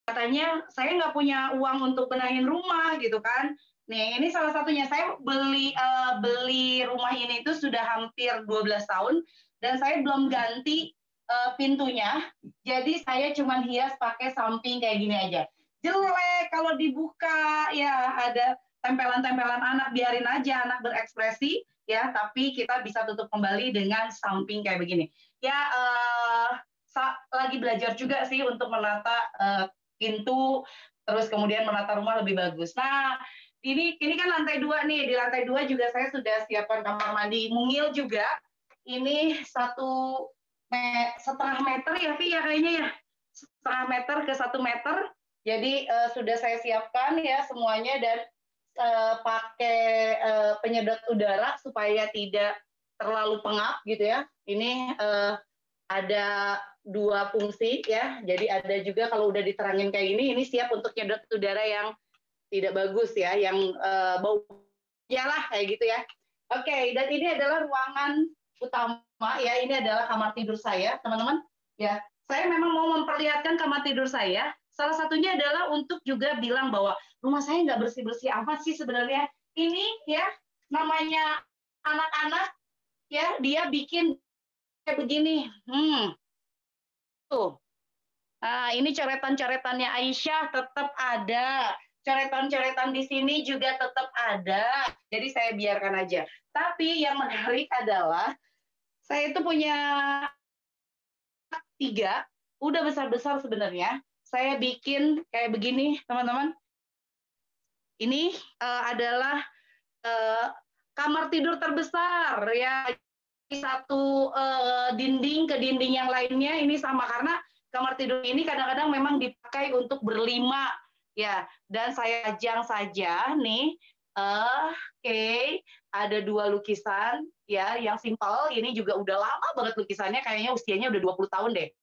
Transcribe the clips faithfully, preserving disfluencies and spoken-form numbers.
katanya saya nggak punya uang untuk benahin rumah gitu kan. Nih, ini salah satunya. Saya beli uh, beli rumah ini itu sudah hampir dua belas tahun dan saya belum ganti uh, pintunya. Jadi saya cuma hias pakai samping kayak gini aja. Jelek kalau dibuka, ya ada tempelan-tempelan anak, biarin aja anak berekspresi ya, tapi kita bisa tutup kembali dengan samping kayak begini. Ya uh, lagi belajar juga sih untuk menata uh, pintu, terus kemudian menata rumah lebih bagus. Nah, ini ini kan lantai dua nih. Di lantai dua juga saya sudah siapkan kamar mandi mungil juga. Ini satu me, setengah meter ya, Vi ya kayaknya ya, setengah meter ke satu meter. Jadi uh, sudah saya siapkan ya semuanya dan uh, pakai uh, penyedot udara supaya tidak terlalu pengap gitu ya. Ini uh, ada dua fungsi ya. Jadi ada juga kalau udah diterangin kayak gini, ini siap untuk nyedot udara yang tidak bagus ya, yang uh, bau lah kayak gitu ya. Oke, okay, dan ini adalah ruangan utama ya. Ini adalah kamar tidur saya, teman-teman. Ya, saya memang mau memperlihatkan kamar tidur saya. Salah satunya adalah untuk juga bilang bahwa rumah saya nggak bersih-bersih amat sih sebenarnya. Ini ya namanya anak-anak ya, dia bikin kayak begini. Hmm. Tuh. Nah, ini coretan-coretannya Aisyah tetap ada. Coretan-coretan di sini juga tetap ada. Jadi saya biarkan aja. Tapi yang menarik adalah saya itu punya tiga, udah besar-besar sebenarnya. Saya bikin kayak begini, teman-teman. Ini uh, adalah uh, kamar tidur terbesar ya. Satu uh, dinding ke dinding yang lainnya ini sama, karena kamar tidur ini kadang-kadang memang dipakai untuk berlima ya. Dan saya ajang saja nih, uh, oke, okay, ada dua lukisan ya yang simpel. Ini juga udah lama banget lukisannya, kayaknya usianya udah dua puluh tahun deh.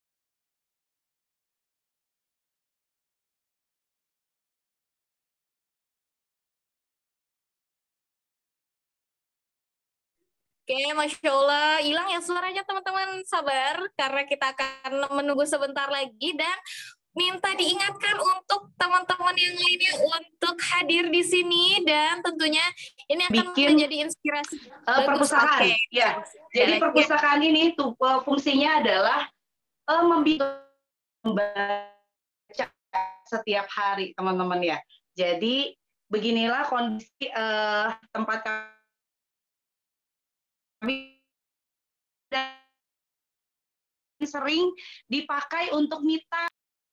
Oke, Masya Allah. Hilang ya suaranya teman-teman, sabar. Karena kita akan menunggu sebentar lagi dan minta diingatkan untuk teman-teman yang lainnya untuk hadir di sini dan tentunya ini akan bikin menjadi inspirasi. Uh, perpustakaan. Okay. Ya, jadi perpustakaan ini tuh fungsinya adalah uh, membaca setiap hari, teman-teman ya. Jadi beginilah kondisi uh, tempat kami dan sering dipakai untuk me time.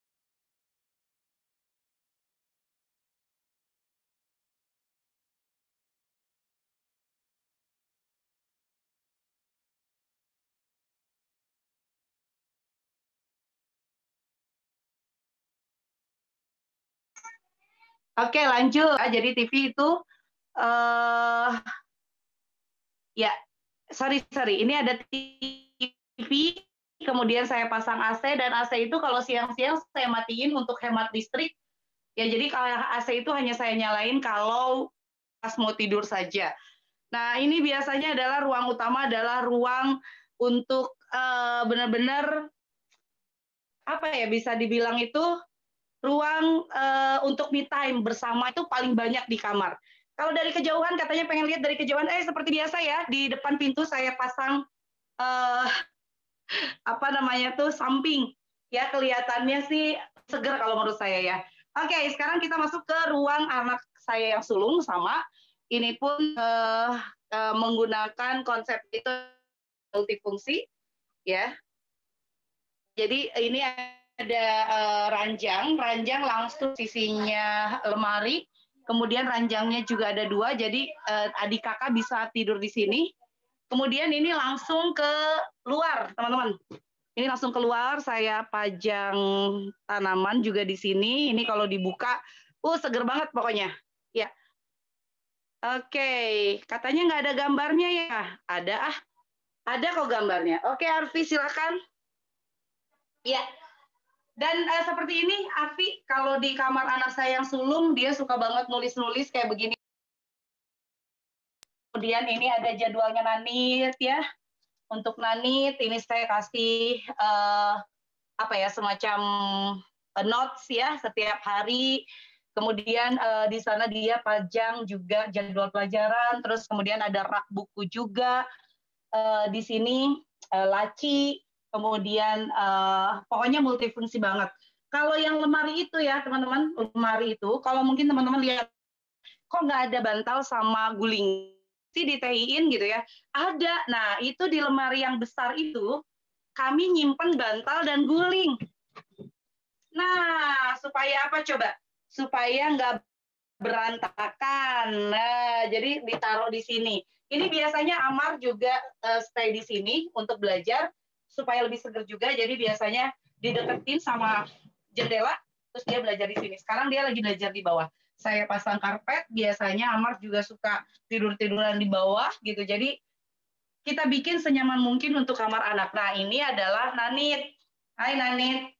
Oke, lanjut. Jadi T V itu uh, ya, sorry sorry, ini ada T V, kemudian saya pasang A C, dan A C itu kalau siang-siang saya matiin untuk hemat listrik. Ya, jadi kalau A C itu hanya saya nyalain kalau pas mau tidur saja. Nah, ini biasanya adalah ruang utama, adalah ruang untuk uh, benar-benar apa ya, bisa dibilang itu ruang uh, untuk me time bersama itu paling banyak di kamar. Kalau dari kejauhan katanya pengen lihat dari kejauhan, eh seperti biasa ya, di depan pintu saya pasang uh, apa namanya tuh samping. Ya, kelihatannya sih seger kalau menurut saya ya. Oke, sekarang kita masuk ke ruang anak saya yang sulung sama. Ini pun uh, uh, menggunakan konsep itu multifungsi ya. Jadi ini ada uh, ranjang, ranjang langsung sisinya lemari, kemudian ranjangnya juga ada dua, jadi uh, adik kakak bisa tidur di sini. Kemudian ini langsung ke luar, teman-teman. Ini langsung keluar, saya pajang tanaman juga di sini. Ini kalau dibuka, uh seger banget pokoknya. Ya. Oke, katanya nggak ada gambarnya ya? Ada ah, ada kok gambarnya. Oke, Arfi silakan. Ya. Dan uh, seperti ini, Afi, kalau di kamar anak saya yang sulung, dia suka banget nulis-nulis kayak begini. Kemudian ini ada jadwalnya Nanit ya. Untuk Nanit, ini saya kasih uh, apa ya, semacam uh, notes ya setiap hari. Kemudian uh, di sana dia pajang juga jadwal pelajaran, terus kemudian ada rak buku juga. Uh, di sini uh, laci, kemudian uh, pokoknya multifungsi banget. Kalau yang lemari itu ya teman-teman, lemari itu, kalau mungkin teman-teman lihat, kok nggak ada bantal sama guling sih di T I-in gitu ya? Ada. Nah itu di lemari yang besar itu, kami nyimpen bantal dan guling. Nah, supaya apa coba? Supaya nggak berantakan. Nah, jadi ditaruh di sini. Ini biasanya Amar juga uh, stay di sini untuk belajar supaya lebih seger juga. Jadi biasanya dideketin sama jendela, terus dia belajar di sini. Sekarang dia lagi belajar di bawah. Saya pasang karpet, biasanya Amar juga suka tidur-tiduran di bawah gitu. Jadi kita bikin senyaman mungkin untuk kamar anak. Nah, ini adalah Nanit. Hai Nanit.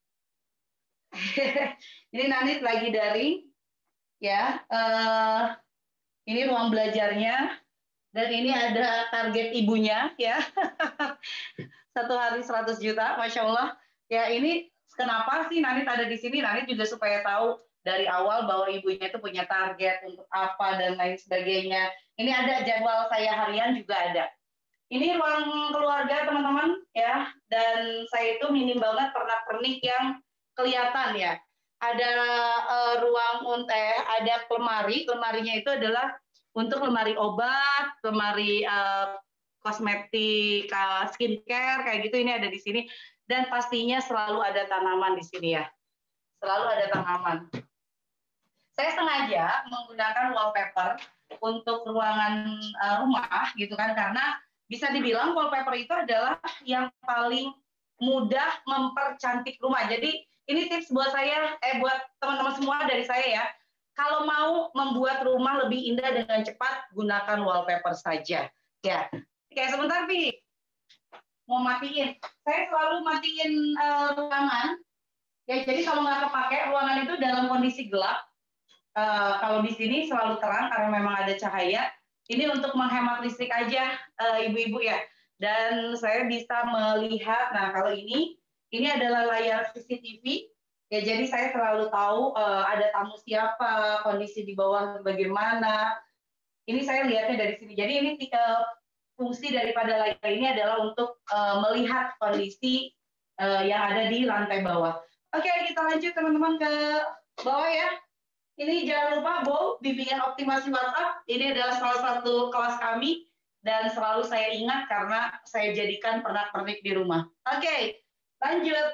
Ini Nanit lagi daring, ya. Uh, ini ruang belajarnya, dan ini ada target ibunya, ya. Satu hari seratus juta, Masya Allah. Ya, ini kenapa sih Nanit ada di sini? Nanit juga supaya tahu dari awal bahwa ibunya itu punya target untuk apa dan lain sebagainya. Ini ada jadwal saya harian juga ada. Ini ruang keluarga teman-teman, ya. Dan saya itu minim banget pernak-pernik yang kelihatan ya. Ada uh, ruang eh ada lemari, lemarinya itu adalah untuk lemari obat, lemari uh, kosmetik, uh, skincare kayak gitu, ini ada di sini. Dan pastinya selalu ada tanaman di sini ya. Selalu ada tanaman. Saya sengaja menggunakan wallpaper untuk ruangan uh, rumah gitu kan, karena bisa dibilang wallpaper itu adalah yang paling mudah mempercantik rumah. Jadi ini tips buat saya, eh buat teman-teman semua dari saya ya. Kalau mau membuat rumah lebih indah dengan cepat, gunakan wallpaper saja. Ya, kayak sebentar Pi, mau matiin. Saya selalu matiin uh, ruangan. Ya, jadi kalau nggak kepake ruangan itu dalam kondisi gelap. Uh, kalau di sini selalu terang karena memang ada cahaya. Ini untuk menghemat listrik aja, ibu-ibu uh, ya. Dan saya bisa melihat. Nah, kalau ini. Ini adalah layar C C T V, ya jadi saya selalu tahu uh, ada tamu siapa, kondisi di bawah bagaimana. Ini saya lihatnya dari sini. Jadi ini uh, fungsi daripada layar ini adalah untuk uh, melihat kondisi uh, yang ada di lantai bawah. Oke, kita lanjut teman-teman ke bawah ya. Ini jangan lupa Bo, bimbingan optimasi WhatsApp. Ini adalah salah satu kelas kami dan selalu saya ingat karena saya jadikan pernak-pernik di rumah. Oke. Lanjut.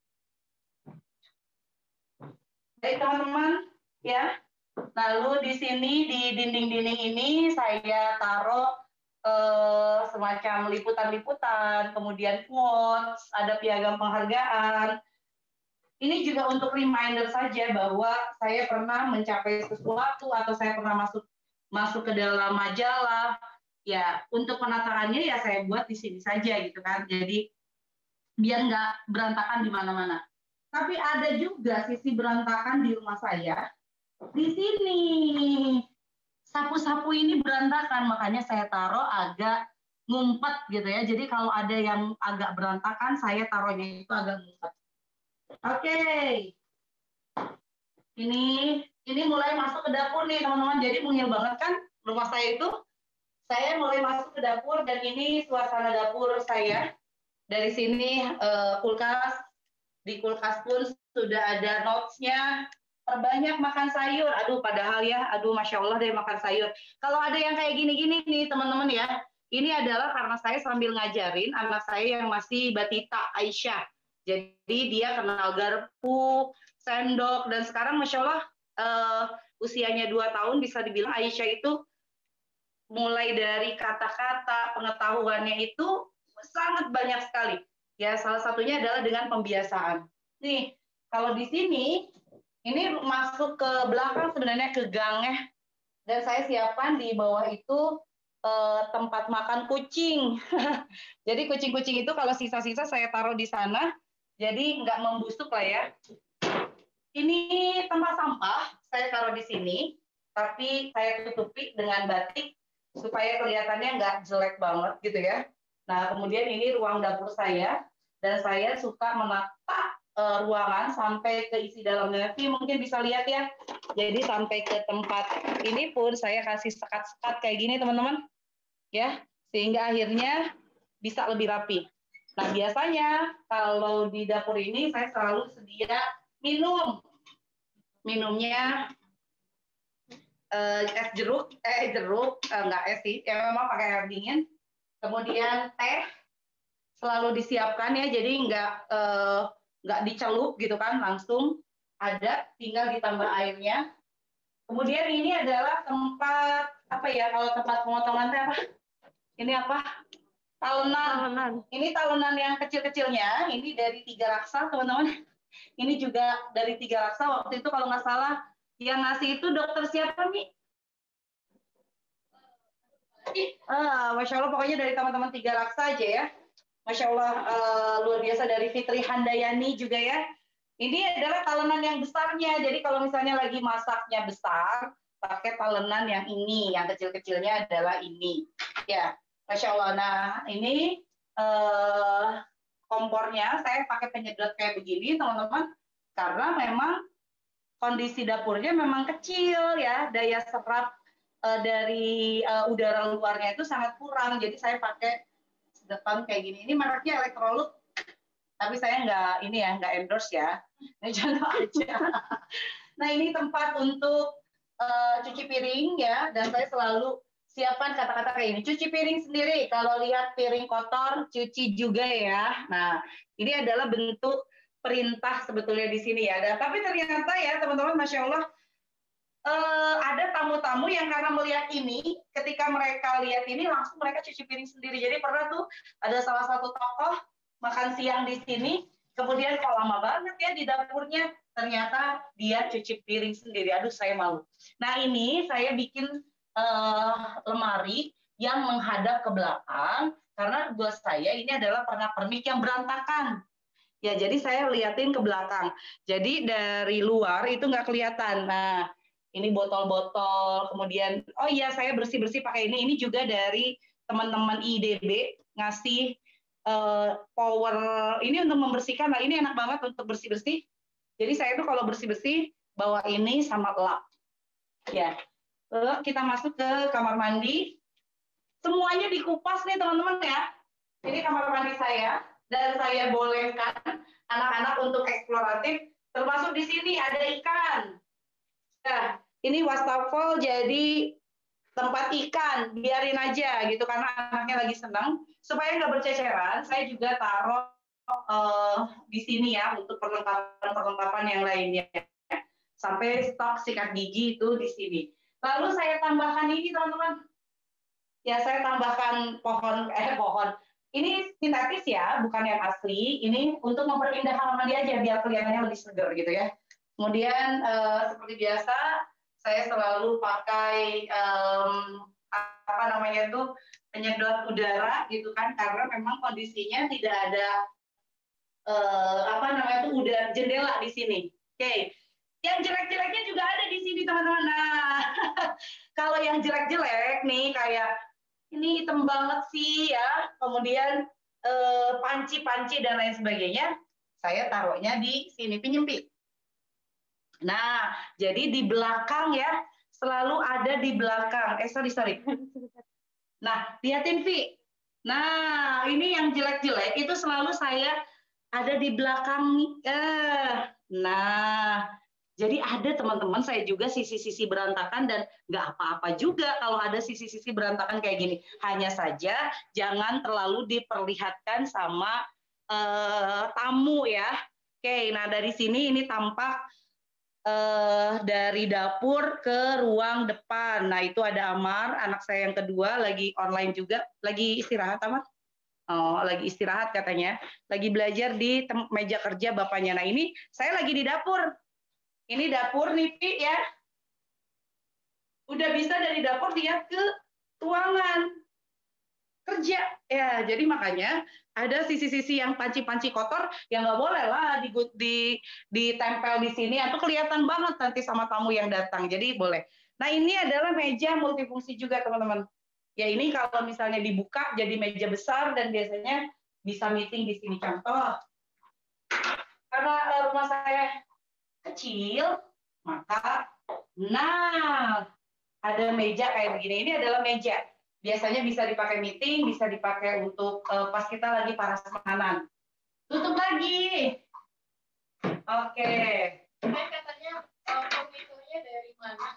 Baik teman-teman, ya. Lalu di sini di dinding-dinding ini saya taruh eh, semacam liputan-liputan, kemudian quotes, ada piagam penghargaan. Ini juga untuk reminder saja bahwa saya pernah mencapai sesuatu atau saya pernah masuk masuk ke dalam majalah. Ya, untuk penataannya ya saya buat di sini saja gitu kan. Jadi biar nggak berantakan di mana-mana. Tapi ada juga sisi berantakan di rumah saya. Di sini, sapu-sapu ini berantakan, makanya saya taruh agak ngumpet gitu ya. Jadi kalau ada yang agak berantakan, saya taruhnya itu agak ngumpet. Oke. Ini ini mulai masuk ke dapur nih teman-teman. Jadi mungil banget kan rumah saya itu. Saya mulai masuk ke dapur dan ini suasana dapur saya. Dari sini uh, kulkas, di kulkas pun sudah ada notes-nya, perbanyak makan sayur. Aduh, padahal ya, aduh Masya Allah deh makan sayur. Kalau ada yang kayak gini-gini nih teman-teman ya, ini adalah karena saya sambil ngajarin anak saya yang masih batita, Aisyah. Jadi dia kenal garpu, sendok, dan sekarang Masya Allah uh, usianya dua tahun, bisa dibilang Aisyah itu mulai dari kata-kata, pengetahuannya itu sangat banyak sekali. Ya, salah satunya adalah dengan pembiasaan. Nih, kalau di sini, ini masuk ke belakang sebenarnya ke gang ya. Dan saya siapkan di bawah itu eh, tempat makan kucing. Jadi kucing-kucing itu kalau sisa-sisa saya taruh di sana, jadi nggak membusuk lah ya. Ini tempat sampah, saya taruh di sini, tapi saya tutupi dengan batik supaya kelihatannya nggak jelek banget gitu ya. Nah, kemudian ini ruang dapur saya, dan saya suka menata uh, ruangan sampai ke isi dalamnya. Vi mungkin bisa lihat ya. Jadi sampai ke tempat ini pun saya kasih sekat-sekat kayak gini teman-teman, ya, sehingga akhirnya bisa lebih rapi. Nah biasanya kalau di dapur ini saya selalu sedia minum, minumnya uh, es jeruk, eh jeruk uh, enggak es sih, ya memang pakai air dingin. Kemudian teh selalu disiapkan ya, jadi nggak uh, nggak dicelup gitu kan, langsung ada, tinggal ditambah airnya. Kemudian ini adalah tempat apa ya, kalau tempat pemotongan teh apa? Ini apa? Talenan. Talenan. Ini talenan yang kecil-kecilnya. Ini dari tiga raksa teman-teman. Ini juga dari tiga raksa. Waktu itu kalau nggak salah yang ngasih itu dokter siapa nih? Ah, Masya Allah, pokoknya dari teman-teman tiga raksa aja ya. Masya Allah, uh, luar biasa, dari Fitri Handayani juga ya. Ini adalah talenan yang besarnya. Jadi kalau misalnya lagi masaknya besar, pakai talenan yang ini, yang kecil-kecilnya adalah ini. Ya, Masya Allah. Nah, ini uh, kompornya saya pakai penyedot kayak begini, teman-teman, karena memang kondisi dapurnya memang kecil ya, daya serap uh, dari uh, udara luarnya itu sangat kurang. Jadi saya pakai sedotan kayak gini. Ini mereknya Electrolux, tapi saya nggak ini ya, nggak endorse ya. Ini contoh aja. Nah ini tempat untuk uh, cuci piring ya, dan saya selalu siapkan kata-kata kayak ini. Cuci piring sendiri. Kalau lihat piring kotor, cuci juga ya. Nah ini adalah bentuk perintah sebetulnya di sini ya. Dan tapi ternyata ya teman-teman, Masya Allah, uh, ada tamu-tamu yang karena melihat ini, ketika mereka lihat ini langsung mereka cuci piring sendiri. Jadi pernah tuh ada salah satu tokoh makan siang di sini, kemudian kok lama banget ya di dapurnya, ternyata dia cuci piring sendiri. Aduh, saya malu. Nah ini saya bikin uh, lemari yang menghadap ke belakang, karena buat saya ini adalah pernak-pernik yang berantakan. Ya, jadi saya liatin ke belakang. Jadi dari luar itu nggak kelihatan. Nah, ini botol-botol, kemudian, oh iya saya bersih-bersih pakai ini. Ini juga dari teman-teman I D B ngasih Uh, power ini untuk membersihkan. Nah ini enak banget untuk bersih-bersih. Jadi saya tuh kalau bersih-bersih bawa ini sama lap. Ya, lalu kita masuk ke kamar mandi. Semuanya dikupas nih teman-teman ya. Ini kamar mandi saya, dan saya bolehkan anak-anak untuk eksploratif. Termasuk di sini ada ikan. Nah ini wastafel jadi tempat ikan, biarin aja gitu, karena anaknya lagi senang. Supaya nggak berceceran, saya juga taruh uh, di sini ya untuk perlengkapan-perlengkapan yang lainnya. Sampai stok sikat gigi itu di sini. Lalu saya tambahkan ini teman-teman. Ya saya tambahkan pohon, eh pohon. Ini sintetis ya, bukan yang asli. Ini untuk memperindah kamar mandi aja biar kelihatannya lebih segar gitu ya. Kemudian uh, seperti biasa, saya selalu pakai um, apa namanya itu penyedot udara gitu kan, karena memang kondisinya tidak ada uh, apa namanya itu udara jendela di sini. Oke, okay. Yang jelek-jeleknya juga ada di sini teman-teman. Nah, kalau yang jelek-jelek nih kayak ini hitam banget sih ya, kemudian uh, panci-panci dan lain sebagainya, saya taruhnya di sini penyempit. Nah, jadi di belakang ya, selalu ada di belakang. Eh, sorry, sorry. Nah, lihatin, Vi. Nah, ini yang jelek-jelek itu selalu saya ada di belakang. Eh, nah, jadi ada teman-teman saya juga sisi-sisi berantakan, dan nggak apa-apa juga kalau ada sisi-sisi berantakan kayak gini. Hanya saja jangan terlalu diperlihatkan sama uh, tamu ya. Oke, nah dari sini ini tampak Uh, dari dapur ke ruang depan. Nah itu ada Amar, anak saya yang kedua, lagi online juga, lagi istirahat Amar. Oh, lagi istirahat katanya, lagi belajar di meja kerja bapaknya. Nah ini saya lagi di dapur. Ini dapur nih Pi ya. Udah bisa dari dapur lihat ke ruangan kerja ya, jadi makanya ada sisi-sisi yang panci-panci kotor yang nggak boleh lah di, di ditempel di sini, atau kelihatan banget nanti sama tamu yang datang, jadi boleh. Nah ini adalah meja multifungsi juga teman-teman ya. Ini kalau misalnya dibuka jadi meja besar, dan biasanya bisa meeting di sini. Contoh karena uh, rumah saya kecil, maka nah ada meja kayak begini. Ini adalah meja. Biasanya bisa dipakai meeting, bisa dipakai untuk uh, pas kita lagi panas makanan. Tutup lagi. Oke. Saya katanya furniturnya dari mana?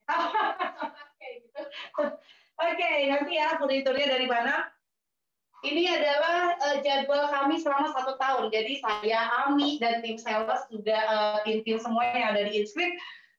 Oke, nanti ya furniturnya dari mana. Ini adalah uh, jadwal kami selama satu tahun. Jadi saya, Ami, dan tim sales juga uh, tim-tim semua yang ada di Inscript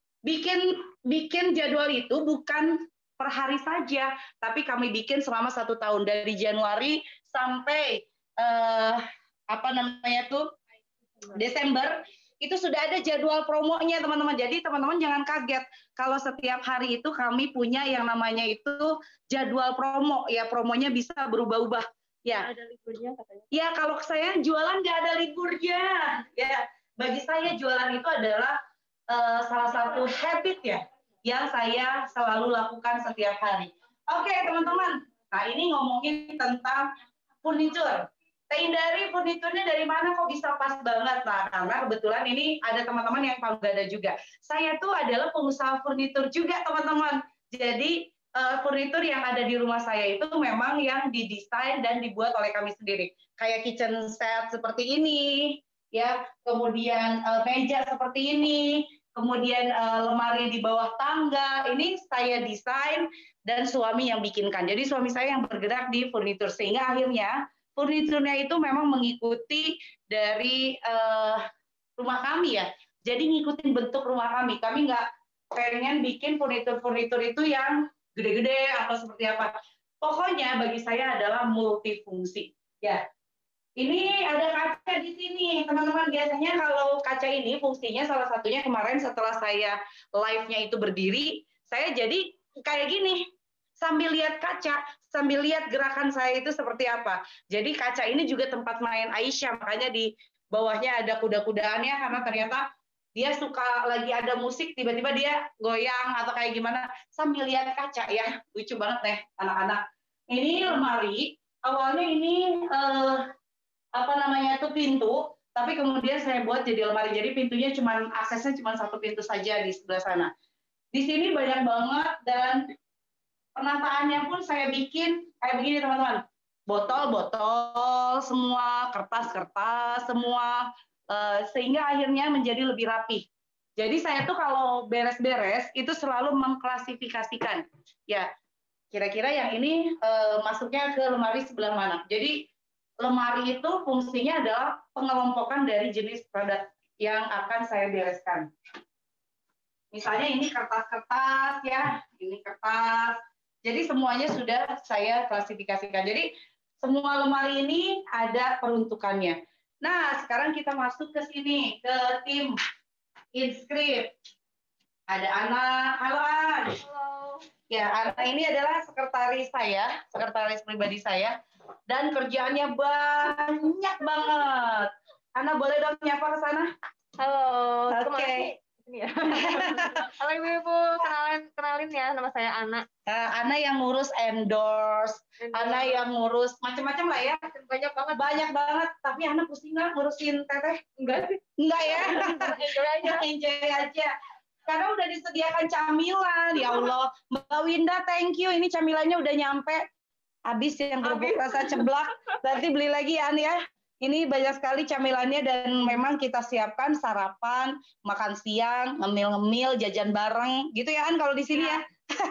bikin bikin jadwal itu bukan per hari saja, tapi kami bikin selama satu tahun dari Januari sampai uh, apa namanya tuh Desember. Itu sudah ada jadwal promonya teman-teman. Jadi teman-teman jangan kaget kalau setiap hari itu kami punya yang namanya itu jadwal promo. Ya promonya bisa berubah-ubah. Ya. Ada liburnya katanya. Ya kalau saya jualan nggak ada liburnya. Ya bagi saya jualan itu adalah uh, salah satu habit ya yang saya selalu lakukan setiap hari. Oke teman-teman. Nah ini ngomongin tentang furniture. Hindari furniturnya dari mana kok bisa pas banget. Nah, karena kebetulan ini ada teman-teman yang Panggada juga. Saya tuh adalah pengusaha furnitur juga, teman-teman. Jadi, uh, furnitur yang ada di rumah saya itu memang yang didesain dan dibuat oleh kami sendiri. Kayak kitchen set seperti ini, ya. Kemudian uh, meja seperti ini, kemudian uh, lemari di bawah tangga. Ini saya desain dan suami yang bikinkan. Jadi, suami saya yang bergerak di furnitur sehingga akhirnya furniturnya itu memang mengikuti dari uh, rumah kami ya. Jadi ngikutin bentuk rumah kami. Kami nggak pengen bikin furnitur-furnitur itu yang gede-gede atau seperti apa. Pokoknya bagi saya adalah multifungsi. Ya, ini ada kaca di sini, teman-teman. Biasanya kalau kaca ini fungsinya salah satunya kemarin setelah saya live-nya itu berdiri, saya jadi kayak gini. Sambil lihat kaca, sambil lihat gerakan saya itu seperti apa. Jadi kaca ini juga tempat main Aisyah, makanya di bawahnya ada kuda-kudaannya karena ternyata dia suka lagi ada musik, tiba-tiba dia goyang atau kayak gimana sambil lihat kaca ya. Lucu banget deh anak-anak. Ini lemari, awalnya ini eh, apa namanya itu pintu, tapi kemudian saya buat jadi lemari. Jadi pintunya cuma aksesnya cuma satu pintu saja di sebelah sana. Di sini banyak banget dan penataannya pun saya bikin kayak begini teman-teman. Botol-botol semua, kertas-kertas semua, uh, sehingga akhirnya menjadi lebih rapi. Jadi saya tuh kalau beres-beres itu selalu mengklasifikasikan. Ya, kira-kira yang ini uh, masuknya ke lemari sebelah mana. Jadi lemari itu fungsinya adalah pengelompokan dari jenis produk yang akan saya bereskan. Misalnya ini kertas-kertas ya, ini kertas. Jadi semuanya sudah saya klasifikasikan. Jadi semua lemari ini ada peruntukannya. Nah, sekarang kita masuk ke sini, ke tim Inscript. Ada Ana. Halo, An. Halo. Ya, Ana ini adalah sekretaris saya, sekretaris pribadi saya. Dan kerjaannya banyak banget. Ana boleh dong nyapa ke sana? Halo. Oke. Okay. Ya. Halo ibu-ibu, kenalin kenalin ya, nama saya Ana. Uh, Ana yang ngurus endorse, endorse. Ana yang ngurus macam-macam lah ya, banyak banget. Banyak banget. Tapi Ana pusing nggak ngurusin teteh? Enggak sih. Enggak ya? Enjoy aja. Enjoy aja. Karena udah disediakan camilan, ya Allah. Mbak Winda, thank you. Ini camilannya udah nyampe. Habis yang kerupuk rasa ceblak. Nanti beli lagi ya, An ya. Ini banyak sekali camilannya dan memang kita siapkan sarapan, makan siang, ngemil-ngemil, jajan bareng, gitu ya An kalau di sini ya.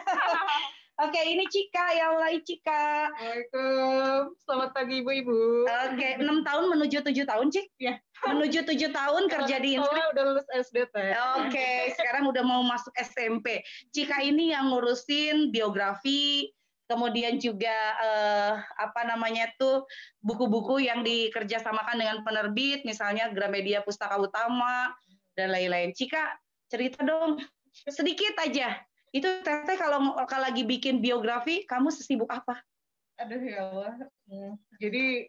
Oke, ini Cika, ya Allah Cika. Assalamualaikum, selamat pagi ibu-ibu. Oke, enam tahun menuju tujuh tahun Cik? Ya. Menuju tujuh tahun kerja di Inscript. Udah lulus S D T. Oke, sekarang udah mau masuk S M P. Cika ini yang ngurusin biografi, kemudian juga eh, apa namanya tuh buku-buku yang dikerjasamakan dengan penerbit, misalnya Gramedia Pustaka Utama dan lain-lain. Cika, cerita dong sedikit aja. Itu Teteh kalau kalau lagi bikin biografi, kamu sesibuk apa? Aduh ya Allah. Hmm. Jadi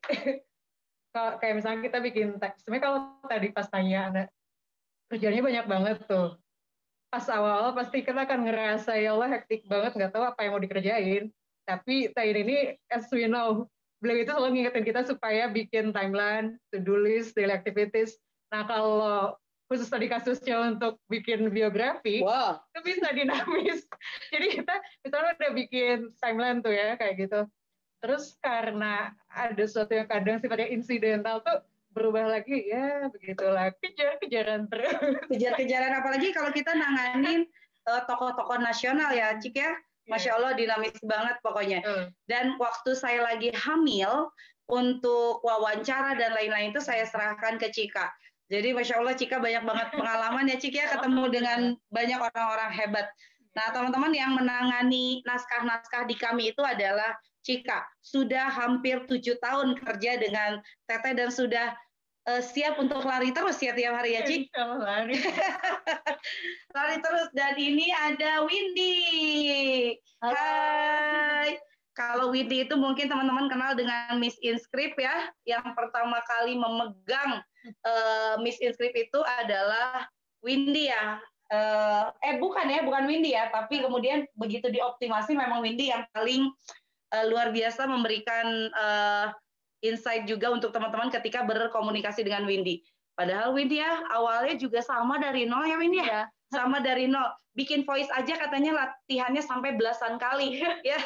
kalau kayak misalnya kita bikin teks, sebenarnya kalau tadi pas tanya ada kerjanya banyak banget tuh. Pas awal pasti kita akan ngerasa ya Allah hektik banget, nggak tahu apa yang mau dikerjain. Tapi Tahir ini, as we know, beliau itu selalu ngingetin kita supaya bikin timeline, to-do list, daily activities. Nah kalau khusus tadi kasusnya untuk bikin biografi, wow. itu bisa dinamis. Jadi kita misalnya udah bikin timeline tuh ya kayak gitu. Terus karena ada sesuatu yang kadang sifatnya insidental tuh berubah lagi, ya begitulah, kejar-kejaran terus. Kejar-kejaran, apalagi kalau kita nanganin uh, tokoh-tokoh nasional ya, Cik ya. Masya Allah, dinamis banget pokoknya. Uh. Dan waktu saya lagi hamil, untuk wawancara dan lain-lain itu saya serahkan ke Cika. Jadi Masya Allah, Cika banyak banget pengalaman ya, Cik ya, ketemu dengan banyak orang-orang hebat. Nah, teman-teman yang menangani naskah-naskah di kami itu adalah Cika. Sudah hampir tujuh tahun kerja dengan Teteh dan sudah uh, siap untuk lari terus ya tiap hari ya, Cik? Lari. Lari terus. Dan ini ada Windy. Halo. Hai. Kalau Windy itu mungkin teman-teman kenal dengan Miss Inscript ya. Yang pertama kali memegang uh, Miss Inscript itu adalah Windy ya. Uh, eh bukan ya, bukan Windy ya. Tapi kemudian begitu dioptimasi memang Windy yang paling uh, luar biasa memberikan uh, insight juga untuk teman-teman ketika berkomunikasi dengan Windy. Padahal Windy ya awalnya juga sama dari nol ya Windy ya. Sama dari nol. Bikin voice aja katanya latihannya sampai belasan kali ya.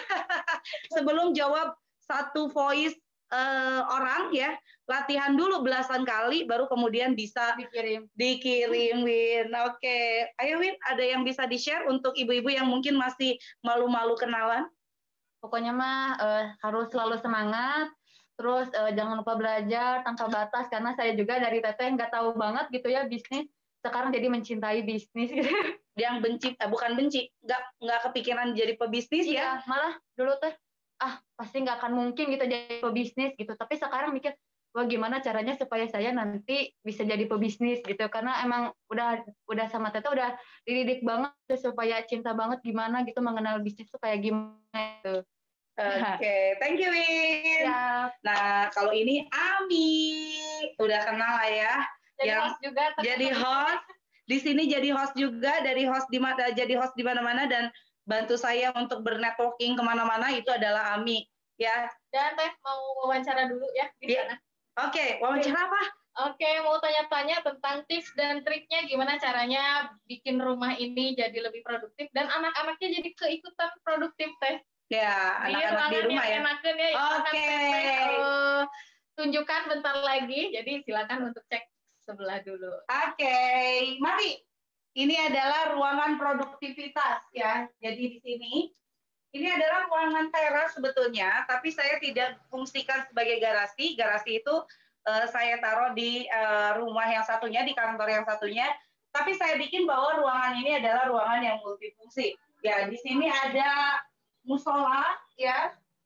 Sebelum jawab satu voice uh, orang ya, latihan dulu belasan kali baru kemudian bisa dikirim. Dikirim Win. Oke. Okay. Ayo Win, ada yang bisa di-share untuk ibu-ibu yang mungkin masih malu-malu kenalan? Pokoknya mah uh, harus selalu semangat. Terus uh, jangan lupa belajar tanpa batas, karena saya juga dari Teteh nggak tahu banget gitu ya bisnis. Sekarang jadi mencintai bisnis. Yang benci, eh, bukan benci, nggak nggak kepikiran jadi pebisnis iya, ya? Malah dulu teh, ah pasti nggak akan mungkin gitu jadi pebisnis gitu. Tapi sekarang mikir, wah gimana caranya supaya saya nanti bisa jadi pebisnis gitu. Karena emang udah udah sama Teteh udah dididik banget supaya cinta banget gimana gitu mengenal bisnis tuh kayak gimana gitu. Oke, okay. Thank you Win. Ya. Nah, kalau ini Ami, udah kenal lah ya. Jadi yang host juga. Jadi host di sini, jadi host juga dari host di mana, jadi host di mana-mana dan bantu saya untuk bernetworking kemana-mana itu adalah Ami, ya. Dan Teh mau wawancara dulu ya di sana. Oke, okay. Wawancara apa? Oke, okay, mau tanya-tanya tentang tips dan triknya gimana caranya bikin rumah ini jadi lebih produktif dan anak-anaknya jadi keikutan produktif Teh. Ya, anak-anak di rumah ya. Enakan ya. Oke. Okay. Uh, tunjukkan bentar lagi, jadi silakan untuk cek sebelah dulu. Oke, okay. Mari. Ini adalah ruangan produktivitas ya. Jadi di sini, ini adalah ruangan teras sebetulnya, tapi saya tidak fungsikan sebagai garasi. Garasi itu uh, saya taruh di uh, rumah yang satunya, di kantor yang satunya. Tapi saya bikin bahwa ruangan ini adalah ruangan yang multifungsi. Ya, di sini ada musola ya,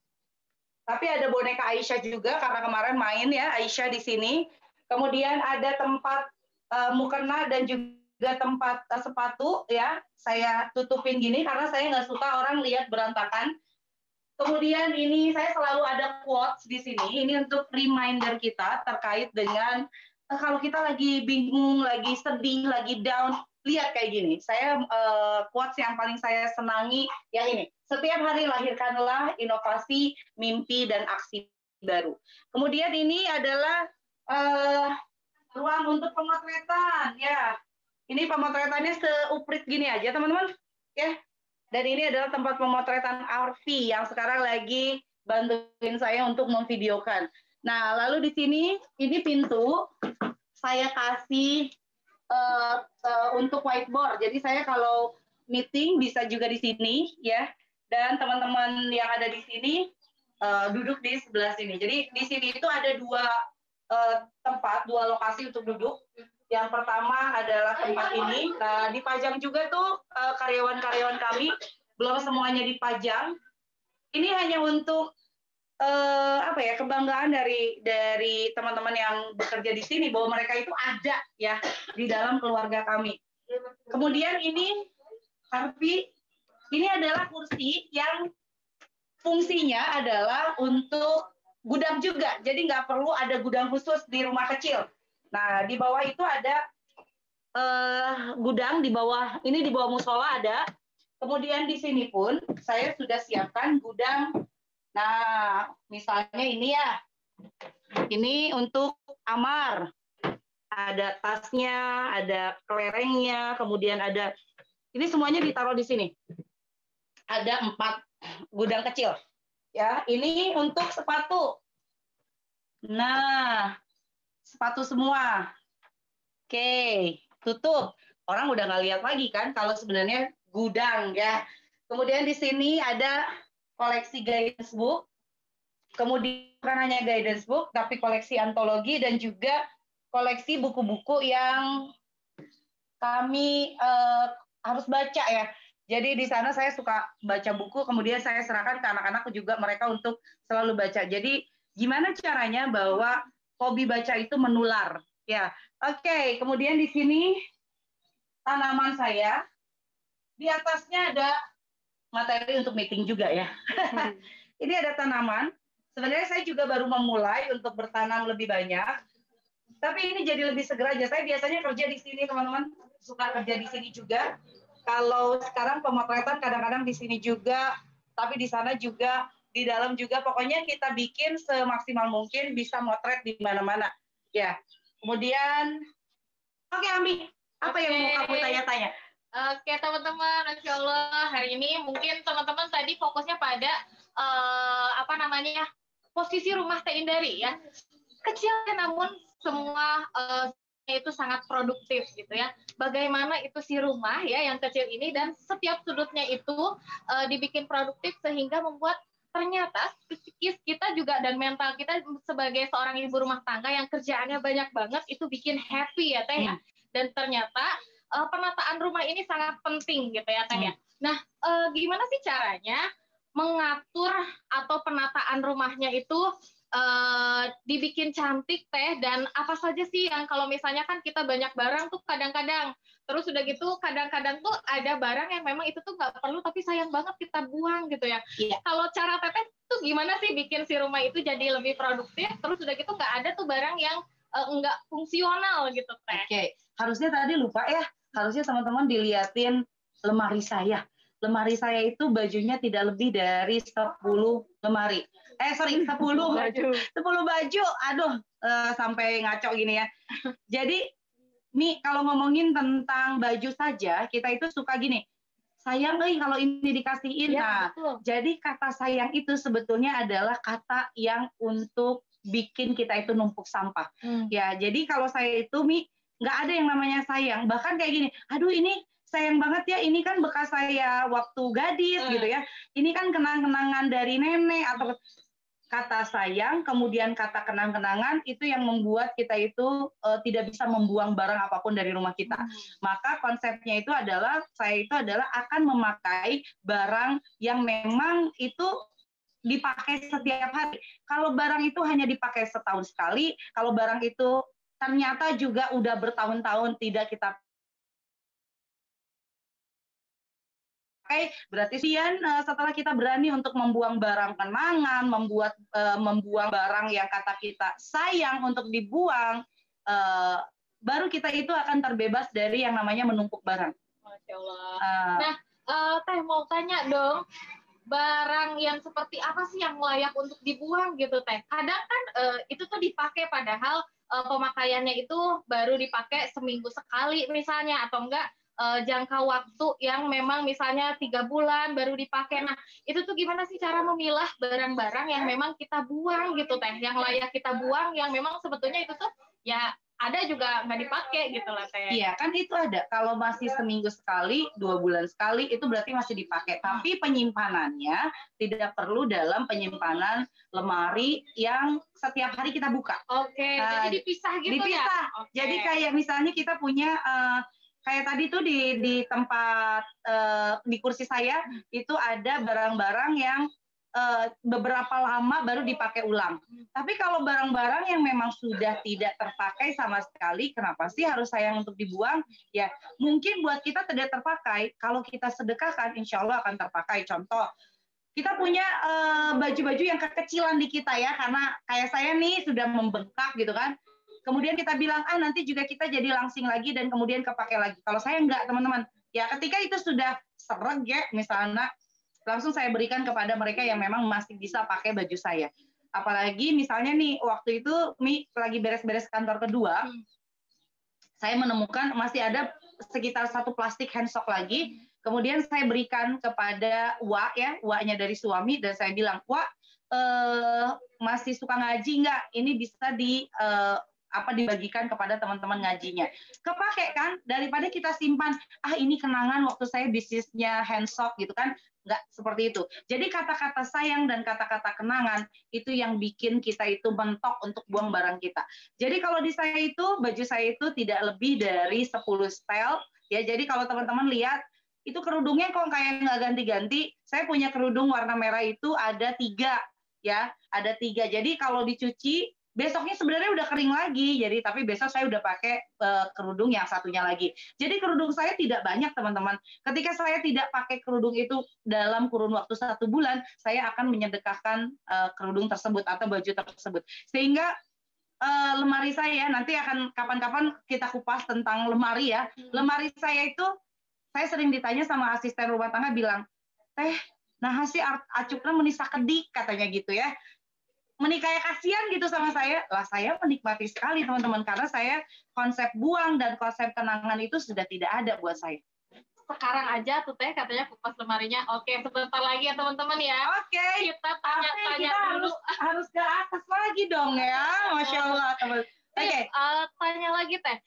tapi ada boneka Aisyah juga karena kemarin main ya Aisyah di sini. Kemudian ada tempat uh, mukena dan juga tempat uh, sepatu ya, saya tutupin gini karena saya nggak suka orang lihat berantakan. Kemudian ini saya selalu ada quotes di sini, ini untuk reminder kita terkait dengan uh, kalau kita lagi bingung, lagi sedih, lagi down, lihat kayak gini. Saya uh, quotes yang paling saya senangi yang ini. Setiap hari lahirkanlah inovasi, mimpi, dan aksi baru. Kemudian ini adalah uh, ruang untuk pemotretan. Ya, ini pemotretannya seuprit gini aja, teman-teman. Ya, dan ini adalah tempat pemotretan Arfi yang sekarang lagi bantuin saya untuk memvideokan. Nah, lalu di sini ini pintu saya kasih uh, uh, untuk whiteboard. Jadi saya kalau meeting bisa juga di sini, ya. Dan teman-teman yang ada di sini uh, duduk di sebelah sini. Jadi di sini itu ada dua uh, tempat, dua lokasi untuk duduk. Yang pertama adalah tempat ini. Nah, dipajang juga tuh uh, karyawan-karyawan kami. Belum semuanya dipajang. Ini hanya untuk uh, apa ya, kebanggaan dari dari teman-teman yang bekerja di sini bahwa mereka itu ada ya di dalam keluarga kami. Kemudian ini Harvey. Ini adalah kursi yang fungsinya adalah untuk gudang juga. Jadi nggak perlu ada gudang khusus di rumah kecil. Nah, di bawah itu ada uh, gudang, di bawah ini di bawah musola ada. Kemudian di sini pun saya sudah siapkan gudang. Nah, misalnya ini ya. Ini untuk Amar. ada tasnya, ada kelerengnya, kemudian ada ini semuanya ditaruh di sini. Ada empat gudang kecil. Ya, ini untuk sepatu. Nah, sepatu semua. Oke, tutup. Orang udah nggak lihat lagi kan kalau sebenarnya gudang ya. Kemudian di sini ada koleksi guidance book. Kemudian bukan hanya guidance book, tapi koleksi antologi dan juga koleksi buku-buku yang kami eh, harus baca ya. Jadi di sana saya suka baca buku, kemudian saya serahkan ke anak-anak juga mereka untuk selalu baca. Jadi gimana caranya bahwa hobi baca itu menular? Ya, oke. Okay. Kemudian di sini tanaman saya, di atasnya ada materi untuk meeting juga ya. Hmm. Ini ada tanaman. Sebenarnya saya juga baru memulai untuk bertanam lebih banyak. Tapi ini jadi lebih segera aja. Saya biasanya kerja di sini, teman-teman. Suka kerja di sini juga. Kalau sekarang pemotretan kadang-kadang di sini juga, tapi di sana juga, di dalam juga. Pokoknya kita bikin semaksimal mungkin bisa motret di mana-mana. Ya. Kemudian, oke Ami, apa okay. yang mau kamu tanya-tanya? Oke teman-teman, Masya Allah, hari ini mungkin teman-teman tadi fokusnya pada uh, apa namanya posisi rumah Teh Indari ya. Kecil namun semua uh, itu sangat produktif gitu ya. Bagaimana itu si rumah ya yang kecil ini dan setiap sudutnya itu uh, dibikin produktif sehingga membuat ternyata psikis kita juga dan mental kita sebagai seorang ibu rumah tangga yang kerjaannya banyak banget itu bikin happy ya Teh ya. Dan ternyata uh, penataan rumah ini sangat penting gitu ya Teh ya. Nah, uh, gimana sih caranya mengatur atau penataan rumahnya itu Uh, dibikin cantik Teh dan apa saja sih yang kalau misalnya kan kita banyak barang tuh kadang-kadang terus udah gitu kadang-kadang tuh ada barang yang memang itu tuh nggak perlu tapi sayang banget kita buang gitu ya. Yeah. Kalau cara Teteh tuh gimana sih bikin si rumah itu jadi lebih produktif terus udah gitu nggak ada tuh barang yang uh, nggak fungsional gitu Teh. Oke, okay. Harusnya tadi lupa ya, harusnya teman-teman diliatin lemari saya. Lemari saya itu bajunya tidak lebih dari sepuluh lemari. Eh sorry, sepuluh baju. sepuluh baju. Aduh, uh, sampai ngaco gini ya. Jadi, Mi, kalau ngomongin tentang baju saja, kita itu suka gini. Sayang nih kalau ini dikasihin. Ya, nah, betul. Jadi kata sayang itu sebetulnya adalah kata yang untuk bikin kita itu numpuk sampah. Hmm. Ya, jadi kalau saya itu, Mi, nggak ada yang namanya sayang. Bahkan kayak gini, aduh ini sayang banget ya, ini kan bekas saya waktu gadis hmm. gitu ya. Ini kan kenang-kenangan dari nenek atau kata sayang, kemudian kata kenang-kenangan itu yang membuat kita itu uh, tidak bisa membuang barang apapun dari rumah kita. Hmm. Maka konsepnya itu adalah saya itu adalah akan memakai barang yang memang itu dipakai setiap hari. Kalau barang itu hanya dipakai setahun sekali, kalau barang itu ternyata juga udah bertahun-tahun tidak kita pakai, berarti Sian uh, setelah kita berani untuk membuang barang kenangan, membuat uh, membuang barang yang kata kita sayang untuk dibuang, uh, baru kita itu akan terbebas dari yang namanya menumpuk barang. Masya Allah. Uh, nah, uh, Teh mau tanya dong, barang yang seperti apa sih yang layak untuk dibuang gitu Teh? Kadang kan uh, itu tuh dipakai padahal uh, pemakaiannya itu baru dipakai seminggu sekali misalnya atau enggak Uh, jangka waktu yang memang misalnya tiga bulan baru dipakai. Nah, itu tuh gimana sih cara memilah barang-barang yang memang kita buang gitu Teh, yang layak kita buang, yang memang sebetulnya itu tuh ya ada juga nggak dipakai gitu lah Teh. Iya, kan itu ada. Kalau masih seminggu sekali, dua bulan sekali, itu berarti masih dipakai. Tapi penyimpanannya tidak perlu dalam penyimpanan lemari yang setiap hari kita buka. Oke, uh, jadi dipisah gitu dipisah. ya? Okay. Jadi kayak misalnya kita punya... Uh, kayak tadi tuh di di tempat uh, di kursi saya itu ada barang-barang yang uh, beberapa lama baru dipakai ulang. Tapi kalau barang-barang yang memang sudah tidak terpakai sama sekali, kenapa sih harus sayang untuk dibuang? Ya mungkin buat kita tidak terpakai, kalau kita sedekahkan insya Allah akan terpakai. Contoh, kita punya uh, baju-baju yang kekecilan di kita ya, karena kayak saya nih sudah membengkak gitu kan. Kemudian kita bilang, ah nanti juga kita jadi langsing lagi dan kemudian kepake lagi. Kalau saya enggak, teman-teman. Ya ketika itu sudah sereg ya, misalnya, langsung saya berikan kepada mereka yang memang masih bisa pakai baju saya. Apalagi misalnya nih, waktu itu Mi lagi beres-beres kantor kedua, hmm. saya menemukan masih ada sekitar satu plastik hand sock lagi. Kemudian saya berikan kepada Wa ya, Wa-nya dari suami, dan saya bilang, Wa, eh, masih suka ngaji nggak? Ini bisa di eh, apa dibagikan kepada teman-teman ngajinya. Kepake kan, daripada kita simpan, ah ini kenangan waktu saya bisnisnya hand sock gitu kan, nggak seperti itu. Jadi kata-kata sayang dan kata-kata kenangan itu yang bikin kita itu mentok untuk buang barang kita. Jadi kalau di saya itu, baju saya itu tidak lebih dari sepuluh setel, ya. Jadi kalau teman-teman lihat, itu kerudungnya kok kayak nggak ganti-ganti. Saya punya kerudung warna merah itu ada tiga, ya, ada tiga. Jadi kalau dicuci, besoknya sebenarnya udah kering lagi, jadi tapi besok saya udah pakai uh, kerudung yang satunya lagi. Jadi kerudung saya tidak banyak, teman-teman. Ketika saya tidak pakai kerudung itu dalam kurun waktu satu bulan, saya akan menyedekahkan uh, kerudung tersebut atau baju tersebut. Sehingga uh, lemari saya, nanti akan kapan-kapan kita kupas tentang lemari ya. Lemari saya itu, saya sering ditanya sama asisten rumah tangga bilang, teh, nah si acukna menisa kedik, katanya gitu ya. Menikah kasihan gitu sama saya, lah saya menikmati sekali teman-teman, karena saya konsep buang dan konsep kenangan itu sudah tidak ada buat saya. Sekarang aja tuh teh katanya kupas lemarinya. Oke, sebentar lagi ya teman-teman ya. Oke. Kita tanya-tanya kita dulu. Harus, harus ke atas lagi dong ya, Masya Allah teman. Oke. Okay. Uh, tanya lagi teh.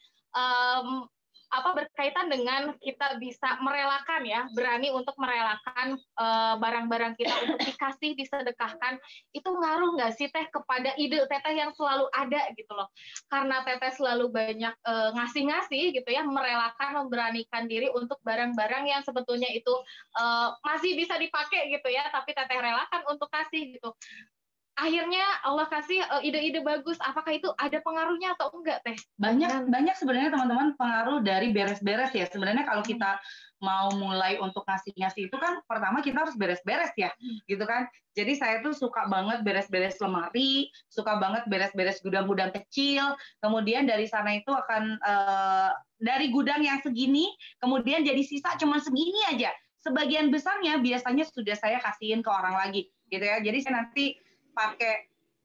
Um, apa berkaitan dengan kita bisa merelakan ya, berani untuk merelakan uh, barang-barang kita untuk dikasih, disedekahkan, itu ngaruh nggak sih teh kepada ide teteh yang selalu ada gitu loh, karena teteh selalu banyak uh, ngasih-ngasih gitu ya, merelakan, memberanikan diri untuk barang-barang yang sebetulnya itu uh, masih bisa dipakai gitu ya, tapi teteh relakan untuk kasih gitu. Akhirnya Allah kasih uh, ide-ide bagus. Apakah itu ada pengaruhnya atau enggak, Teh? Banyak, Dan, banyak sebenarnya teman-teman pengaruh dari beres-beres ya. Sebenarnya kalau kita mau mulai untuk ngasih-ngasih itu kan pertama kita harus beres-beres ya, gitu kan. Jadi saya tuh suka banget beres-beres lemari, suka banget beres-beres gudang-gudang kecil. Kemudian dari sana itu akan uh, dari gudang yang segini, kemudian jadi sisa cuma segini aja. Sebagian besarnya biasanya sudah saya kasihin ke orang lagi, gitu ya. Jadi saya nanti pakai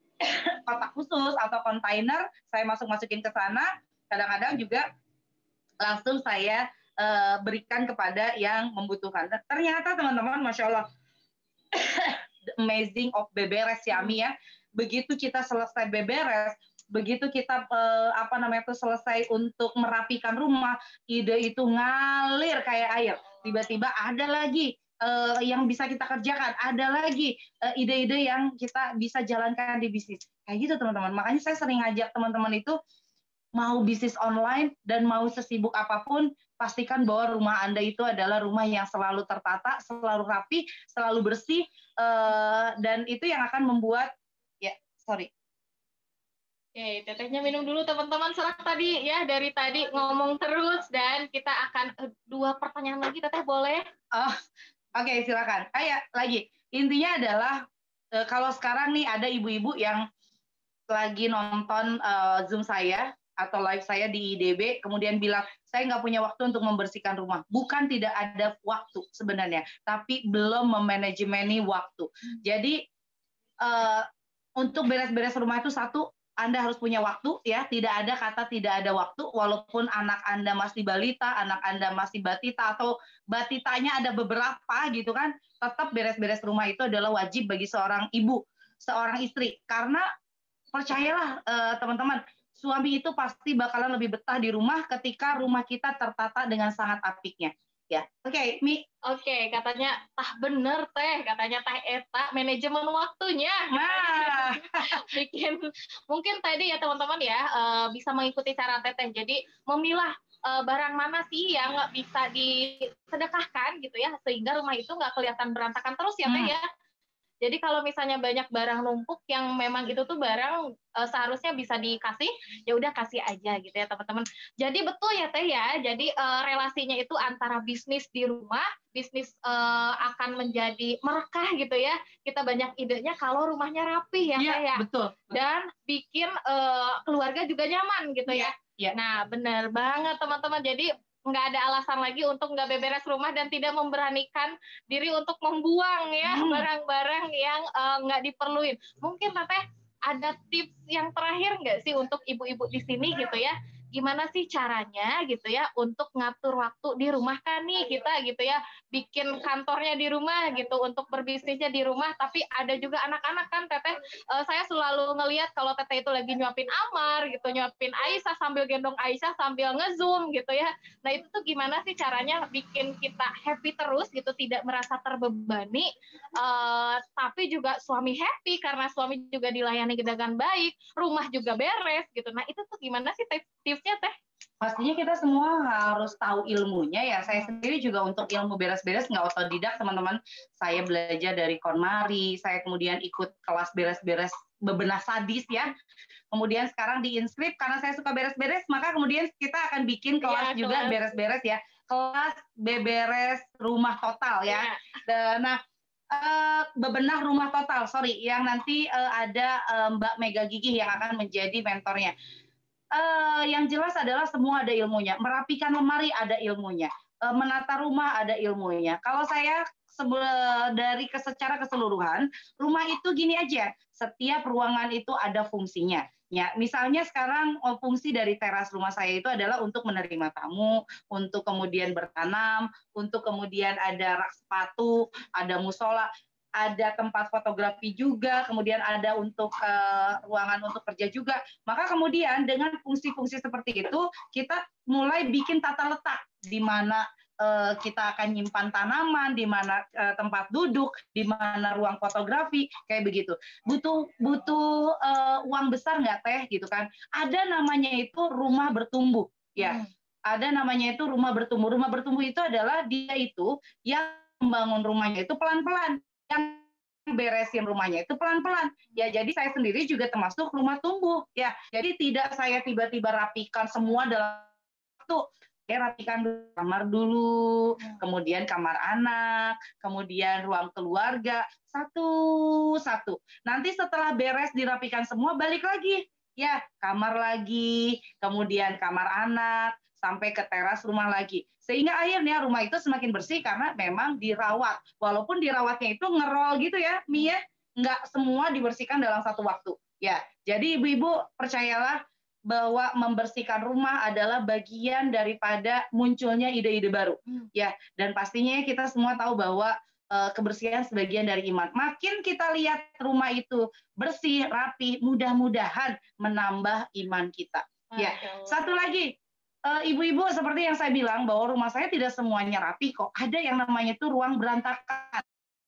kotak khusus atau kontainer, saya masuk-masukin ke sana. Kadang-kadang juga langsung saya uh, berikan kepada yang membutuhkan. Ternyata teman-teman, Masya Allah, the amazing of beberes ya, Ami ya. Begitu kita selesai beberes, begitu kita uh, apa namanya itu selesai untuk merapikan rumah, ide itu ngalir kayak air. Tiba-tiba ada lagi Uh, yang bisa kita kerjakan, ada lagi uh, ide-ide yang kita bisa jalankan di bisnis. Kayak gitu teman-teman. Makanya saya sering ngajak teman-teman itu mau bisnis online dan mau sesibuk apapun, pastikan bahwa rumah Anda itu adalah rumah yang selalu tertata, selalu rapi, selalu bersih, uh, dan itu yang akan membuat, ya sorry. Oke, tetehnya minum dulu teman-teman. Serak tadi ya, dari tadi ngomong terus, dan kita akan uh, dua pertanyaan lagi, teteh boleh? Oh. Oke, okay, silakan. Kayak lagi, intinya adalah e, kalau sekarang nih ada ibu-ibu yang lagi nonton e, Zoom saya atau live saya di I D B, kemudian bilang, saya nggak punya waktu untuk membersihkan rumah. Bukan tidak ada waktu sebenarnya, tapi belum memanajemeni waktu. Jadi, e, untuk beres-beres rumah itu satu, Anda harus punya waktu, ya. Tidak ada kata tidak ada waktu, walaupun anak Anda masih balita, anak Anda masih batita, atau batitanya ada beberapa gitu kan, tetap beres-beres rumah itu adalah wajib bagi seorang ibu, seorang istri. Karena percayalah eh, teman-teman, suami itu pasti bakalan lebih betah di rumah ketika rumah kita tertata dengan sangat apiknya. Ya, oke, okay, Mi. Oke, okay, katanya tah bener teh, katanya teh eta manajemen waktunya. Nah, bikin mungkin tadi ya teman-teman ya uh, bisa mengikuti cara teteh. Jadi memilah uh, barang mana sih yang bisa disedekahkan gitu ya, sehingga rumah itu nggak kelihatan berantakan terus ya teh hmm. ya. Jadi kalau misalnya banyak barang numpuk yang memang itu tuh barang uh, seharusnya bisa dikasih, ya udah kasih aja gitu ya teman-teman. Jadi betul ya teh ya. Jadi uh, relasinya itu antara bisnis di rumah, bisnis uh, akan menjadi merekah gitu ya. Kita banyak idenya kalau rumahnya rapi ya, ya teh ya. Betul. Dan bikin uh, keluarga juga nyaman gitu ya. ya. ya. Nah benar banget teman-teman. Jadi nggak ada alasan lagi untuk nggak beberes rumah dan tidak memberanikan diri untuk membuang ya hmm. barang-barang yang uh, nggak diperluin. Mungkin teteh ada tips yang terakhir nggak sih untuk ibu-ibu di sini gitu ya, gimana sih caranya gitu ya untuk ngatur waktu di rumah kan nih kita gitu ya, bikin kantornya di rumah gitu untuk berbisnisnya di rumah, tapi ada juga anak-anak kan Teteh, uh, saya selalu ngelihat kalau Teteh itu lagi nyuapin Amar gitu, nyuapin Aisyah sambil gendong Aisyah sambil nge-zoom gitu ya. Nah itu tuh gimana sih caranya bikin kita happy terus gitu, tidak merasa terbebani, uh, tapi juga suami happy karena suami juga dilayani dengan baik, rumah juga beres gitu. Nah itu tuh gimana sih tipsnya Teh? Pastinya kita semua harus tahu ilmunya ya. Saya sendiri juga untuk ilmu beres-beres nggak otodidak, teman-teman. Saya belajar dari KonMari, saya kemudian ikut kelas beres-beres bebenah sadis ya. Kemudian sekarang di Inscript karena saya suka beres-beres, maka kemudian kita akan bikin kelas ya, juga kelas. beres-beres ya. Kelas beberes rumah total ya. ya. Nah, uh, bebenah rumah total, sorry, yang nanti uh, ada uh, Mbak Mega Gigi yang akan menjadi mentornya. Uh, yang jelas adalah semua ada ilmunya. Merapikan lemari ada ilmunya. Uh, menata rumah ada ilmunya. Kalau saya dari secara keseluruhan, rumah itu gini aja. Setiap ruangan itu ada fungsinya. Ya, misalnya sekarang fungsi dari teras rumah saya itu adalah untuk menerima tamu, untuk kemudian bertanam, untuk kemudian ada rak sepatu, ada musola, ada tempat fotografi juga, kemudian ada untuk uh, ruangan untuk kerja juga. Maka kemudian dengan fungsi-fungsi seperti itu, kita mulai bikin tata letak di mana uh, kita akan nyimpan tanaman, di mana uh, tempat duduk, di mana ruang fotografi, kayak begitu. Butuh butuh uh, uang besar nggak Teh gitu kan? Ada namanya itu rumah bertumbuh, ya. Hmm. Ada namanya itu rumah bertumbuh. Rumah bertumbuh itu adalah dia itu yang membangun rumahnya itu pelan-pelan, yang beresin rumahnya itu pelan-pelan. Ya, jadi saya sendiri juga termasuk rumah tumbuh. Ya, jadi tidak saya tiba-tiba rapikan semua dalam waktu. Saya rapikan kamar dulu, kemudian kamar anak, kemudian ruang keluarga, satu-satu. Nanti setelah beres dirapikan semua, balik lagi. Ya, kamar lagi, kemudian kamar anak, sampai ke teras rumah lagi. Sehingga akhirnya rumah itu semakin bersih karena memang dirawat. Walaupun dirawatnya itu ngerol gitu ya, Mia, nggak semua dibersihkan dalam satu waktu. Ya, jadi ibu-ibu percayalah bahwa membersihkan rumah adalah bagian daripada munculnya ide-ide baru. Hmm. Ya, dan pastinya kita semua tahu bahwa uh, kebersihan sebagian dari iman. Makin kita lihat rumah itu bersih, rapi, mudah-mudahan menambah iman kita. Ya, satu lagi. Ibu-ibu seperti yang saya bilang bahwa rumah saya tidak semuanya rapi kok. Ada yang namanya itu ruang berantakan.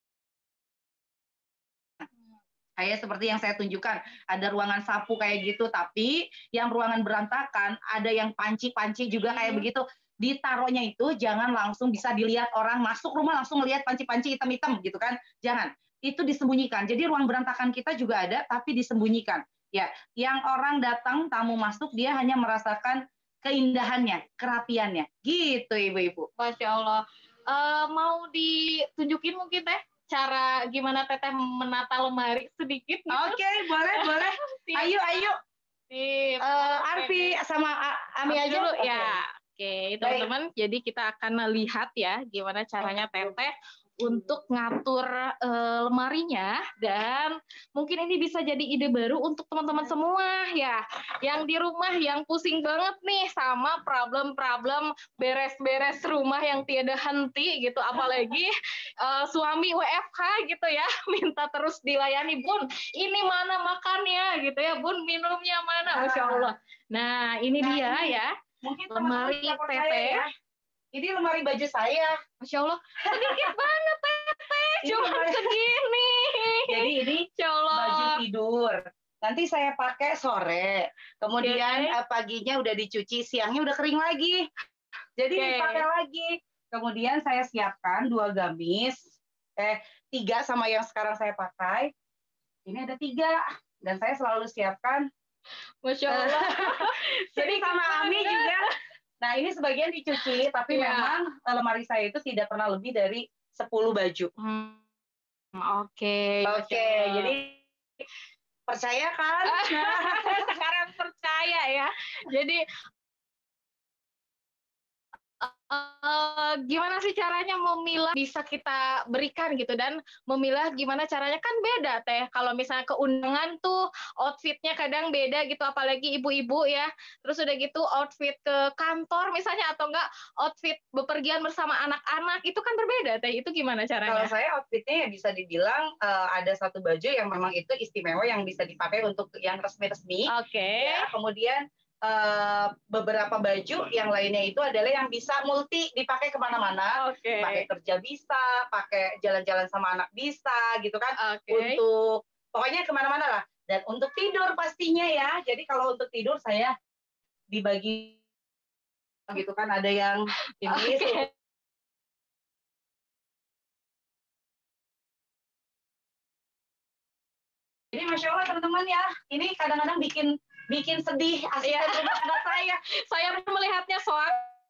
Kayak seperti yang saya tunjukkan, ada ruangan sapu kayak gitu, tapi yang ruangan berantakan ada yang panci-panci juga kayak begitu. Ditaruhnya itu jangan langsung bisa dilihat orang masuk rumah langsung lihat panci-panci hitam-hitam gitu kan. Jangan. Itu disembunyikan. Jadi ruang berantakan kita juga ada tapi disembunyikan. Ya, yang orang datang tamu masuk dia hanya merasakan keindahannya, kerapiannya, gitu ibu-ibu. Masya Allah. Uh, mau ditunjukin mungkin Teh cara gimana Teteh menata lemari sedikit? Gitu? Oke, okay, boleh, boleh. Ayo, ayo. Sip. Uh, Arfi sama Ami aja dulu okay. ya. Oke, teman-teman. Jadi kita akan lihat ya gimana caranya Teteh untuk ngatur uh, lemarinya, dan mungkin ini bisa jadi ide baru untuk teman-teman semua ya yang di rumah yang pusing banget nih sama problem-problem beres-beres rumah yang tiada henti gitu, apalagi uh, suami W F H gitu ya, minta terus dilayani, Bun ini mana makannya gitu ya, Bun minumnya mana, Masya Allah. Nah ini nah, dia ini, ya mungkin lemari Teteh ya. Ini lemari baju saya. Masya Allah, sedikit banget Teteh, cuma segini. Jadi ini baju tidur. Nanti saya pakai sore. Kemudian okay. paginya udah dicuci, siangnya udah kering lagi. Jadi okay. dipakai lagi. Kemudian saya siapkan dua gamis. Eh, tiga sama yang sekarang saya pakai. Ini ada tiga. Dan saya selalu siapkan. Masya Allah. Jadi sama Ami juga. Nah, ini sebagian dicuci, tapi yeah. memang lemari saya itu tidak pernah lebih dari sepuluh baju. Hmm. Oke. Okay. Oke, okay. Jadi percaya kan? Sekarang percaya ya. Jadi uh, gimana sih caranya memilah bisa kita berikan gitu, dan memilah gimana caranya kan beda teh. Kalau misalnya ke undangan tuh outfitnya kadang beda gitu, apalagi ibu-ibu ya. Terus udah gitu outfit ke kantor misalnya, atau enggak outfit bepergian bersama anak-anak itu kan berbeda teh. Itu gimana caranya? Kalau saya outfitnya ya bisa dibilang uh, ada satu baju yang memang itu istimewa yang bisa dipakai untuk yang resmi-resmi. Oke. Okay. Ya, kemudian uh, beberapa baju yang lainnya itu adalah yang bisa multi dipakai kemana-mana. Okay. Pakai kerja bisa, pakai jalan-jalan sama anak bisa, gitu kan. Okay. Untuk pokoknya kemana-mana lah. Dan untuk tidur pastinya ya. Jadi kalau untuk tidur saya dibagi gitu kan, ada yang ini. Okay. Jadi Masya Allah teman-teman ya, ini kadang-kadang bikin bikin sedih asisten ya. Rumah tangga saya. Saya melihatnya soal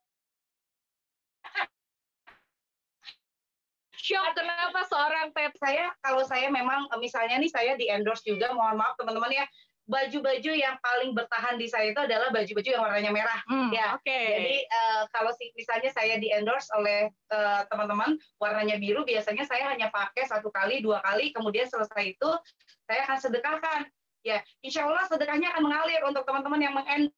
shock, kenapa seorang Tet. Saya kalau saya memang misalnya nih saya di endorse juga, mohon maaf teman-teman ya, baju-baju yang paling bertahan di saya itu adalah baju-baju yang warnanya merah. Hmm, ya. Okay. Jadi uh, kalau misalnya saya di endorse oleh uh, teman-teman warnanya biru, biasanya saya hanya pakai satu kali, dua kali, kemudian selesai itu saya akan sedekahkan. Ya, insya Allah sedekahnya akan mengalir untuk teman-teman yang mengendorse.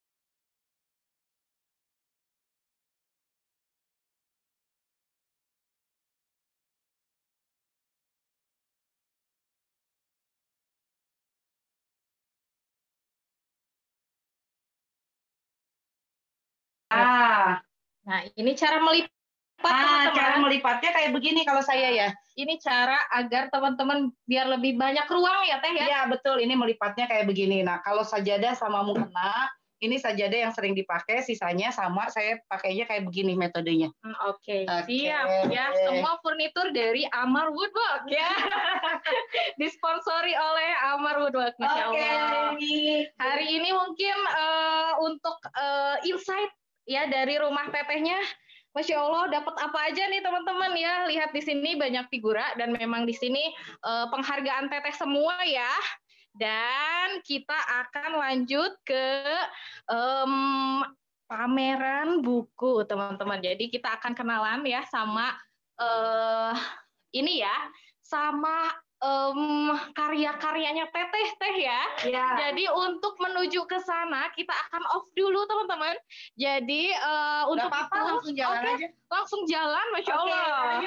Ah, nah ini cara melipat. Ah, cara melipatnya kayak begini kalau saya ya. Ini cara agar teman-teman biar lebih banyak ruang ya Teh ya? Iya betul, ini melipatnya kayak begini. Nah kalau sajadah sama mukena, ini sajadah yang sering dipakai, sisanya sama saya pakainya kayak begini metodenya. Hmm, Oke, okay. okay. Siap ya. Semua furnitur dari Amar Woodwork ya. Disponsori oleh Amar Woodwork, Masya Allah. Okay. Hari ini mungkin uh, untuk uh, insight ya dari rumah tetehnya, Masya Allah, dapat apa aja nih teman-teman ya. Lihat di sini banyak figura dan memang di sini uh, penghargaan teteh semua ya. Dan kita akan lanjut ke um, pameran buku teman-teman. Jadi kita akan kenalan ya sama uh, ini ya, sama Um, karya-karyanya teteh teh ya. Ya. Jadi untuk menuju ke sana kita akan off dulu teman-teman. Jadi uh, untuk apa-apa, itu langsung jalan okay, aja. Langsung jalan, Masya okay, Allah. Oke,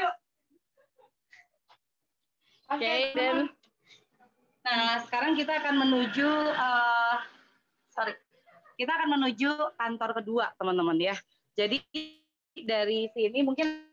okay, okay, dan nah sekarang kita akan menuju, uh, sorry, kita akan menuju kantor kedua teman-teman ya. Jadi dari sini mungkin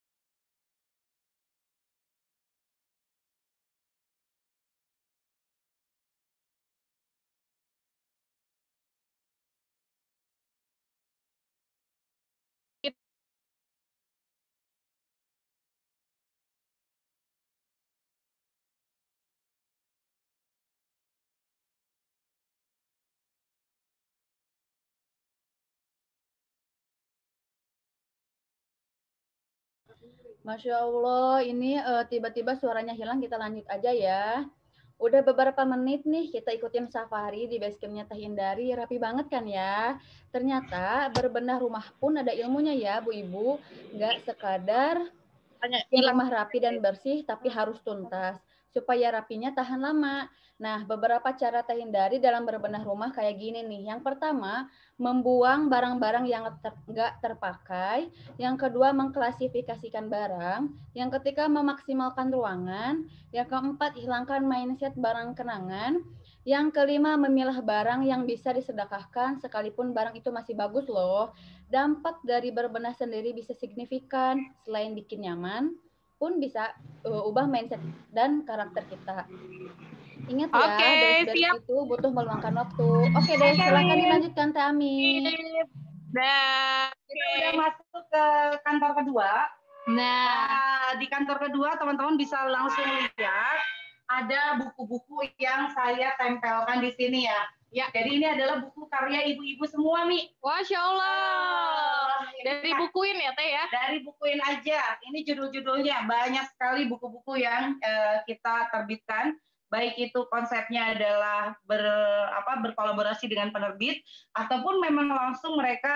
Masya Allah, ini uh, tiba-tiba suaranya hilang, kita lanjut aja ya. Udah beberapa menit nih kita ikutin safari di basecampnya Teh Indari, rapi banget kan ya. Ternyata berbenah rumah pun ada ilmunya ya Bu Ibu, nggak sekadar rumah rapi dan bersih, tapi harus tuntas supaya rapinya tahan lama. Nah, beberapa cara Teh Indari dalam berbenah rumah kayak gini nih. Yang pertama, membuang barang-barang yang ter- nggak terpakai. Yang kedua, mengklasifikasikan barang. Yang ketiga, memaksimalkan ruangan. Yang keempat, hilangkan mindset barang kenangan. Yang kelima, memilah barang yang bisa disedekahkan sekalipun barang itu masih bagus loh. Dampak dari berbenah sendiri bisa signifikan. Selain bikin nyaman, pun bisa uh, ubah mindset dan karakter kita. Ingat ya, okay, beres-beres itu butuh meluangkan waktu. Oke okay deh, silakan dilanjutkan Teh Ami. Nah, kita okay. udah masuk ke kantor kedua. Nah, nah di kantor kedua teman-teman bisa langsung lihat ada buku-buku yang saya tempelkan di sini ya. Ya, jadi ini adalah buku karya ibu-ibu semua, Mi. Masya Allah. Uh, dari bukuin ya, Teh ya? Dari bukuin aja. Ini judul-judulnya. Banyak sekali buku-buku yang uh, kita terbitkan. Baik itu konsepnya adalah ber, apa, berkolaborasi dengan penerbit, ataupun memang langsung mereka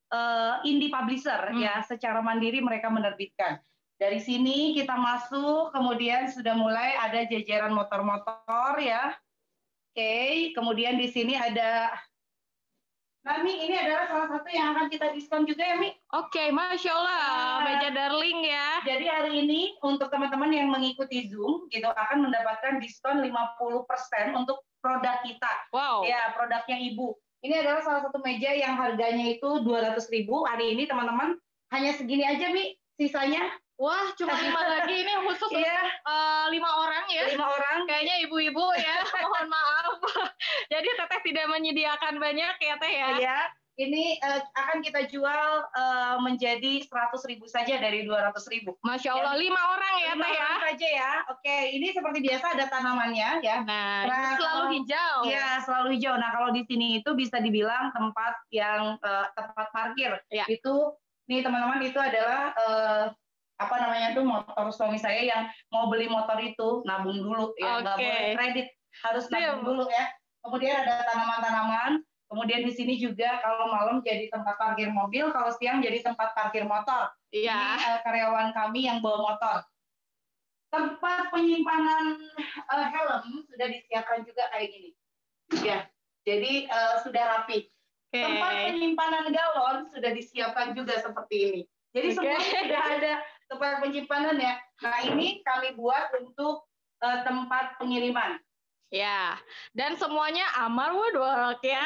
uh, indie publisher hmm. ya, secara mandiri mereka menerbitkan. Dari sini kita masuk, kemudian sudah mulai ada jajaran motor-motor ya. Oke, okay. Kemudian di sini ada. Nah, Mi, ini adalah salah satu yang akan kita diskon juga ya, Mi? Oke, okay, Masya Allah, nah, meja darling ya. Jadi hari ini untuk teman-teman yang mengikuti Zoom, gitu akan mendapatkan diskon lima puluh persen untuk produk kita. Wow. Ya, produknya Ibu. Ini adalah salah satu meja yang harganya itu dua ratus ribu. Hari ini teman-teman hanya segini aja, Mi, sisanya. Wah, cuma lima lagi ini khusus yeah. uh, lima orang ya. Lima orang. Kayaknya ibu-ibu ya, mohon maaf. Jadi Teteh tidak menyediakan banyak ya Teh ya. Iya, ini uh, akan kita jual uh, menjadi seratus ribu saja dari dua ratus ribu. Masya Allah, ya. Lima orang ya lima Teh ya. Orang saja ya. Oke, ini seperti biasa ada tanamannya ya. Nah, nah selalu kalau, hijau. Iya, selalu hijau. Nah, kalau di sini itu bisa dibilang tempat yang uh, tempat parkir. Ya. Itu, nih teman-teman, itu adalah uh, apa namanya tuh motor suami saya yang mau beli motor itu nabung dulu ya, nggak okay. boleh kredit, harus nabung dulu ya. Kemudian ada tanaman-tanaman, kemudian di sini juga kalau malam jadi tempat parkir mobil, kalau siang jadi tempat parkir motor. Iya. Ini uh, karyawan kami yang bawa motor. Tempat penyimpanan uh, helm sudah disiapkan juga kayak gini, ya. Jadi uh, sudah rapi. Okay. Tempat penyimpanan galon sudah disiapkan juga seperti ini. Jadi okay. semua sudah ada tempat penyimpanan ya. Nah ini kami buat untuk uh, tempat pengiriman. Ya, dan semuanya Amar Woodwork ya.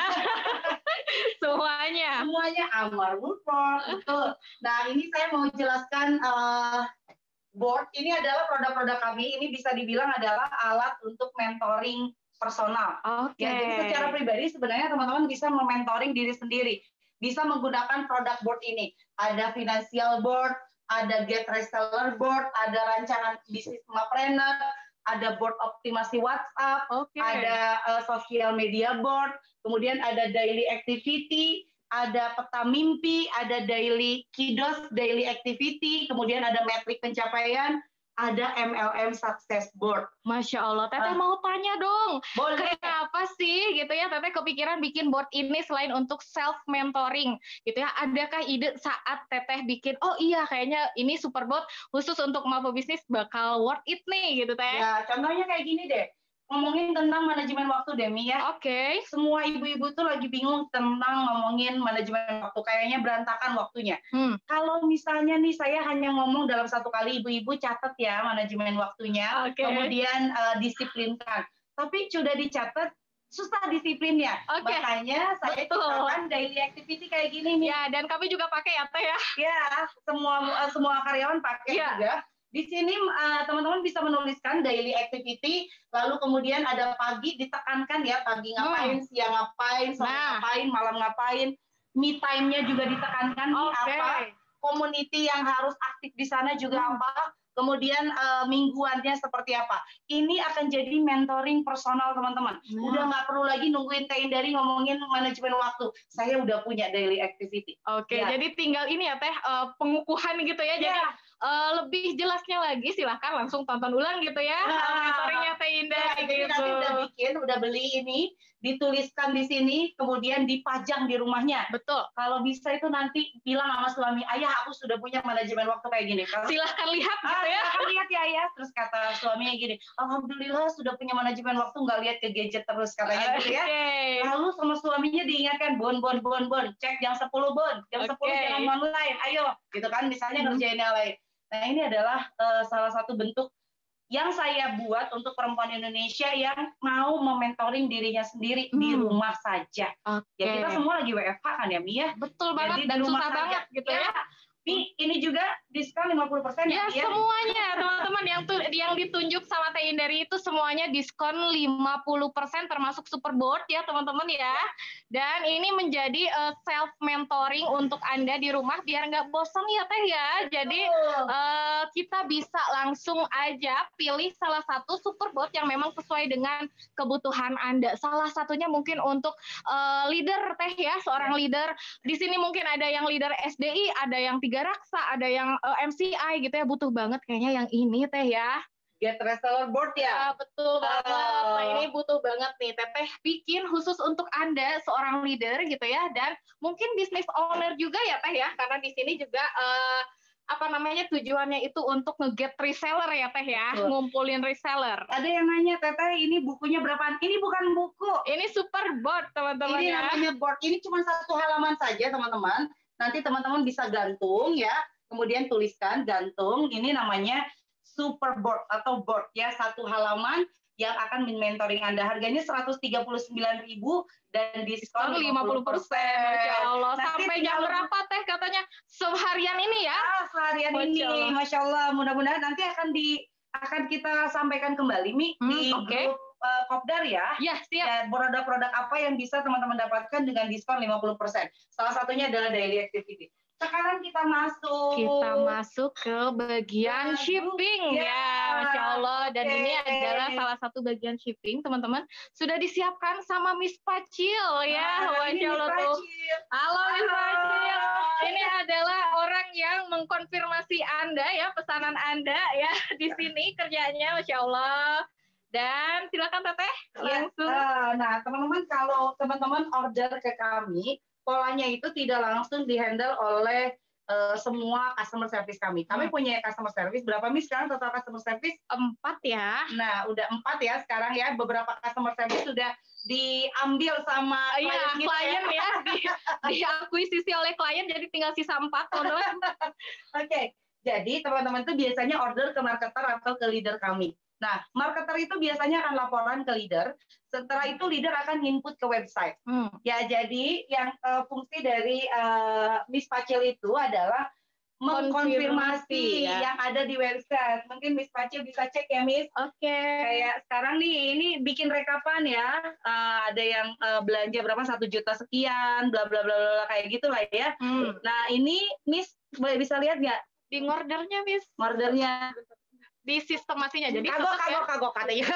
semuanya. Semuanya Amar Woodwork, betul. Nah ini saya mau jelaskan uh, board. Ini adalah produk-produk kami. Ini bisa dibilang adalah alat untuk mentoring personal. Oke. Okay. Ya, jadi secara pribadi sebenarnya teman-teman bisa mementoring diri sendiri. Bisa menggunakan produk board ini. Ada financial board, ada get reseller board, ada rancangan bisnis mapreneur, ada board optimasi WhatsApp, okay. ada uh, social media board, kemudian ada daily activity, ada peta mimpi, ada daily kiddos, daily activity, kemudian ada metrik pencapaian, ada M L M success board. Masya Allah, Teteh uh, mau tanya dong, boleh. Kenapa sih gitu ya Teteh kepikiran bikin board ini selain untuk self mentoring gitu ya? Adakah ide saat Teteh bikin, oh iya kayaknya ini super board khusus untuk mampu bisnis bakal worth it nih gitu Teh? Ya contohnya kayak gini deh. Ngomongin tentang manajemen waktu Demi ya. Oke. Okay. Semua ibu-ibu tuh lagi bingung tentang ngomongin manajemen waktu. Kayaknya berantakan waktunya. Hmm. Kalau misalnya nih saya hanya ngomong dalam satu kali, ibu-ibu catat ya manajemen waktunya. Okay. Kemudian uh, disiplinkan. Tapi sudah dicatat, susah disiplinnya. Okay. Makanya saya ciptakan daily activity kayak gini nih. Ya, dan kami juga pakai ya Teh ya. Ya, semua uh, semua karyawan pakai ya. Juga. Di sini uh, teman-teman bisa menuliskan daily activity, lalu kemudian ada pagi ditekankan ya, pagi ngapain, hmm. siang ngapain, sore nah. ngapain, malam ngapain, me time-nya juga ditekankan nih okay. apa, community yang harus aktif di sana juga hmm. apa, kemudian uh, mingguannya seperti apa. Ini akan jadi mentoring personal teman-teman. Hmm. Udah nggak perlu lagi nungguin Teh Indari ngomongin manajemen waktu. Saya udah punya daily activity. Oke, okay, ya. Jadi tinggal ini ya Teh, uh, pengukuhan gitu ya. ya. Jadi Uh, lebih jelasnya lagi silahkan langsung tonton ulang gitu ya nah, mentoringnya Teh Indah ya, gitu. Nanti udah bikin, udah beli ini, dituliskan di sini, kemudian dipajang di rumahnya. Betul. Kalau bisa itu nanti bilang sama suami, ayah aku sudah punya manajemen waktu kayak gini. Kalau, silahkan lihat gitu ah, ya. Silahkan lihat ya ayah. Terus kata suaminya gini, alhamdulillah sudah punya manajemen waktu, nggak lihat ke gadget terus katanya gitu ya. Okay. Lalu sama suaminya diingatkan, bon bon bon bon, cek jam sepuluh bon, jam okay. sepuluh jangan online, ayo, gitu kan misalnya hmm. ngerjain yang lain. Nah ini adalah uh, salah satu bentuk yang saya buat untuk perempuan Indonesia yang mau mementoring dirinya sendiri hmm. di rumah saja. Okay. Ya kita semua lagi W F H kan ya Mia? Betul banget. Jadi, dan susah saja. Banget gitu ya. ya. Tapi ini juga diskon lima puluh persen ya, ya semuanya teman-teman yang tuh yang ditunjuk sama Teh Indari itu semuanya diskon lima puluh persen termasuk superboard ya teman-teman ya. Dan ini menjadi uh, self mentoring untuk Anda di rumah biar nggak bosan ya Teh ya. Jadi uh, kita bisa langsung aja pilih salah satu superboard yang memang sesuai dengan kebutuhan Anda. Salah satunya mungkin untuk uh, leader Teh ya, seorang leader. Di sini mungkin ada yang leader S D I, ada yang tiga raksa, ada yang uh, M C I gitu ya, butuh banget kayaknya yang ini Teh ya. get reseller board ya. Ya, betul banget. Oh. Nah, ini butuh banget nih Teteh bikin khusus untuk Anda seorang leader gitu ya, dan mungkin business owner juga ya Teh ya, karena di sini juga eh, apa namanya tujuannya itu untuk nge-get reseller ya Teh ya, Betul. ngumpulin reseller. Ada yang nanya, Teteh ini bukunya berapaan? Ini bukan buku. Ini super board teman-teman Ini ya. namanya board. Ini cuma satu halaman saja teman-teman. Nanti teman-teman bisa gantung ya. Kemudian tuliskan, gantung. Ini namanya super board atau board ya. Satu halaman yang akan mentoring Anda. Harganya seratus tiga puluh sembilan ribu dan diskon lima puluh persen. Masya Allah. Nanti Sampai jam tinggal- berapa Teh katanya? Seharian ini ya? Ah, seharian Masya ini. Allah. Masya Allah. Mudah-mudahan nanti akan di akan kita sampaikan kembali Mi Hmm, di oke. grup uh, Kopdar ya. Ya, siap. Ya, produk-produk apa yang bisa teman-teman dapatkan dengan diskon lima puluh persen. Salah satunya adalah daily activity. Sekarang kita masuk. Kita masuk ke bagian Waduh, shipping ya. ya, Masya Allah. Dan Oke. ini adalah salah satu bagian shipping, teman-teman. Sudah disiapkan sama Miss Pacil ya, Nah, ini Masya Allah Miss tuh. Pacil. Halo Miss Halo. Pacil. Ini adalah orang yang mengkonfirmasi Anda ya, pesanan Anda ya di sini kerjanya, Masya Allah. Dan silakan Teteh Ya, langsung. eh, nah teman-teman kalau teman-teman order ke kami, polanya itu tidak langsung dihandle oleh eh, semua customer service kami. Kami Hmm. punya customer service, berapa Miss sekarang total customer service? Empat ya. Nah, udah empat ya sekarang ya. Beberapa customer service sudah diambil sama Iya, klien kita klien ya. ya, di, diakuisisi oleh klien, jadi tinggal sisa empat, teman-teman. Oke, jadi teman-teman itu biasanya order ke marketer atau ke leader kami. Nah, marketer itu biasanya akan laporan ke leader. Setelah itu leader akan input ke website. Hmm. Ya, jadi yang uh, fungsi dari uh, Miss Pacil itu adalah mengkonfirmasi Konfirmasi, ya. yang ada di website. Mungkin Miss Pacil bisa cek ya, Miss. Oke. Kayak sekarang nih, ini bikin rekapan ya. Uh, ada yang uh, belanja berapa satu juta sekian, bla bla bla bla kayak gitulah ya. Hmm. Nah, ini Miss boleh bisa lihat nggak Di ordernya, Miss. ordernya? Di sistemasinya. Jadi Kagok, tetap ya, kagok, kagok katanya.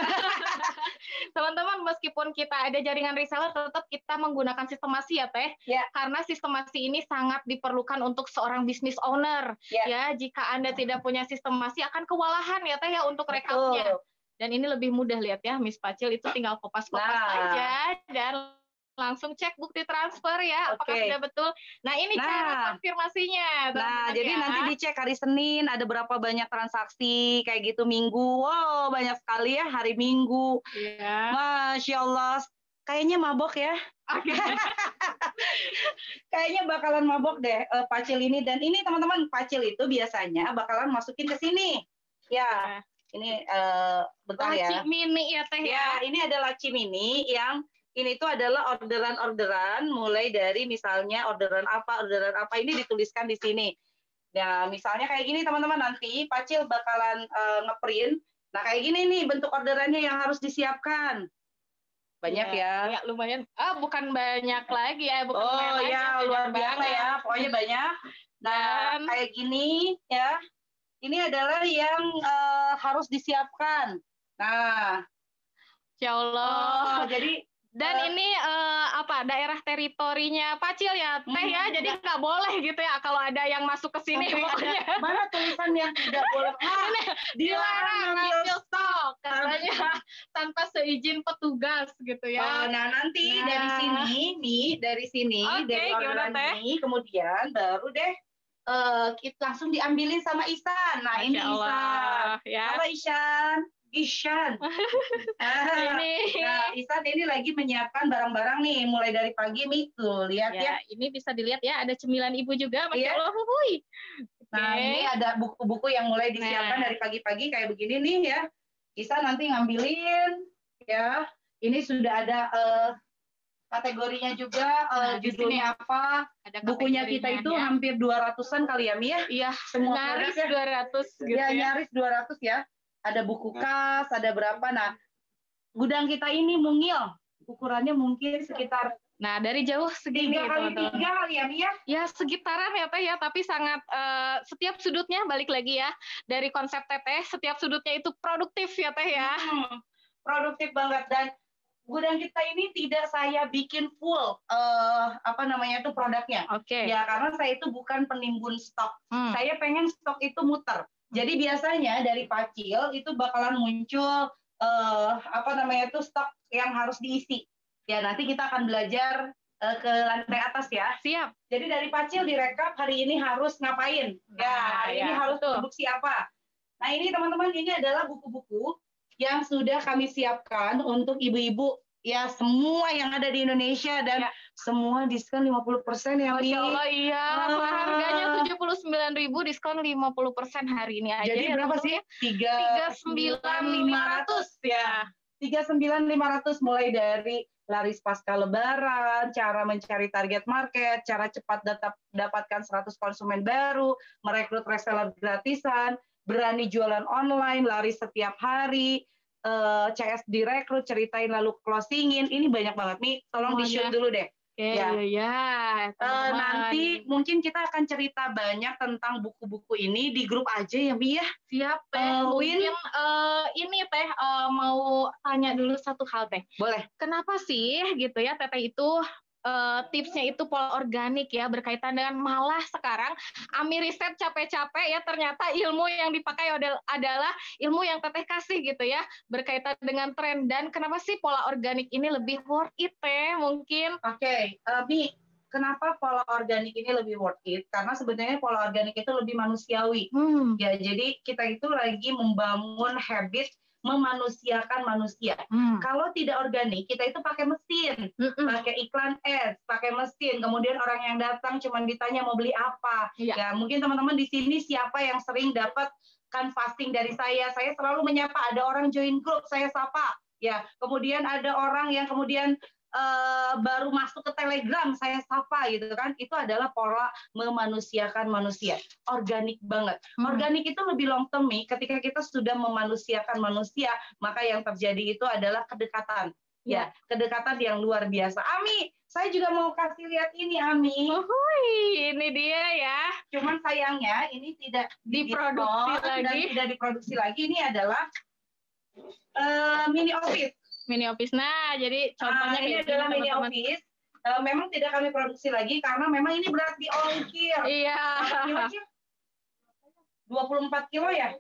teman-teman, meskipun kita ada jaringan reseller, tetap kita menggunakan sistemasi ya, Teh. Ya. Karena sistemasi ini sangat diperlukan untuk seorang business owner. Ya. Ya, jika Anda tidak punya sistemasi, akan kewalahan ya, Teh, ya, untuk rekamnya. Betul. Dan ini lebih mudah, lihat ya, Miss Pacil itu tinggal kopas-kopas Nah. aja dan langsung cek bukti transfer ya, apakah Oke. sudah betul. Nah, ini Nah. cara konfirmasinya. Nah, teman-teman jadi ya. nanti dicek hari Senin ada berapa banyak transaksi kayak gitu minggu. Wow, banyak sekali ya hari Minggu. Iya. Masya Allah, kayaknya mabok ya. Oke. Kayaknya bakalan mabok deh eh, Pacil ini. Dan ini teman-teman, Pacil itu biasanya bakalan masukin ke sini. Ya, ini eh, bentar ya. Laci mini ya, Teh ya. Ya, ini ada laci mini yang ini tuh adalah orderan-orderan mulai dari misalnya orderan apa, orderan apa ini dituliskan di sini. Nah, misalnya kayak gini teman-teman, nanti Pacil bakalan uh, ngeprint. Nah, kayak gini nih bentuk orderannya yang harus disiapkan. Banyak ya. Ya, lumayan. Ah, bukan banyak lagi ya, bukan Oh lumayan lagi, ya, banyak luar biasa banget. ya. Pokoknya banyak. Nah, Dan kayak gini ya. Ini adalah yang uh, harus disiapkan. Nah, ya Allah. oh, jadi Dan Uh, ini eh, apa daerah teritorinya Pacil ya, Teh ya. Hmm, Jadi nggak boleh gitu ya kalau ada yang masuk ke sini sampai pokoknya. ada- mana tulisan yang tidak boleh? Ah, Dilarang ngambil stok katanya tanpa seizin petugas gitu Oh, ya. nah nanti Nah. dari sini nih, dari sini, Oke, dari gimana, orderan Teh? ini, kemudian baru deh eh, kita langsung diambilin sama Isan. Nah, ini Masya Isan. Allah, ya. Halo Isan. Isan. Ah, Ini nah, Isan ini lagi menyiapkan barang-barang nih, mulai dari pagi nih, tuh lihat ya. ya, ini bisa dilihat ya, ada cemilan ibu juga, Masya Iya. Allah. Hui. Nah, Oke. ini ada buku-buku yang mulai disiapkan Nah. dari pagi-pagi kayak begini nih ya. Isan nanti ngambilin ya. Ini sudah ada eh, kategorinya juga, eh, Nah, di judulnya apa, Ada bukunya kita itu kategorinya, ya. hampir dua ratusan kali ya, Mi ya? Iya, Semua nyaris produknya. dua ratus gitu Ya, ya. nyaris dua ratus ya. Ada buku kas, ada berapa. Nah, gudang kita ini mungil. Ukurannya mungkin sekitar Nah, dari jauh segini tiga kali teman-teman. tiga kali ya, Mi ya? Ya, sekitaran ya Teh ya, tapi sangat eh, setiap sudutnya balik lagi ya. Dari konsep Teteh, setiap sudutnya itu produktif ya Teh ya. Hmm, produktif banget. Dan gudang kita ini tidak saya bikin full eh, apa namanya itu produknya. Oke. Ya, karena saya itu bukan penimbun stok. Hmm. Saya pengen stok itu muter. Jadi biasanya dari Pacil itu bakalan muncul uh, apa namanya itu stok yang harus diisi. Ya nanti kita akan belajar uh, ke lantai atas ya. Siap. Jadi dari Pacil direkap hari ini harus ngapain? Nah, ya hari ya, ini harus betul. produksi apa? Nah ini teman-teman ini adalah buku-buku yang sudah kami siapkan untuk ibu-ibu ya semua yang ada di Indonesia dan ya. Semua diskon lima puluh persen ya Mi. Masya Allah iya, ah. Harganya tujuh puluh sembilan ribu diskon lima puluh persen hari ini aja. Jadi ya, berapa sih? tiga puluh sembilan ribu lima ratus ya. tiga puluh sembilan ribu lima ratus mulai dari laris pasca lebaran, cara mencari target market, cara cepat data, dapatkan seratus konsumen baru, merekrut reseller gratisan, berani jualan online, laris setiap hari, uh, C S direkrut, ceritain lalu closingin. Ini banyak banget nih. Tolong oh, di-shoot ya. Dulu deh. Oke, ya. ya. Uh, nanti mungkin kita akan cerita banyak tentang buku-buku ini di grup aja ya, Mi ya. Siap, Teh. Uh, mungkin uh, ini Teh uh, mau tanya dulu satu hal, Teh. Boleh. Kenapa sih gitu ya, Teteh itu Uh, tipsnya itu pola organik ya, berkaitan dengan malah sekarang Ami riset capek-capek ya, ternyata ilmu yang dipakai adalah ilmu yang Teteh kasih gitu ya, berkaitan dengan tren. Dan kenapa sih pola organik ini lebih worth it, Teh mungkin? Oke, okay. uh, Mi, kenapa pola organik ini lebih worth it? Karena sebenarnya pola organik itu lebih manusiawi. Hmm. Ya, jadi kita itu lagi membangun habit memanusiakan manusia. Hmm. Kalau tidak organik, kita itu pakai mesin, Mm-mm. pakai iklan ads, pakai mesin. Kemudian orang yang datang cuma ditanya mau beli apa. Iya. Ya, mungkin teman-teman di sini siapa yang sering dapat kan fasting dari saya? Saya selalu menyapa. Ada orang join grup, saya sapa. Ya, kemudian ada orang yang kemudian Uh, baru masuk ke Telegram, saya sapa gitu kan. Itu adalah pola memanusiakan manusia. Organik banget. Hmm. Organik itu lebih long term nih. Ketika kita sudah memanusiakan manusia, maka yang terjadi itu adalah kedekatan. Ya, ya kedekatan yang luar biasa. Ami, saya juga mau kasih lihat ini, Ami. Uhuy, ini dia ya. Cuman sayangnya ini tidak diproduksi lagi. Dan tidak diproduksi lagi. Ini adalah uh, mini office. Mini office. Nah, jadi contohnya nah, ini kayak adalah gini, mini teman-teman. office. Uh, memang tidak kami produksi lagi karena memang ini berat di ongkir. Iya. dua puluh empat kilo ya?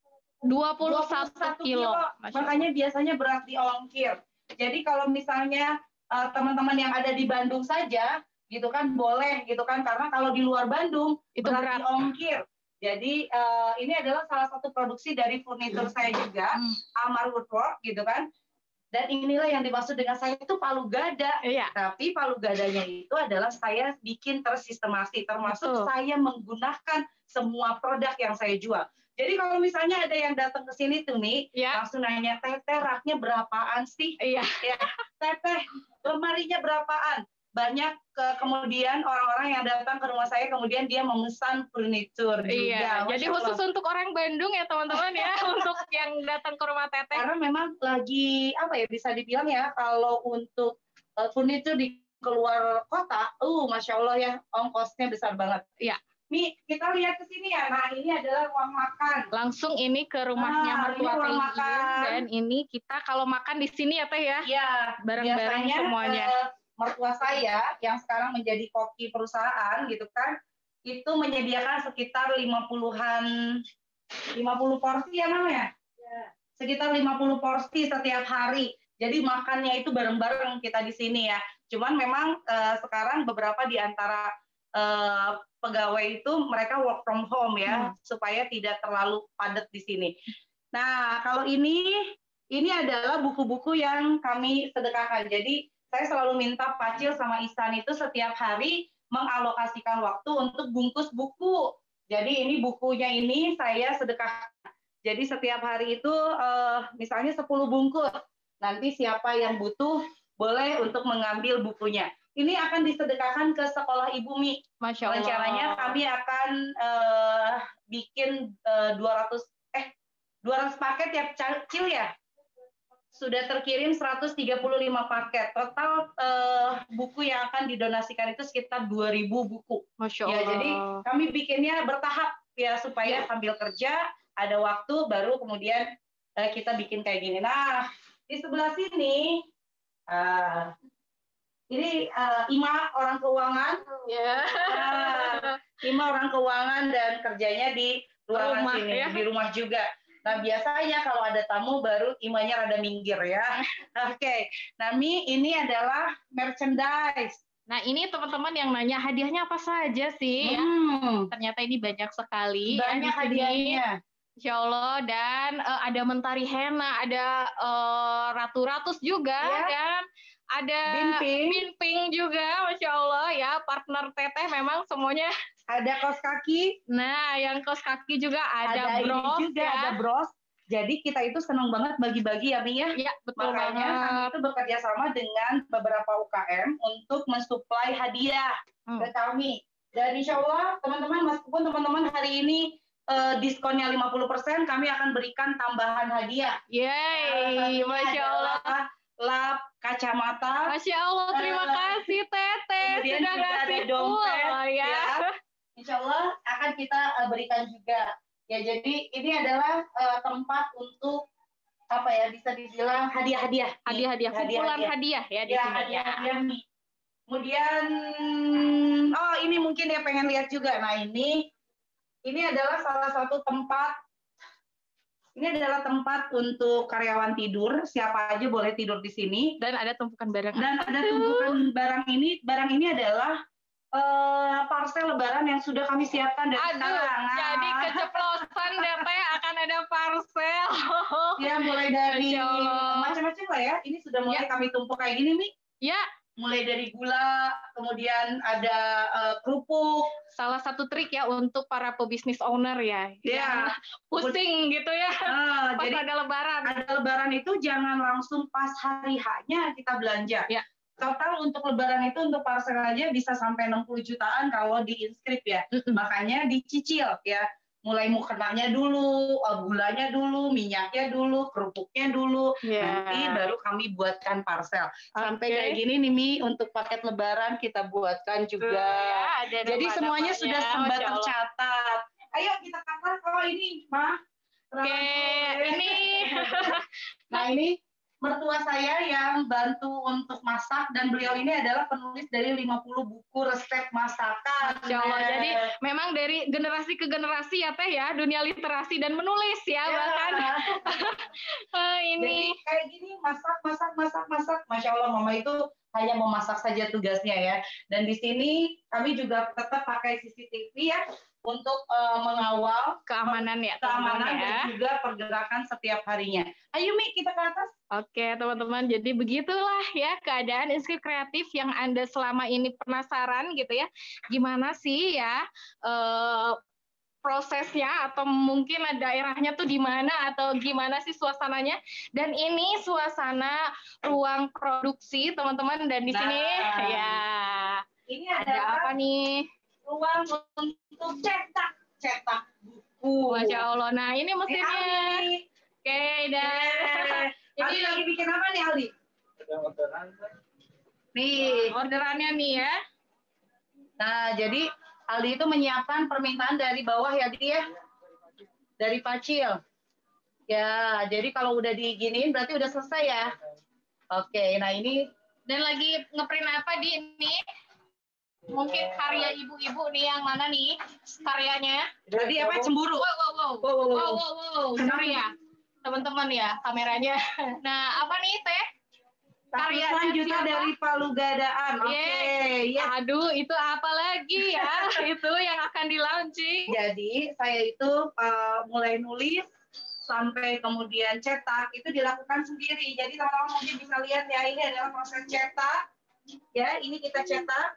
dua puluh satu kilo. Makanya biasanya berat di ongkir. Jadi kalau misalnya uh, teman-teman yang ada di Bandung saja, gitu kan boleh, gitu kan? Karena kalau di luar Bandung itu berat, berat di ongkir. Jadi uh, ini adalah salah satu produksi dari furnitur saya juga, hmm. Amar Woodwork, gitu kan? Dan inilah yang dimaksud dengan saya itu palu gada. Iya. Tapi palu gadanya itu adalah saya bikin tersistemasi, termasuk Betul. Saya menggunakan semua produk yang saya jual. Jadi kalau misalnya ada yang datang ke sini tuh nih, ya. Langsung nanya, Teteh raknya berapaan sih? Iya. Ya, Teteh lemarinya berapaan? Banyak ke, kemudian orang-orang yang datang ke rumah saya kemudian dia memesan furnitur juga. Iya, jadi khusus Allah. Untuk orang Bandung ya teman-teman ya, untuk yang datang ke rumah Teteh. Karena memang lagi apa ya bisa dibilang ya kalau untuk uh, furnitur di keluar kota, uh masya Allah ya ongkosnya besar banget. Iya. Mi, kita lihat ke sini ya. Nah, ini adalah ruang makan. Langsung ini ke rumahnya nah, mertua Teh Iin, dan ini kita kalau makan di sini ya Teh ya. Iya, bareng-bareng semuanya. Uh, mertua saya yang sekarang menjadi koki perusahaan gitu kan, itu menyediakan sekitar lima puluhan lima puluh porsi ya namanya. Ya. Sekitar lima puluh porsi setiap hari. Jadi makannya itu bareng-bareng kita di sini ya. Cuman memang uh, sekarang beberapa di antara uh, pegawai itu mereka work from home ya, hmm. supaya tidak terlalu padat di sini. Nah, kalau ini ini adalah buku-buku yang kami sedekahkan. Jadi saya selalu minta Pacil sama Ihsan itu setiap hari mengalokasikan waktu untuk bungkus buku. Jadi ini bukunya ini saya sedekahkan. Jadi setiap hari itu uh, misalnya sepuluh bungkus. Nanti siapa yang butuh boleh untuk mengambil bukunya. Ini akan disedekahkan ke sekolah Ibu Mi. Masya Allah. Rencananya kami akan uh, bikin uh, dua ratus eh dua ratus paket ya, Cil ya. Sudah terkirim seratus tiga puluh lima paket. Total uh, buku yang akan didonasikan itu sekitar dua ribu buku. Masya Allah. Ya, jadi kami bikinnya bertahap ya supaya ya. Sambil kerja ada waktu baru kemudian uh, kita bikin kayak gini. Nah, di sebelah sini uh, ini uh, Ima orang keuangan. Ya. Uh, Ima orang keuangan dan kerjanya di ruangan Rumah, sini, ya. di rumah juga. Nah, biasanya kalau ada tamu baru imannya rada minggir ya. Oke, okay. Nah, Mi, ini adalah merchandise. Nah, ini teman-teman yang nanya hadiahnya apa saja sih? Hmm. Ya? Ternyata ini banyak sekali. Banyak ya, hadiahnya. Insya Allah, dan uh, ada Mentari Henna, ada uh, Ratu Ratus juga, ya. Kan? Ada Binping. Binping juga, Masya Allah ya, partner Teteh memang semuanya. Ada kaos kaki. Nah, yang kaos kaki juga ada, ada bros ini juga, ya. ada bros. Jadi kita itu senang banget bagi-bagi ya, Mi ya. Iya, betul Makanya banget. kami itu bekerja sama dengan beberapa U K M untuk mensuplai hadiah hmm. ke kami. Dan insya Allah teman-teman, meskipun teman-teman hari ini Uh, diskonnya lima puluh persen, kami akan berikan tambahan hadiah. Yeay, Masya Allah. Lap kacamata. Masya Allah, terima uh, kasih Teteh. Kemudian sudah juga ngasih ada dompet. Oh, ya. Ya. Insya Allah akan kita uh, berikan juga. Ya, jadi ini adalah uh, tempat untuk apa ya, bisa dibilang hadiah-hadiah. Hadiah-hadiah, kumpulan hadiah ya di ya, sini. Hadiah-hadiah nih. Kemudian, oh ini mungkin dia pengen lihat juga. Nah ini. Ini adalah salah satu tempat, ini adalah tempat untuk karyawan tidur, siapa aja boleh tidur di sini. Dan ada tumpukan barang. Dan ada tumpukan barang ini, barang ini adalah uh, parcel lebaran yang sudah kami siapkan dari Aduh, sekarang. Nah. Jadi keceplosan deh Teh, akan ada parcel. Ya, mulai dari macam-macam lah ya, ini sudah mulai ya. Kami tumpuk kayak gini nih. Ya. Mulai dari gula, kemudian ada uh, kerupuk. Salah satu trik ya untuk para pebisnis owner ya, ya. pusing gitu ya, uh, pas jadi ada lebaran. Ada lebaran itu jangan langsung pas hari H-nya kita belanja. Ya. Total untuk lebaran itu untuk parcel aja bisa sampai enam puluh jutaan kalau di inskrip ya. Mm-mm. Makanya dicicil ya. Mulai mukenanya dulu, gulanya dulu, minyaknya dulu, kerupuknya dulu, yeah. Nanti baru kami buatkan parcel. Sampai okay. Kayak gini nih Mi, untuk paket lebaran kita buatkan juga. Ya, ada jadi semuanya sudah serba tercatat. Ayo kita kata kalau ini, Ma. Oke, okay. Ini. Nah ini mertua saya yang bantu untuk masak, dan beliau ini adalah penulis dari lima puluh buku resep masakan. Masya Allah. Jadi memang dari generasi ke generasi ya Teh ya, dunia literasi dan menulis ya, ya. Bahkan uh, ini. Jadi kayak gini, masak, masak, masak, masak. Masya Allah, Mama itu hanya memasak saja tugasnya ya. Dan di sini kami juga tetap pakai C C T V ya, untuk uh, mengawal keamanan ya, keamanan ya. Dan juga pergerakan setiap harinya. Ayo Mi, kita ke atas. Oke teman-teman, jadi begitulah ya keadaan Inskrip Kreatif yang Anda selama ini penasaran gitu ya, gimana sih ya uh, prosesnya, atau mungkin daerahnya tuh di mana, atau gimana sih suasananya. Dan ini suasana ruang produksi teman-teman, dan di nah, sini ya ini ada apa nih? Ruang untuk cetak cetak buku. Masya Allah. Nah ini mesinnya. Eh, Oke, okay, dan ini lagi bikin apa nih Aldi? Orderan. Nih orderannya nih ya. Nah jadi Aldi itu menyiapkan permintaan dari bawah ya Aldi ya, dari Pacil. Ya jadi kalau udah diginiin berarti udah selesai ya. Oke, nah ini dan lagi ngeprint apa di ini? Mungkin karya ibu-ibu nih, yang mana nih karyanya? Tadi apa, cemburu? Wow, wow, wow, wow, wow, wow, wow, wow. Karya teman-teman ya kameranya. Nah apa nih Teh? Karya selanjutnya dari Palu Gadaan. Oke, okay. Ya. Aduh, itu apa lagi ya? Itu yang akan di launching. Jadi saya itu uh, mulai nulis sampai kemudian cetak itu dilakukan sendiri. Jadi teman-teman mungkin bisa lihat ya, ini adalah proses cetak. Ya, ini kita cetak.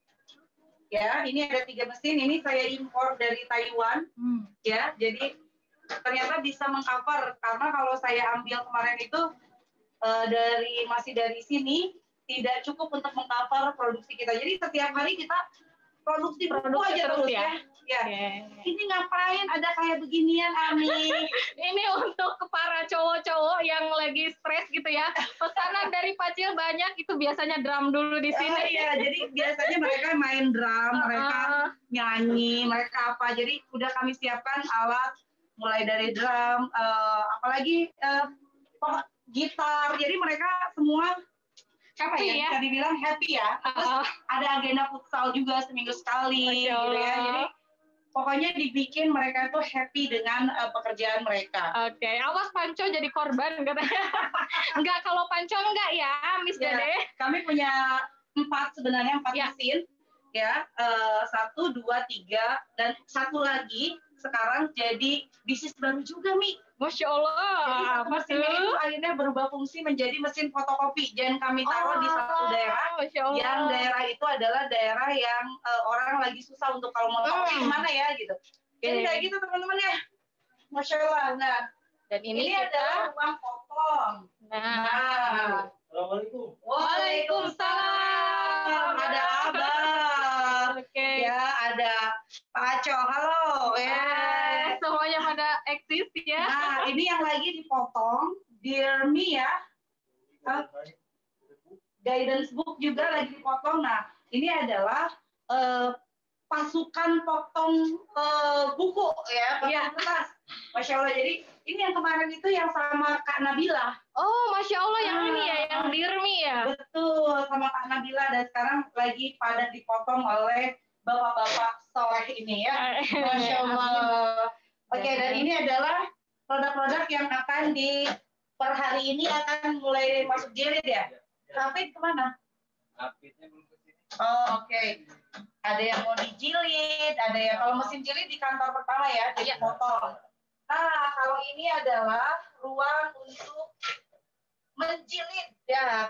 Ya, ini ada tiga mesin. Ini saya impor dari Taiwan. Hmm. Ya, jadi ternyata bisa mengcover, karena kalau saya ambil kemarin itu uh, dari masih dari sini tidak cukup untuk mengcover produksi kita. Jadi setiap hari kita produksi produksi aja terus ya. Ya. Okay. Ini ngapain ada kayak beginian, Ami? Ini untuk para cowok-cowok yang lagi stres gitu ya. Pesanan dari Pacil banyak, itu biasanya drum dulu di sini. Oh, iya, jadi biasanya mereka main drum, mereka uh, nyanyi, mereka apa. Jadi udah kami siapkan alat mulai dari drum, uh, apalagi uh, gitar. Jadi mereka semua apa ya, ya bisa dibilang happy ya. Terus uh, ada agenda futsal juga seminggu sekali gitu ya. Jadi pokoknya dibikin mereka tuh happy dengan uh, pekerjaan mereka. Oke, okay. Awas Panco jadi korban katanya. Enggak, kalau Panco enggak ya, Miss Ya, Dede. kami punya empat sebenarnya empat ya. mesin, ya uh, satu, dua, tiga, dan satu lagi sekarang jadi bisnis baru juga, Mi. Masya Allah. Jadi satu mesinnya itu akhirnya berubah fungsi menjadi mesin fotokopi. Dan kami taruh oh, di satu daerah, yang daerah itu adalah daerah yang uh, orang lagi susah untuk kalau mau kopi hmm. kemana ya gitu. Jadi kayak gitu teman-teman ya. Masya Allah. Nah, dan ini, ini kita... adalah ruang potong. Nah. nah. Assalamualaikum. Waalaikumsalam. Ada Abang. Oke. Okay. Ya, ada Pak Aco. Halo. Eh, semuanya pada eksis ya. Nah, ini yang lagi dipotong, Dear Me ya. Uh, guidance book juga lagi dipotong. Nah, ini adalah uh, pasukan potong uh, buku ya, potong ya. Kertas. Masya Allah. Jadi ini yang kemarin itu yang sama Kak Nabila. Oh, Masya Allah yang nah, ini ya, yang Dear Me ya. Betul, sama Kak Nabila, dan sekarang lagi pada dipotong oleh bapak-bapak soleh ini ya. Masya Allah. Oke, okay, dan ini adalah produk-produk yang akan di per hari ini akan mulai masuk jilid ya. Rapid kemana? Rapidnya belum ke sini. Oh, oke. Okay. Ada yang mau dijilid, ada yang kalau mesin jilid di kantor pertama ya, jadi potong. Nah, kalau ini adalah ruang untuk menjilid ya.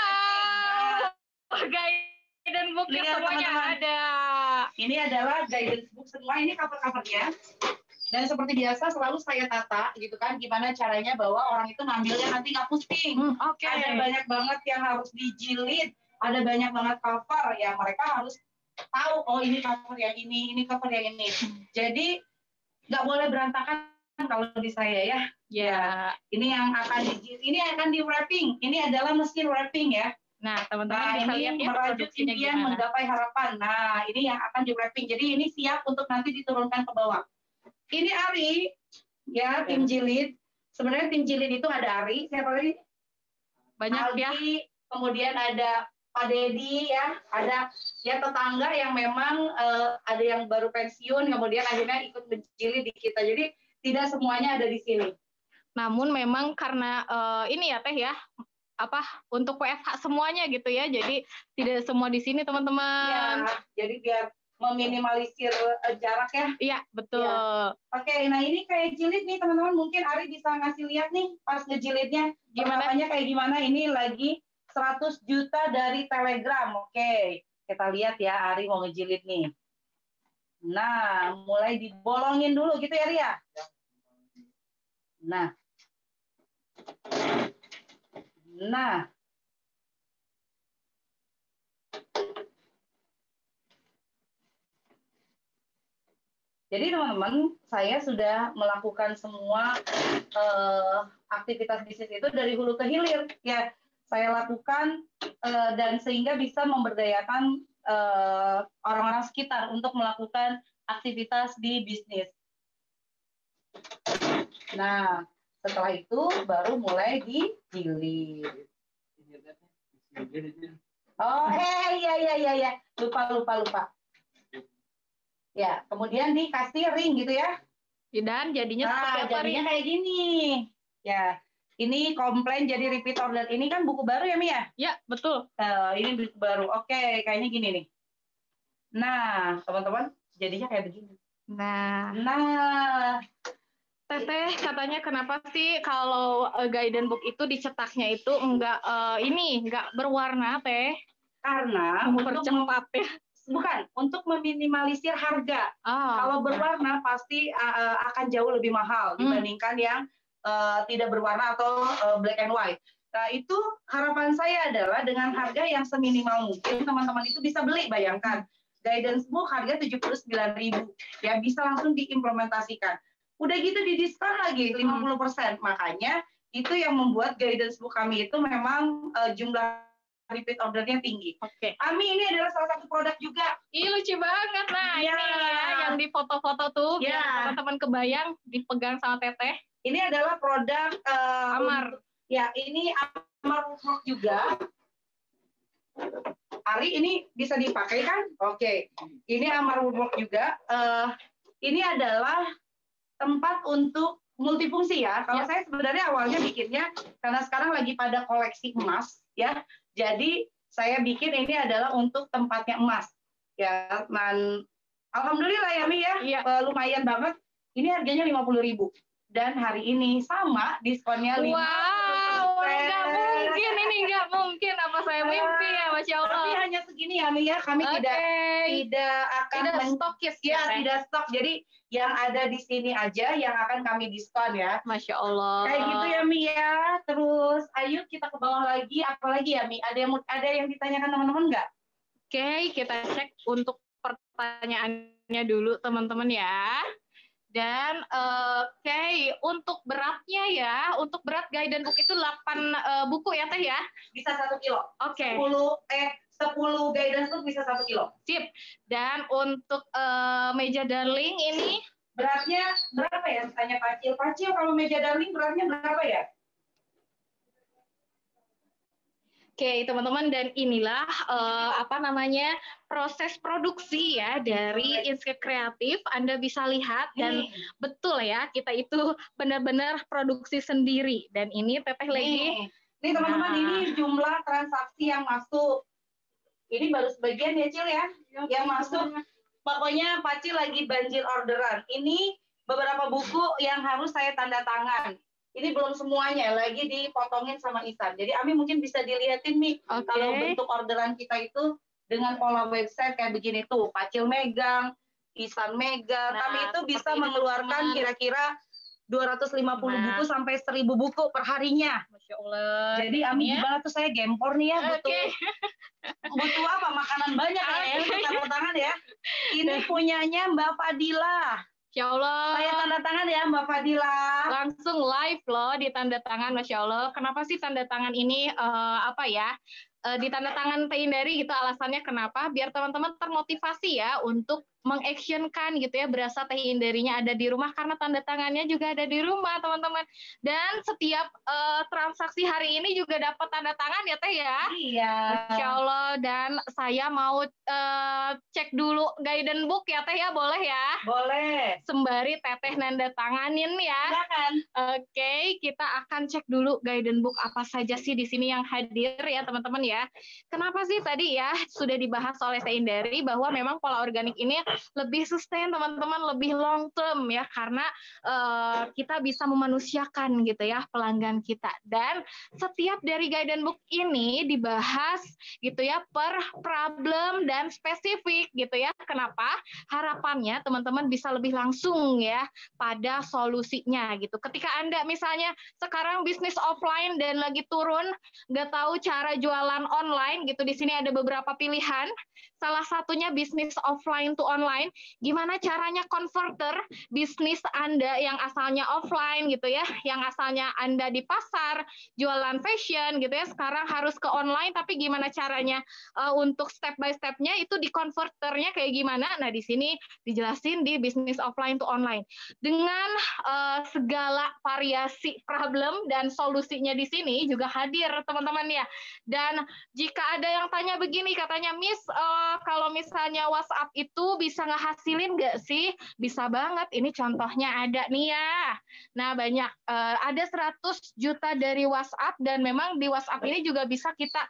Wow. Nah, guidance book semuanya teman-teman. Ada. Ini adalah guidance book semua, ini cover-covernya. Dan seperti biasa selalu saya tata gitu kan, gimana caranya bahwa orang itu ngambilnya nanti nggak pusing. Hmm, Oke. Okay. Ada banyak banget yang harus dijilid, ada banyak banget cover ya, mereka harus tahu oh ini cover yang ini, ini cover yang ini. Jadi nggak boleh berantakan kalau di saya ya. Ya, ini yang akan dijilid, ini akan di wrapping. Ini adalah mesin wrapping ya. Nah, teman-teman nah, bisa ini lihat ya merajut impian menggapai harapan. Nah, ini yang akan di wrapping. Jadi ini siap untuk nanti diturunkan ke bawah. Ini Ari, ya tim jilid. Sebenarnya tim jilid itu ada Ari, siapa lagi? Banyak Aldi, ya. Kemudian ada Pak Dedi, ya, ada ya tetangga yang memang uh, ada yang baru pensiun, kemudian akhirnya ikut menjilid di kita. Jadi tidak semuanya ada di sini. Namun memang karena uh, ini ya Teh ya, apa untuk W F H semuanya gitu ya, jadi tidak semua di sini teman-teman. Ya, jadi biar meminimalisir uh, jarak ya. Iya, betul. Ya. Oke, nah ini kayak jilid nih teman-teman, mungkin Ari bisa ngasih lihat nih pas ngejilidnya. Gimana? Pertamanya kayak gimana, ini lagi seratus juta dari Telegram. Oke, kita lihat ya Ari mau ngejilid nih. Nah, mulai dibolongin dulu gitu ya Ria. Nah. Nah. Jadi teman-teman, saya sudah melakukan semua uh, aktivitas bisnis itu dari hulu ke hilir. Ya, saya lakukan uh, dan sehingga bisa memberdayakan uh, orang-orang sekitar untuk melakukan aktivitas di bisnis. Nah, setelah itu baru mulai dijilid. Oh, eh, iya, iya, iya, iya. Lupa, lupa, lupa. Ya, kemudian dikasih ring gitu ya. Dan jadinya nah, seperti apa jadinya kayak gini. Ya, ini komplain jadi repeat order. Ini kan buku baru ya, Mia? Ya, betul. Uh, ini buku baru. Oke, kayaknya gini nih. Nah, teman-teman, jadinya kayak begini. Nah. Nah. Teteh, katanya kenapa sih kalau uh, guidance book itu dicetaknya itu enggak uh, ini, enggak berwarna, Teh? Karena mempercepat ya. Bukan, untuk meminimalisir harga. Oh, kalau berwarna pasti uh, akan jauh lebih mahal hmm. dibandingkan yang uh, tidak berwarna atau uh, black and white. Nah, itu harapan saya adalah dengan harga yang seminimal mungkin, teman-teman itu bisa beli, bayangkan. Guidance book harga tujuh puluh sembilan ribu, ya bisa langsung diimplementasikan. Udah gitu didiskon lagi lima puluh persen. Hmm. Makanya itu yang membuat guidance book kami itu memang uh, jumlah repeat ordernya tinggi. Oke. Okay. Ami ini adalah salah satu produk juga. Ih, lucu banget. Nah, ya. Ini ya yang di foto-foto tuh, ya. Biar teman-teman kebayang dipegang sama Teteh. Ini adalah produk uh, Amar. Untuk, ya, ini Amar Woodwork juga. Ari, ini bisa dipakai kan? Oke. Okay. Ini Amar Woodwork juga. Uh, ini adalah tempat untuk multifungsi ya. Kalau Ya. saya sebenarnya awalnya bikinnya karena sekarang lagi pada koleksi emas ya. Jadi saya bikin ini adalah untuk tempatnya emas ya. Dan alhamdulillah ya Mi ya, Iya. eh, lumayan banget. Ini harganya lima puluh ribu. Dan hari ini sama diskonnya lima puluh persen. Wow, nggak mungkin ini nggak mungkin. Apa saya mimpi ya, Masya Allah. Tapi hanya segini ya Mi ya. Kami Oke. tidak tidak akan Tidak men- stokis ya, ya, Teh? tidak stok. Jadi yang ada di sini aja yang akan kami diskon ya. Masya Allah. Kayak gitu ya Mi ya. Terus ayo kita ke bawah lagi. Apalagi ya Mi? Ada yang ada yang ditanyakan teman-teman nggak? Oke, kita cek untuk pertanyaannya dulu teman-teman ya. Dan eh, oke, untuk beratnya ya, untuk berat guidance book itu delapan eh, buku ya Teh ya? Bisa satu kilo. Oke, sepuluh eh sepuluh guidance book bisa satu kilo. sip. Dan untuk eh, meja darling ini, Beratnya berapa ya? Tanya Pacil. Pacil kalau meja darling beratnya berapa ya? oke teman-teman, dan inilah eh, apa namanya proses produksi ya dari Inskep Kreatif. Anda bisa lihat dan Nih, betul ya, kita itu benar-benar produksi sendiri. Dan ini Teteh lagi. nih, nih teman-teman, Nah. ini jumlah transaksi yang masuk. Ini baru sebagian ya Cil ya, yang masuk. Pokoknya Pacil lagi banjir orderan. Ini beberapa buku yang harus saya tanda tangan. Ini belum semuanya, lagi dipotongin sama Isan. Jadi Ami mungkin bisa dilihatin nih, Oke. kalau bentuk orderan kita itu dengan pola website kayak begini tuh. Pacil megang, Isan megang. Nah, Kami itu bisa seperti ini, mengeluarkan teman-teman. kira-kira dua ratus lima puluh Nah. buku sampai seribu buku per harinya. Masya Allah. Jadi Ami ya. gimana tuh saya gempor nih ya, butuh Oke. butuh apa? Makanan banyak ya, ya Oke. untuk tanda tangan ya. Ini punyanya Mbak Fadila. Masya Allah. Saya tanda tangan ya Mbak Fadila. Langsung live loh di tanda tangan, Masya Allah. Kenapa sih tanda tangan ini eh, apa ya? Eh, di tanda tangan Teh Indari gitu, alasannya kenapa? Biar teman-teman termotivasi ya untuk mengactionkan gitu ya, berasa Teh Indarinya ada di rumah karena tanda tangannya juga ada di rumah teman-teman. Dan setiap eh, transaksi hari ini juga dapat tanda tangan ya Teh ya. Iya. Masya Allah. Dan saya mau eh, cek dulu guidance book ya Teh ya, boleh ya? Boleh. Sembari Teteh nanda tanganin ya. Silakan. Oke, kita akan cek dulu guidance book apa saja sih di sini yang hadir ya teman-teman ya. Kenapa sih tadi ya sudah dibahas oleh Teh Indari bahwa memang pola organik ini lebih sustain teman-teman, lebih long term ya, karena eh, kita bisa memanusiakan gitu ya pelanggan kita. Dan setiap dari guidance book ini dibahas gitu ya per problem dan spesifik gitu ya. Kenapa? Harapannya teman-teman bisa lebih langsung ya pada solusinya gitu. Ketika Anda misalnya sekarang bisnis offline dan lagi turun, nggak tahu cara jualan online gitu, di sini ada beberapa pilihan. Salah satunya bisnis offline to online. Gimana caranya converter bisnis Anda yang asalnya offline gitu ya, yang asalnya Anda di pasar jualan fashion gitu ya, sekarang harus ke online, tapi gimana caranya uh, untuk step by step-nya itu di converternya kayak gimana? Nah, di sini dijelasin di bisnis offline to online. Dengan uh, segala variasi problem dan solusinya di sini juga hadir teman-teman ya. Dan jika ada yang tanya begini, katanya Miss, uh, kalau misalnya WhatsApp itu bisa ngehasilin nggak sih? Bisa banget. Ini contohnya ada nih ya. Nah, banyak. Uh, ada seratus juta dari WhatsApp, dan memang di WhatsApp ini juga bisa kita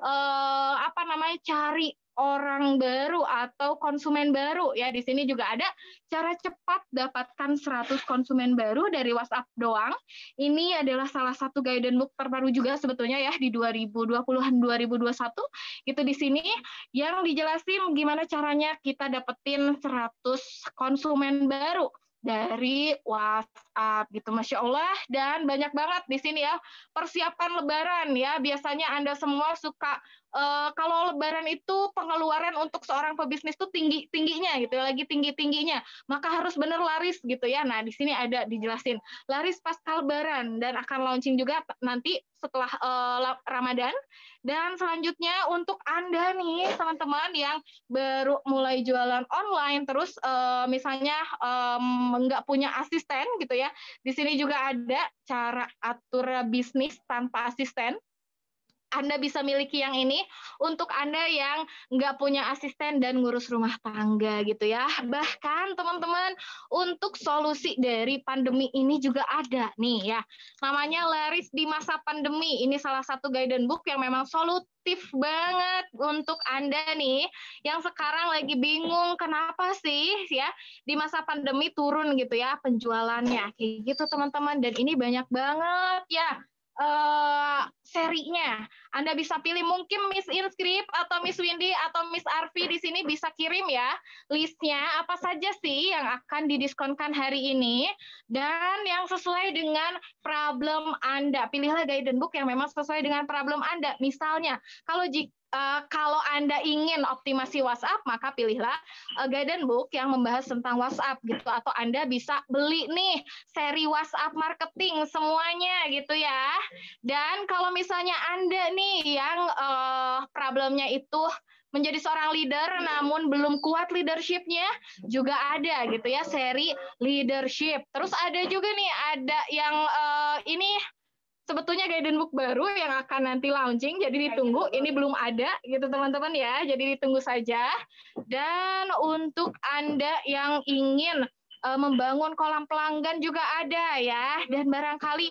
uh, apa namanya cari orang baru atau konsumen baru ya. Di sini juga ada cara cepat dapatkan seratus konsumen baru dari WhatsApp doang. Ini adalah salah satu guidance book terbaru juga sebetulnya ya di dua ribu dua puluhan dua ribu dua puluh satu. Itu di sini yang dijelasin gimana caranya kita dapetin seratus konsumen baru dari WhatsApp gitu, Masya Allah. Dan banyak banget di sini ya persiapan Lebaran ya. Biasanya Anda semua suka uh, kalau Lebaran itu pengeluaran untuk seorang pebisnis tuh tinggi tingginya gitu, lagi tinggi tingginya, maka harus bener laris gitu ya. Nah, di sini ada dijelasin laris pasca Lebaran, dan akan launching juga nanti setelah uh, Ramadan. Dan selanjutnya untuk Anda nih teman-teman yang baru mulai jualan online, terus uh, misalnya um, nggak punya asisten gitu ya, di sini juga ada cara atur bisnis tanpa asisten. Anda bisa miliki yang ini untuk Anda yang nggak punya asisten dan ngurus rumah tangga gitu ya. Bahkan teman-teman, untuk solusi dari pandemi ini juga ada nih ya. Namanya Laris di Masa Pandemi. Ini salah satu guidance book yang memang solutif banget untuk Anda nih yang sekarang lagi bingung kenapa sih ya di masa pandemi turun gitu ya penjualannya. Kayak gitu teman-teman, dan ini banyak banget ya Uh, serinya. Anda bisa pilih mungkin Miss Inscript atau Miss Windy atau Miss Arfi di sini bisa kirim ya listnya apa saja sih yang akan didiskonkan hari ini dan yang sesuai dengan problem Anda. Pilihlah guidance book yang memang sesuai dengan problem Anda. Misalnya, kalau jika Uh, kalau Anda ingin optimasi WhatsApp, maka pilihlah uh, guidance book yang membahas tentang WhatsApp gitu. Atau Anda bisa beli nih seri WhatsApp marketing semuanya gitu ya. Dan kalau misalnya Anda nih yang uh, problemnya itu menjadi seorang leader namun belum kuat leadership-nya, juga ada gitu ya seri leadership. Terus ada juga nih ada yang uh, ini sebetulnya guidance book baru yang akan nanti launching, jadi ditunggu. Ini belum ada gitu teman-teman ya, jadi ditunggu saja. Dan untuk Anda yang ingin uh, membangun kolam pelanggan juga ada ya. Dan barangkali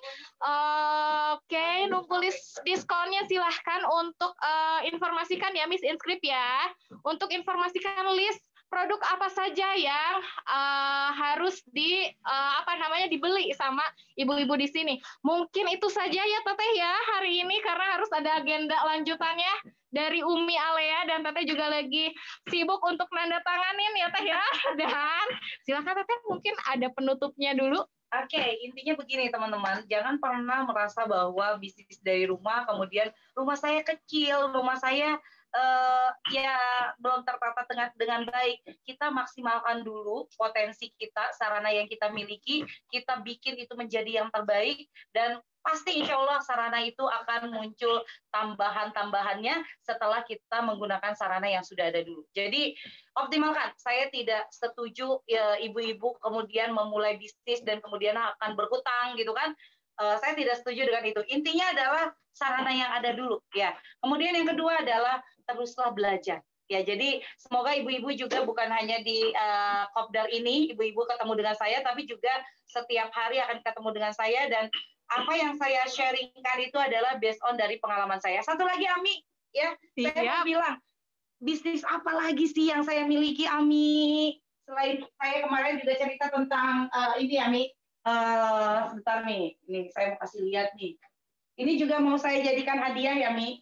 uh, oke okay, nunggu list diskonnya silahkan untuk uh, informasikan ya Miss Inscript ya. Untuk informasikan list produk apa saja yang uh, harus di uh, apa namanya dibeli sama ibu-ibu di sini. Mungkin itu saja ya Teteh ya hari ini karena harus ada agenda lanjutannya dari Umi Alea dan Teteh juga lagi sibuk untuk nanda tanganin ya Teh ya. Dan silakan Teteh mungkin ada penutupnya dulu. Oke, okay, intinya begini teman-teman, jangan pernah merasa bahwa bisnis dari rumah, kemudian rumah saya kecil, rumah saya Uh, ya belum tertata dengan dengan baik. Kita maksimalkan dulu potensi kita, sarana yang kita miliki, kita bikin itu menjadi yang terbaik, dan pasti insya Allah sarana itu akan muncul tambahan-tambahannya setelah kita menggunakan sarana yang sudah ada dulu. Jadi optimalkan. Saya tidak setuju ya, ibu-ibu kemudian memulai bisnis dan kemudian akan berhutang gitu kan. Uh, saya tidak setuju dengan itu. Intinya adalah sarana yang ada dulu ya. Kemudian yang kedua adalah teruslah belajar. Ya, jadi semoga ibu-ibu juga bukan hanya di uh, Kopdar ini, ibu-ibu ketemu dengan saya, tapi juga setiap hari akan ketemu dengan saya, dan apa yang saya sharingkan itu adalah based on dari pengalaman saya. Satu lagi Ami, ya, Siap. Saya mau bilang, bisnis apa lagi sih yang saya miliki Ami? Selain saya kemarin juga cerita tentang uh, ini Ami, uh, sebentar nih, ini saya mau kasih lihat nih. Ini juga mau saya jadikan hadiah ya Mi.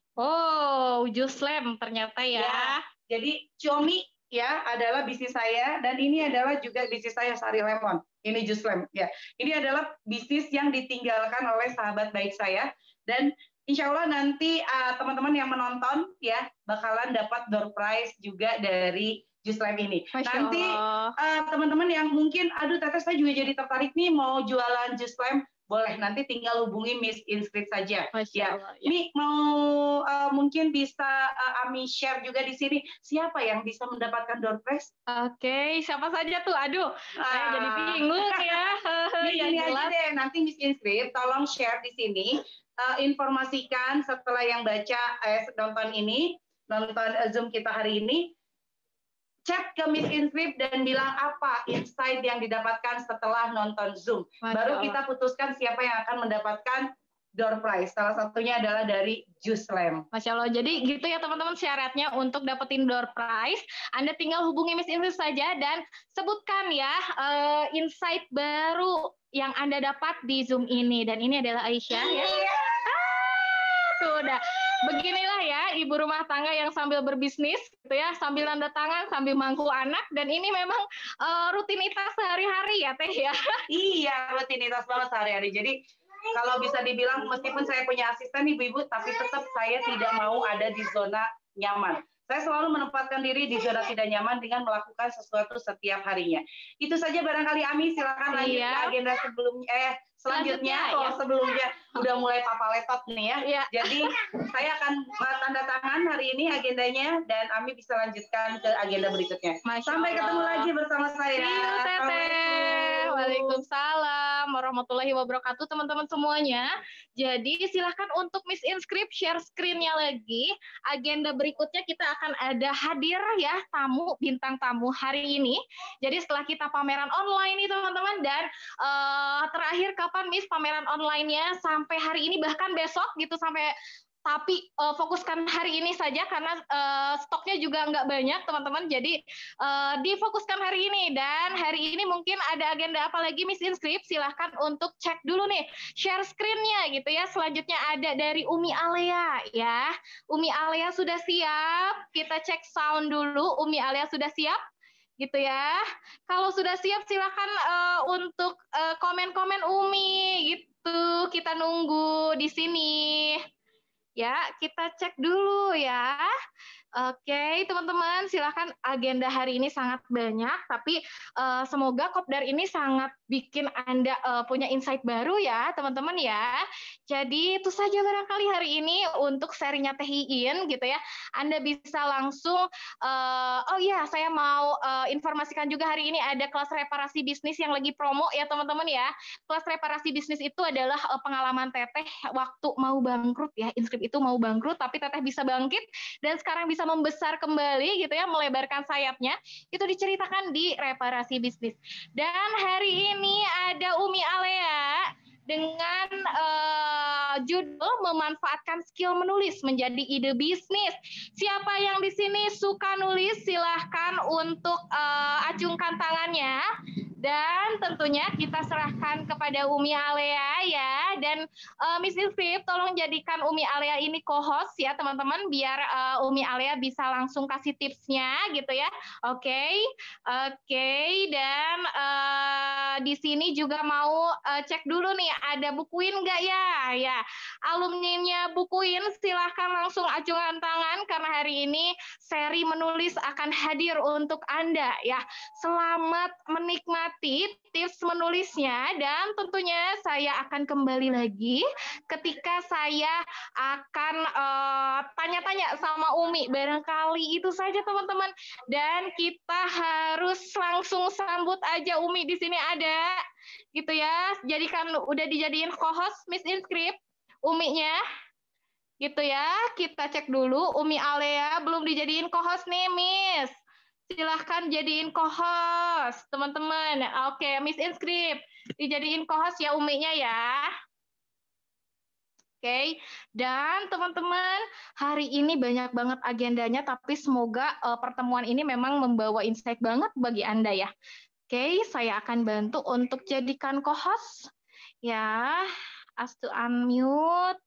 Oh, Juice Slam ternyata ya. ya. Jadi Xiaomi ya adalah bisnis saya, dan ini adalah juga bisnis saya Sari Lemon. Ini Juice Slam ya. Ini adalah bisnis yang ditinggalkan oleh sahabat baik saya, dan insya Allah nanti uh, teman-teman yang menonton ya bakalan dapat door prize juga dari Juice Slam ini. Masya nanti uh, teman-teman yang mungkin aduh Teteh saya juga jadi tertarik nih mau jualan Juice Slam, boleh nanti tinggal hubungi Miss Inscript saja. Ya. Allah, ya. Ini mau uh, mungkin bisa uh, Ami share juga di sini siapa yang bisa mendapatkan door prize? Oke, okay. Siapa saja tuh? Aduh, uh, saya jadi bingung ya. Ini, ya, ini aja deh, nanti Miss Inscript tolong share di sini, uh, informasikan setelah yang baca eh, nonton ini, nonton uh, Zoom kita hari ini. Chat ke Miss Inscript dan bilang apa insight yang didapatkan setelah nonton Zoom. Masya Baru Allah. Kita putuskan siapa yang akan mendapatkan door prize. Salah satunya adalah dari Juice Slam. Masya Allah. Jadi gitu ya teman-teman syaratnya untuk dapetin door prize. Anda tinggal hubungi Miss Inscript saja dan sebutkan ya uh, insight baru yang Anda dapat di Zoom ini. Dan ini adalah Aisyah ya. Sudah. Beginilah ya ibu rumah tangga yang sambil berbisnis gitu ya, sambil tanda tangan, sambil mangku anak, dan ini memang uh, rutinitas sehari-hari ya Teh ya. Iya, rutinitas banget sehari-hari. Jadi kalau bisa dibilang meskipun saya punya asisten ibu-ibu, tapi tetap saya tidak mau ada di zona nyaman. Saya selalu menempatkan diri di zona tidak nyaman dengan melakukan sesuatu setiap harinya. Itu saja barangkali Ami, silakan lanjut iya. ke agenda sebelumnya. Eh, selanjutnya, kalau ya. sebelumnya udah mulai papa letot nih ya. ya. Jadi saya akan tanda tangan hari ini agendanya, dan Ami bisa lanjutkan ke agenda berikutnya. Masya Sampai Allah. ketemu lagi bersama saya. See you, Teteh. Waalaikumsalam warahmatullahi wabarakatuh teman-teman semuanya. Jadi silahkan untuk Miss Inscript share screen-nya lagi. Agenda berikutnya kita akan ada hadir ya tamu, bintang tamu hari ini. Jadi setelah kita pameran online nih teman-teman, dan uh, terakhir kapan Miss pameran online-nya sampai hari ini bahkan besok gitu sampai, tapi uh, fokuskan hari ini saja karena uh, stoknya juga nggak banyak teman-teman, jadi uh, difokuskan hari ini. Dan hari ini mungkin ada agenda apa lagi Miss Inscript, silahkan untuk cek dulu nih share screen-nya gitu ya. Selanjutnya ada dari Umi Alea ya. Umi Alea sudah siap, kita cek sound dulu. Umi Alea sudah siap gitu ya. Kalau sudah siap silahkan uh, untuk uh, komen-komen Umi gitu, kita nunggu di sini. Ya, kita cek dulu ya. Oke, teman-teman, silakan. Agenda hari ini sangat banyak, tapi uh, semoga Kopdar ini sangat bikin Anda uh, punya insight baru ya, teman-teman ya. Jadi itu saja barangkali hari ini untuk serinya Teh Iin gitu ya. Anda bisa langsung, uh, oh iya, saya mau uh, informasikan juga hari ini ada kelas reparasi bisnis yang lagi promo ya, teman-teman ya. Kelas reparasi bisnis itu adalah uh, pengalaman Teteh waktu mau bangkrut ya. Inscript itu mau bangkrut, tapi Teteh bisa bangkit dan sekarang bisa membesar kembali gitu ya, melebarkan sayapnya. Itu diceritakan di reparasi bisnis. Dan hari ini ada Umi Alea dengan uh, judul memanfaatkan skill menulis menjadi ide bisnis. Siapa yang di sini suka nulis, silahkan untuk uh, acungkan tangannya. Dan tentunya kita serahkan kepada Umi Alea ya. Dan uh, Miss Inscript tolong jadikan Umi Alea ini co-host ya teman-teman, biar uh, Umi Alea bisa langsung kasih tipsnya gitu ya. Oke, okay. oke. Okay. Dan uh, di sini juga mau uh, cek dulu nih, ada Bukuin nggak ya? Ya, alumninya Bukuin silahkan langsung acungkan tangan karena hari ini seri menulis akan hadir untuk Anda ya. Selamat menikmati tips menulisnya, dan tentunya saya akan kembali lagi ketika saya akan uh, tanya-tanya sama Umi. Barangkali itu saja teman-teman, dan kita harus langsung sambut aja Umi di sini ada gitu ya. Jadikan udah dijadiin co-host Miss Inscript Uminya gitu ya. Kita cek dulu Umi Alea belum dijadiin co-host nih Miss. Silahkan jadiin co-host, teman-teman. Oke, Miss Inscript, dijadiin co-host ya Uminya ya. Oke, dan teman-teman, hari ini banyak banget agendanya, tapi semoga uh, pertemuan ini memang membawa insight banget bagi Anda ya. Oke, saya akan bantu untuk jadikan co-host. Ya, ask to unmute.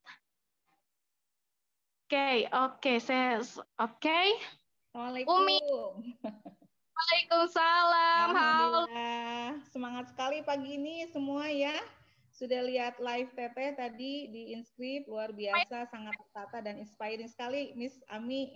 Oke, oke, saya oke. Assalamualaikum. Umi. Waalaikumsalam. Alhamdulillah. Semangat sekali pagi ini semua ya. Sudah lihat live Teteh tadi di Inscript, luar biasa, sangat tertata dan inspiring sekali Miss Ami.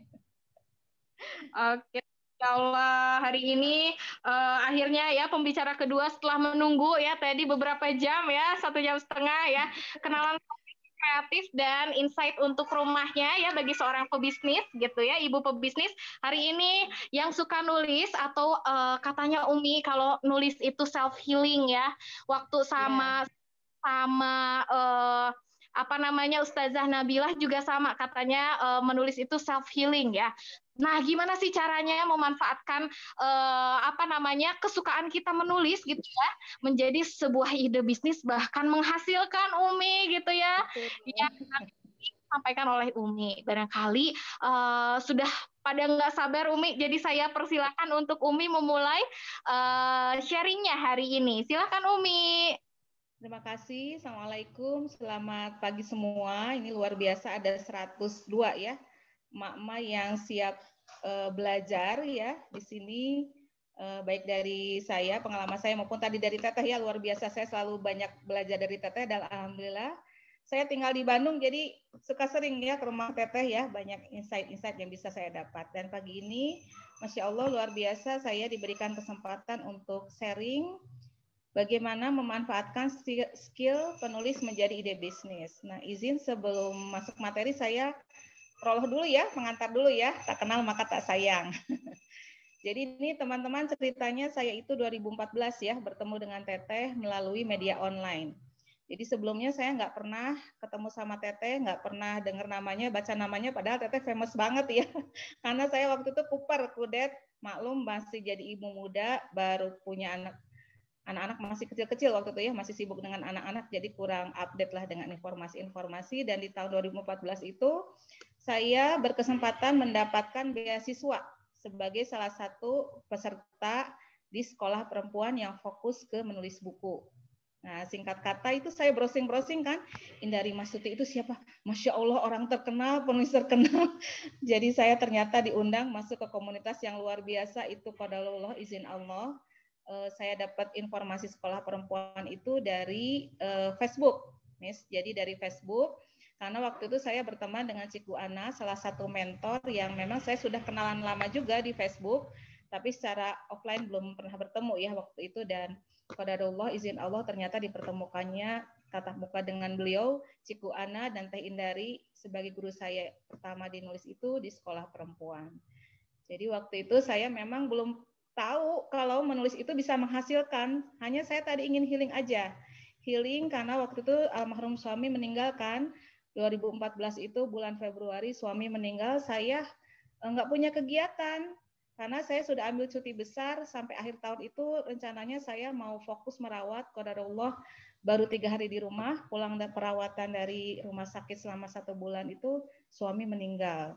Oke. Ya Allah, hari ini uh, akhirnya ya pembicara kedua setelah menunggu ya tadi beberapa jam ya, satu jam setengah ya, kenalan kreatif dan insight untuk rumahnya ya bagi seorang pebisnis gitu ya, ibu pebisnis. Hari ini yang suka nulis atau uh, katanya Umi kalau nulis itu self healing ya. Waktu sama yeah. sama uh, apa namanya Ustazah Nabilah juga sama katanya uh, menulis itu self healing ya. Nah, gimana sih caranya memanfaatkan uh, apa namanya kesukaan kita menulis gitu ya menjadi sebuah ide bisnis bahkan menghasilkan Umi gitu ya. Yang disampaikan oleh Umi. Barangkali uh, sudah pada nggak sabar Umi, jadi saya persilakan untuk Umi memulai uh, sharingnya hari ini. Silakan Umi. Terima kasih. Assalamualaikum. Selamat pagi semua. Ini luar biasa, ada seratus dua ya. Emak-emak yang siap uh, belajar ya di sini, uh, baik dari saya, pengalaman saya maupun tadi dari Teteh ya, luar biasa. Saya selalu banyak belajar dari Teteh dan alhamdulillah saya tinggal di Bandung jadi suka sering ya ke rumah Teteh ya, banyak insight-insight yang bisa saya dapat. Dan pagi ini Masya Allah luar biasa saya diberikan kesempatan untuk sharing bagaimana memanfaatkan skill penulis menjadi ide bisnis. Nah, izin sebelum masuk materi saya prolog dulu ya, pengantar dulu ya, tak kenal maka tak sayang. Jadi ini teman-teman ceritanya saya itu dua ribu empat belas ya bertemu dengan Teteh melalui media online. Jadi sebelumnya saya nggak pernah ketemu sama Teteh, nggak pernah dengar namanya, baca namanya, padahal Teteh famous banget ya. Karena saya waktu itu kuper, kudet, maklum masih jadi ibu muda, baru punya anak, anak-anak masih kecil-kecil waktu itu ya, masih sibuk dengan anak-anak, jadi kurang update lah dengan informasi-informasi. Dan di tahun dua ribu empat belas itu saya berkesempatan mendapatkan beasiswa sebagai salah satu peserta di sekolah perempuan yang fokus ke menulis buku. Nah, singkat kata itu saya browsing-browsing kan, Indari Masuti itu siapa? Masya Allah, orang terkenal, penulis terkenal. Jadi saya ternyata diundang masuk ke komunitas yang luar biasa, itu qadarullah, izin Allah. Uh, saya dapat informasi sekolah perempuan itu dari uh, Facebook, Miss. Jadi dari Facebook, karena waktu itu saya berteman dengan Cikgu Ana, salah satu mentor yang memang saya sudah kenalan lama juga di Facebook, tapi secara offline belum pernah bertemu ya waktu itu. Dan qadarullah, izin Allah, ternyata dipertemukannya tatap muka dengan beliau, Cikgu Ana dan Teh Indari sebagai guru saya pertama di nulis itu di sekolah perempuan. Jadi waktu itu saya memang belum tahu kalau menulis itu bisa menghasilkan, hanya saya tadi ingin healing aja. Healing karena waktu itu almarhum suami meninggalkan, dua ribu empat belas itu bulan Februari suami meninggal, saya nggak punya kegiatan. Karena saya sudah ambil cuti besar sampai akhir tahun itu rencananya saya mau fokus merawat, qadarullah baru tiga hari di rumah, pulang dan perawatan dari rumah sakit selama satu bulan itu suami meninggal.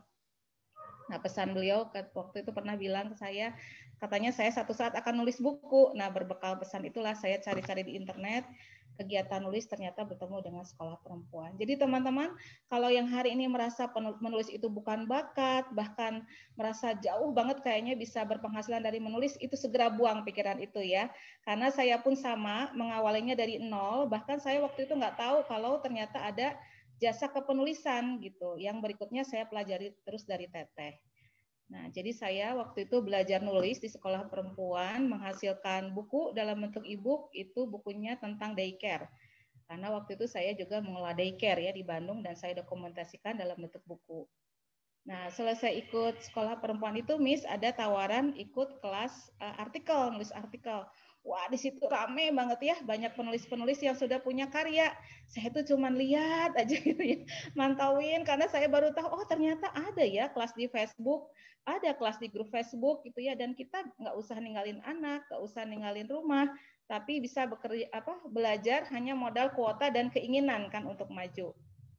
Nah pesan beliau waktu itu pernah bilang ke saya, katanya saya satu saat akan nulis buku. Nah berbekal pesan itulah saya cari-cari di internet, kegiatan nulis ternyata bertemu dengan sekolah perempuan. Jadi teman-teman, kalau yang hari ini merasa menulis itu bukan bakat, bahkan merasa jauh banget kayaknya bisa berpenghasilan dari menulis, itu segera buang pikiran itu ya. Karena saya pun sama, mengawalinya dari nol, bahkan saya waktu itu nggak tahu kalau ternyata ada jasa kepenulisan gitu. Yang berikutnya saya pelajari terus dari Teteh. Nah, jadi saya waktu itu belajar nulis di sekolah perempuan, menghasilkan buku dalam bentuk e-book, itu bukunya tentang daycare. Karena waktu itu saya juga mengelola daycare ya di Bandung dan saya dokumentasikan dalam bentuk buku. Nah, selesai ikut sekolah perempuan itu, Miss, ada tawaran ikut kelas uh, artikel, nulis artikel. Wah, di situ rame banget ya, banyak penulis-penulis yang sudah punya karya. Saya tuh cuman lihat aja gitu ya, mantauin, karena saya baru tahu, oh ternyata ada ya kelas di Facebook, ada kelas di grup Facebook gitu ya, dan kita nggak usah ninggalin anak, nggak usah ninggalin rumah, tapi bisa bekerja apa belajar hanya modal kuota dan keinginan kan untuk maju.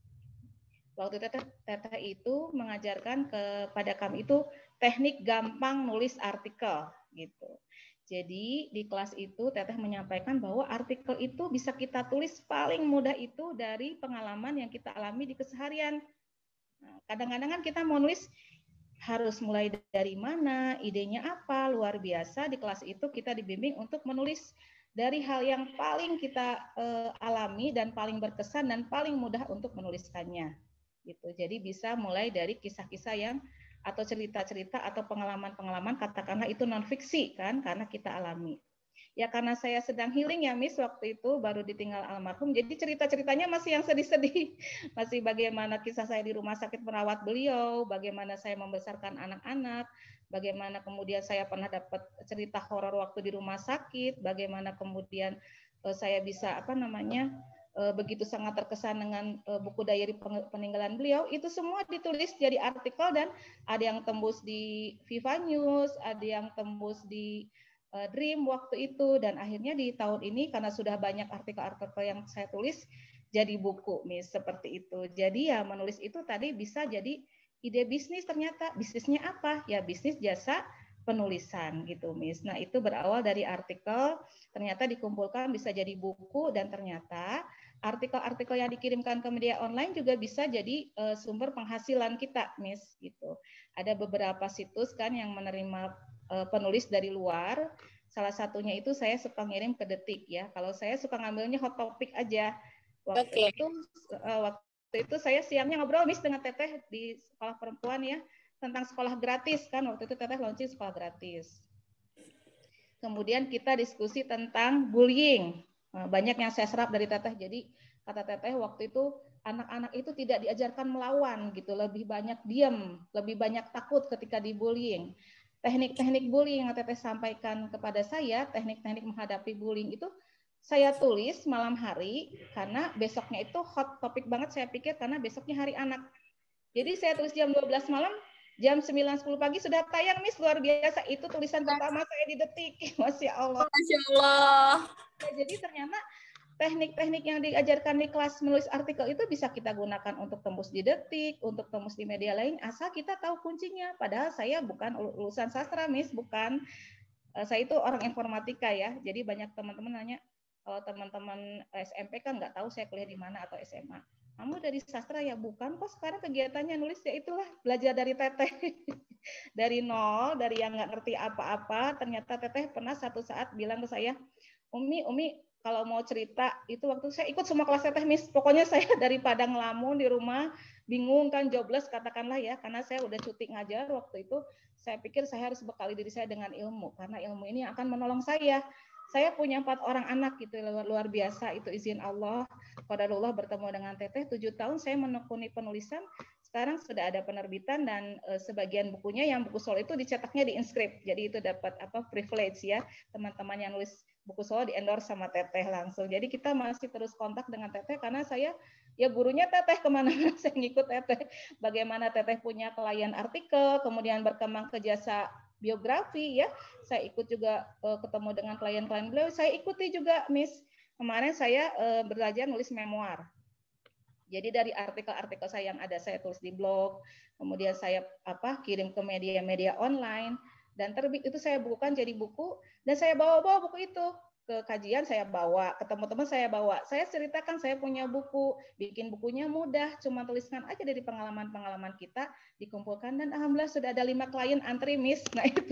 Waktu Teteh, Teteh itu mengajarkan kepada kami itu teknik gampang nulis artikel gitu. Jadi di kelas itu Teteh menyampaikan bahwa artikel itu bisa kita tulis paling mudah itu dari pengalaman yang kita alami di keseharian. Nah, kadang-kadang kan kita mau nulis harus mulai dari mana, idenya apa, luar biasa. Di kelas itu kita dibimbing untuk menulis dari hal yang paling kita eh, alami dan paling berkesan dan paling mudah untuk menuliskannya. Gitu. Jadi bisa mulai dari kisah-kisah yang atau cerita-cerita atau pengalaman-pengalaman, katakanlah itu non fiksi kan, karena kita alami. Ya karena saya sedang healing ya Miss, waktu itu baru ditinggal almarhum, jadi cerita-ceritanya masih yang sedih-sedih. Masih bagaimana kisah saya di rumah sakit merawat beliau, bagaimana saya membesarkan anak-anak, bagaimana kemudian saya pernah dapat cerita horor waktu di rumah sakit, bagaimana kemudian uh, saya bisa apa namanya uh, begitu sangat terkesan dengan uh, buku diary peninggalan beliau, itu semua ditulis jadi artikel dan ada yang tembus di Viva News, ada yang tembus di Dream waktu itu, dan akhirnya di tahun ini karena sudah banyak artikel-artikel yang saya tulis jadi buku, Miss, seperti itu. Jadi ya menulis itu tadi bisa jadi ide bisnis, ternyata bisnisnya apa? Ya bisnis jasa penulisan gitu, Miss. Nah itu berawal dari artikel, ternyata dikumpulkan bisa jadi buku, dan ternyata artikel-artikel yang dikirimkan ke media online juga bisa jadi uh, sumber penghasilan kita, Miss, gitu. Ada beberapa situs kan yang menerima penulis dari luar, salah satunya itu saya suka ngirim ke Detik ya. Kalau saya suka ngambilnya hot topic aja. Waktu okay. itu uh, waktu itu saya siangnya ngobrol Miss dengan Teteh di sekolah perempuan ya tentang sekolah gratis kan. Waktu itu Teteh launching sekolah gratis. Kemudian kita diskusi tentang bullying. Banyak yang saya serap dari Teteh. Jadi kata Teteh waktu itu anak-anak itu tidak diajarkan melawan gitu, lebih banyak diam, lebih banyak takut ketika dibullying. teknik-teknik bullying yang Teteh sampaikan kepada saya, teknik-teknik menghadapi bullying itu saya tulis malam hari karena besoknya itu hot topik banget saya pikir karena besoknya hari anak. Jadi saya tulis jam dua belas malam, jam sembilan sepuluh pagi sudah tayang, Miss, luar biasa. Itu tulisan pertama saya di Detik. Masya Allah. Masya Allah. Ya, jadi ternyata teknik-teknik yang diajarkan di kelas menulis artikel itu bisa kita gunakan untuk tembus di Detik, untuk tembus di media lain, asal kita tahu kuncinya. Padahal saya bukan lulusan sastra, Miss, bukan. Saya itu orang informatika ya. Jadi banyak teman-teman nanya, kalau teman-teman S M P kan nggak tahu saya kuliah di mana atau S M A. Kamu dari sastra ya? Bukan, kok sekarang kegiatannya nulis ya itulah belajar dari Teteh. Dari nol, dari yang nggak ngerti apa-apa, ternyata Teteh pernah satu saat bilang ke saya, Umi, Umi kalau mau cerita, itu waktu saya ikut semua kelas Teteh, Miss. Pokoknya saya daripada ngelamun di rumah, bingung kan, jobless katakanlah ya, karena saya udah cuti ngajar waktu itu, saya pikir saya harus bekali diri saya dengan ilmu, karena ilmu ini akan menolong saya. Saya punya empat orang anak gitu, luar, luar biasa, itu izin Allah. Qadarullah bertemu dengan Teteh, tujuh tahun saya menekuni penulisan, sekarang sudah ada penerbitan dan e, sebagian bukunya yang buku solo itu dicetaknya di Inscript, jadi itu dapat apa privilege ya, teman-teman yang nulis buku solo di endorse sama Teteh langsung. Jadi kita masih terus kontak dengan Teteh karena saya ya gurunya Teteh kemana-mana saya ngikut Teteh. Bagaimana Teteh punya klien artikel, kemudian berkembang ke jasa biografi ya. Saya ikut juga uh, ketemu dengan klien-klien beliau. Saya ikuti juga Miss. Kemarin saya uh, belajar nulis memoir. Jadi dari artikel-artikel saya yang ada saya tulis di blog, kemudian saya apa kirim ke media-media online. Dan terbit itu saya bukukan jadi buku dan saya bawa-bawa buku itu ke kajian, saya bawa ke teman-teman, saya bawa, saya ceritakan saya punya buku, bikin bukunya mudah, cuma tuliskan aja dari pengalaman-pengalaman kita dikumpulkan dan alhamdulillah sudah ada lima klien antri, Miss. Nah itu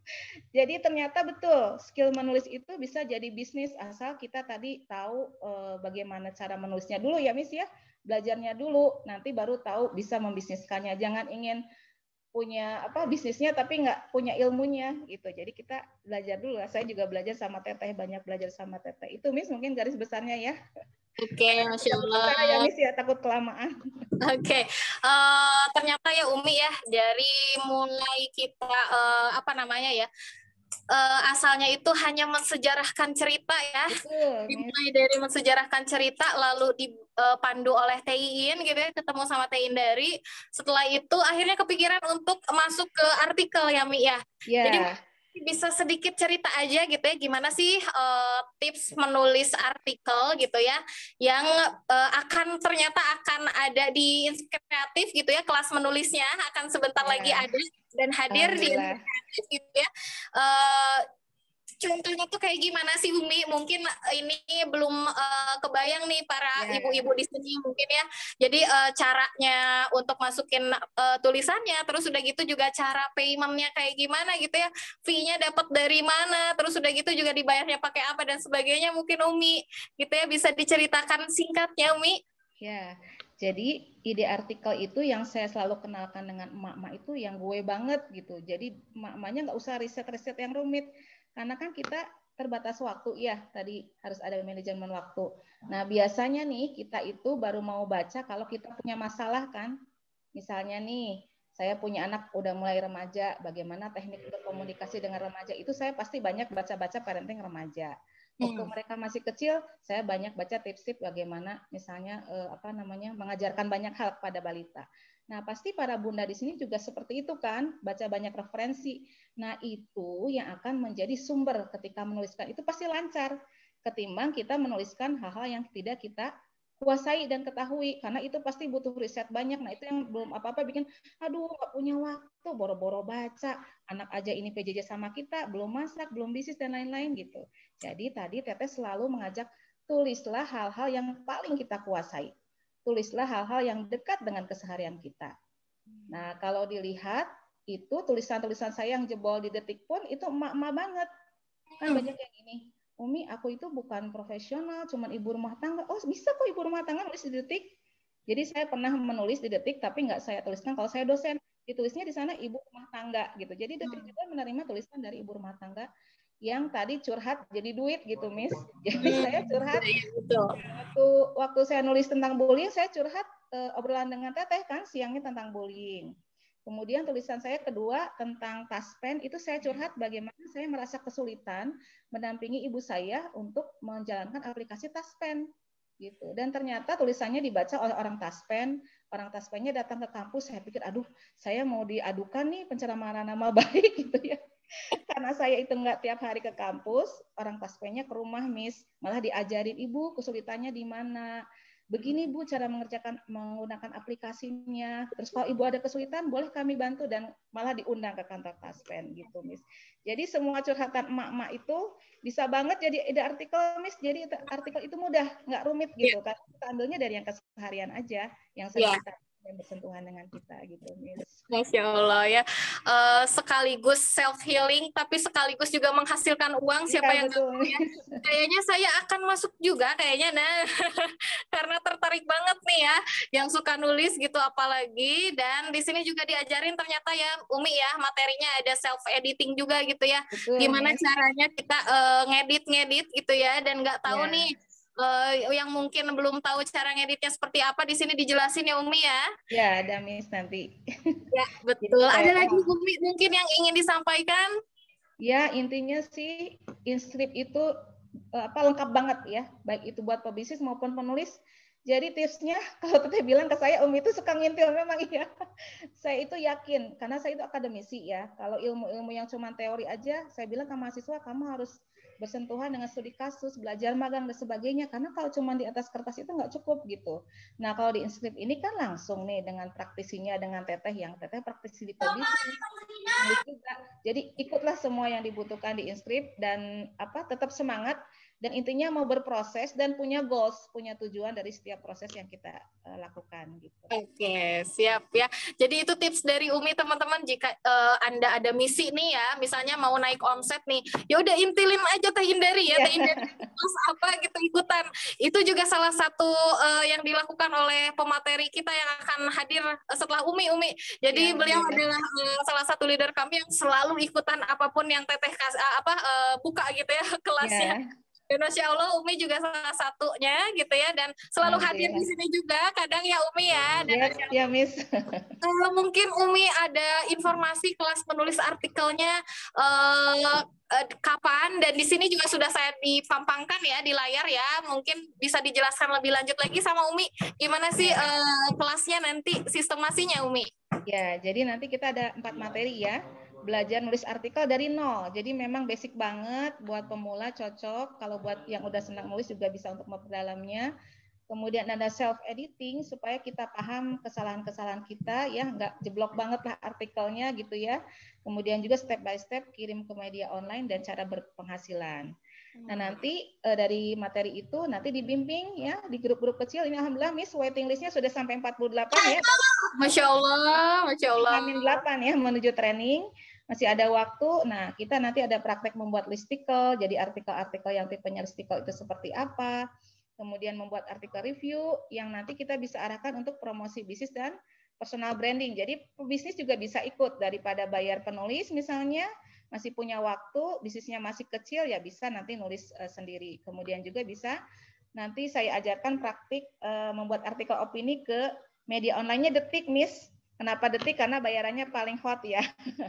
jadi ternyata betul skill menulis itu bisa jadi bisnis asal kita tadi tahu eh, bagaimana cara menulisnya dulu ya, Miss ya, belajarnya dulu, nanti baru tahu bisa membisniskannya. Jangan ingin punya apa bisnisnya tapi nggak punya ilmunya gitu. Jadi kita belajar dulu. Saya juga belajar sama Teteh, banyak belajar sama Teteh. Itu Miss mungkin garis besarnya ya. Oke, okay, Masya Allah. Ya Miss ya, takut kelamaan. Oke, okay. uh, ternyata ya Umi ya dari mulai kita uh, apa namanya ya uh, asalnya itu hanya mensejarahkan cerita ya. Betul, dimulai dari mensejarahkan cerita lalu di pandu oleh Teh Iin gitu ya, ketemu sama Teh Indari. Setelah itu akhirnya kepikiran untuk masuk ke artikel ya Mi ya. Yeah. Jadi bisa sedikit cerita aja gitu ya gimana sih uh, tips menulis artikel gitu ya yang uh, akan ternyata akan ada di Inspiratif gitu ya, kelas menulisnya akan sebentar yeah. lagi ada dan hadir di Inspiratif gitu ya. Uh, Contohnya tuh kayak gimana sih Umi? Mungkin ini belum uh, kebayang nih para yeah. ibu-ibu di sini mungkin ya. Jadi uh, caranya untuk masukin uh, tulisannya, terus udah gitu juga cara paymentnya kayak gimana gitu ya. Fee-nya dapat dari mana, terus udah gitu juga dibayarnya pakai apa dan sebagainya. Mungkin Umi gitu ya bisa diceritakan singkatnya Umi. Ya, jadi ide artikel itu yang saya selalu kenalkan dengan emak-emak itu yang gue banget gitu. Jadi emak-emaknya nggak usah riset-riset yang rumit. Karena kan kita terbatas waktu ya, tadi harus ada manajemen waktu. Nah biasanya nih kita itu baru mau baca kalau kita punya masalah kan. Misalnya nih, saya punya anak udah mulai remaja, bagaimana teknik berkomunikasi dengan remaja, itu saya pasti banyak baca-baca parenting remaja. Waktu hmm. mereka masih kecil, saya banyak baca tips-tips bagaimana misalnya eh, apa namanya mengajarkan banyak hal kepada balita. Nah, pasti para bunda di sini juga seperti itu kan, baca banyak referensi. Nah, itu yang akan menjadi sumber ketika menuliskan. Itu pasti lancar ketimbang kita menuliskan hal-hal yang tidak kita kuasai dan ketahui. Karena itu pasti butuh riset banyak. Nah, itu yang belum apa-apa bikin, aduh, nggak punya waktu, boro-boro baca. Anak aja ini P J J sama kita, belum masak, belum bisnis, dan lain-lain gitu. Jadi, tadi Teteh selalu mengajak, tulislah hal-hal yang paling kita kuasai. Tulislah hal-hal yang dekat dengan keseharian kita. Nah, kalau dilihat, itu tulisan-tulisan saya yang jebol di Detik pun, itu emak-emak banget. Kan banyak yang ini, Umi, aku itu bukan profesional, cuman ibu rumah tangga. Oh, bisa kok ibu rumah tangga nulis di Detik. Jadi saya pernah menulis di Detik, tapi nggak saya tuliskan kalau saya dosen. Ditulisnya di sana ibu rumah tangga. gitu. Jadi Detik juga menerima tulisan dari ibu rumah tangga yang tadi curhat jadi duit gitu, Miss. Jadi hmm. saya curhat. Waktu waktu saya nulis tentang bullying, saya curhat uh, obrolan dengan Teteh kan siangnya tentang bullying. Kemudian tulisan saya kedua tentang taspen, itu saya curhat bagaimana saya merasa kesulitan mendampingi ibu saya untuk menjalankan aplikasi taspen gitu. Dan ternyata tulisannya dibaca oleh orang taspen, orang taspennya datang ke kampus, saya pikir aduh, saya mau diadukan nih pencemaran nama baik gitu ya. Karena saya itu nggak tiap hari ke kampus, orang taspennya ke rumah, Miss, malah diajarin ibu kesulitannya di mana. Begini Bu cara mengerjakan menggunakan aplikasinya. Terus kalau Ibu ada kesulitan boleh kami bantu, dan malah diundang ke kantor taspen gitu, Miss. Jadi semua curhatan emak-emak itu bisa banget jadi ada artikel, Miss. Jadi artikel itu mudah, nggak rumit gitu. Karena kita ambilnya dari yang keseharian aja, yang sering Yeah. kita yang bersentuhan dengan kita gitu, Miss. Masya Allah ya, uh, sekaligus self healing tapi sekaligus juga menghasilkan uang. Siapa Ya, yang nggak betul, mau ya? Kayaknya saya akan masuk juga kayaknya, nah karena tertarik banget nih ya, yang suka nulis gitu apalagi. Dan di sini juga diajarin ternyata ya Umi ya, materinya ada self editing juga gitu ya. Betul, Gimana Miss. caranya kita uh, ngedit-ngedit gitu ya, dan nggak tahu Ya. nih. Uh, yang mungkin belum tahu cara ngeditnya seperti apa, di sini dijelasin ya Umi ya. Ya, ada Miss nanti. Ya, betul. Jadi, Ada saya lagi paham. Umi mungkin yang ingin disampaikan? Ya, intinya sih Inscript itu eh, apa lengkap banget ya, baik itu buat pebisnis maupun penulis. Jadi tipsnya kalau Teteh bilang ke saya, Umi itu suka ngintil, memang iya. Saya itu yakin karena saya itu akademisi ya. Kalau ilmu-ilmu yang cuma teori aja, saya bilang ke mahasiswa kamu harus bersentuhan dengan studi kasus, belajar magang dan sebagainya. Karena kalau cuma di atas kertas itu nggak cukup gitu. Nah kalau di Inscript ini kan langsung nih dengan praktisinya, dengan Teteh yang Teteh praktisi di pebisnis. Juga. Jadi ikutlah semua yang dibutuhkan di Inscript dan apa tetap semangat, dan intinya mau berproses dan punya goals, punya tujuan dari setiap proses yang kita uh, lakukan gitu. Oke, siap ya. Jadi itu tips dari Umi teman-teman, jika uh, Anda ada misi nih ya, misalnya mau naik omset nih, ya udah intilin aja Teh Hindari ya, Teh Hindari terus apa gitu ikutan. Itu juga salah satu uh, yang dilakukan oleh pemateri kita yang akan hadir setelah Umi Umi. Jadi ya, beliau ya. adalah uh, salah satu leader kami yang selalu ikutan apapun yang Teteh uh, apa uh, buka gitu ya kelasnya. Ya. Dan Masya Allah Umi juga salah satunya gitu ya, dan selalu hadir di sini juga kadang ya Umi ya. Dan ya, ya Miss. Uh, mungkin Umi ada informasi kelas penulis artikelnya uh, uh, kapan, dan di sini juga sudah saya dipampangkan ya di layar ya. Mungkin bisa dijelaskan lebih lanjut lagi sama Umi gimana sih uh, kelasnya nanti, sistemasinya Umi? Ya, jadi nanti kita ada empat materi ya. Belajar nulis artikel dari nol. Jadi memang basic banget buat pemula, cocok. Kalau buat yang udah senang nulis juga bisa untuk memperdalamnya. Kemudian ada self editing supaya kita paham kesalahan-kesalahan kita ya, nggak jeblok banget lah artikelnya gitu ya. Kemudian juga step by step kirim ke media online dan cara berpenghasilan. Nah nanti e, dari materi itu nanti dibimbing ya di grup-grup kecil. Ini alhamdulillah Miss waiting listnya sudah sampai empat puluh delapan ya. Masya Allah, Masya Allah. Amin delapan ya menuju training. Masih ada waktu. Nah, kita nanti ada praktek membuat listicle, jadi artikel-artikel yang tipenya listicle itu seperti apa. Kemudian membuat artikel review yang nanti kita bisa arahkan untuk promosi bisnis dan personal branding. Jadi pebisnis juga bisa ikut, daripada bayar penulis misalnya, masih punya waktu, bisnisnya masih kecil ya bisa nanti nulis uh, sendiri. Kemudian juga bisa nanti saya ajarkan praktik uh, membuat artikel opini ke media online-nya Detik, Miss. Kenapa Detik? Karena bayarannya paling hot ya.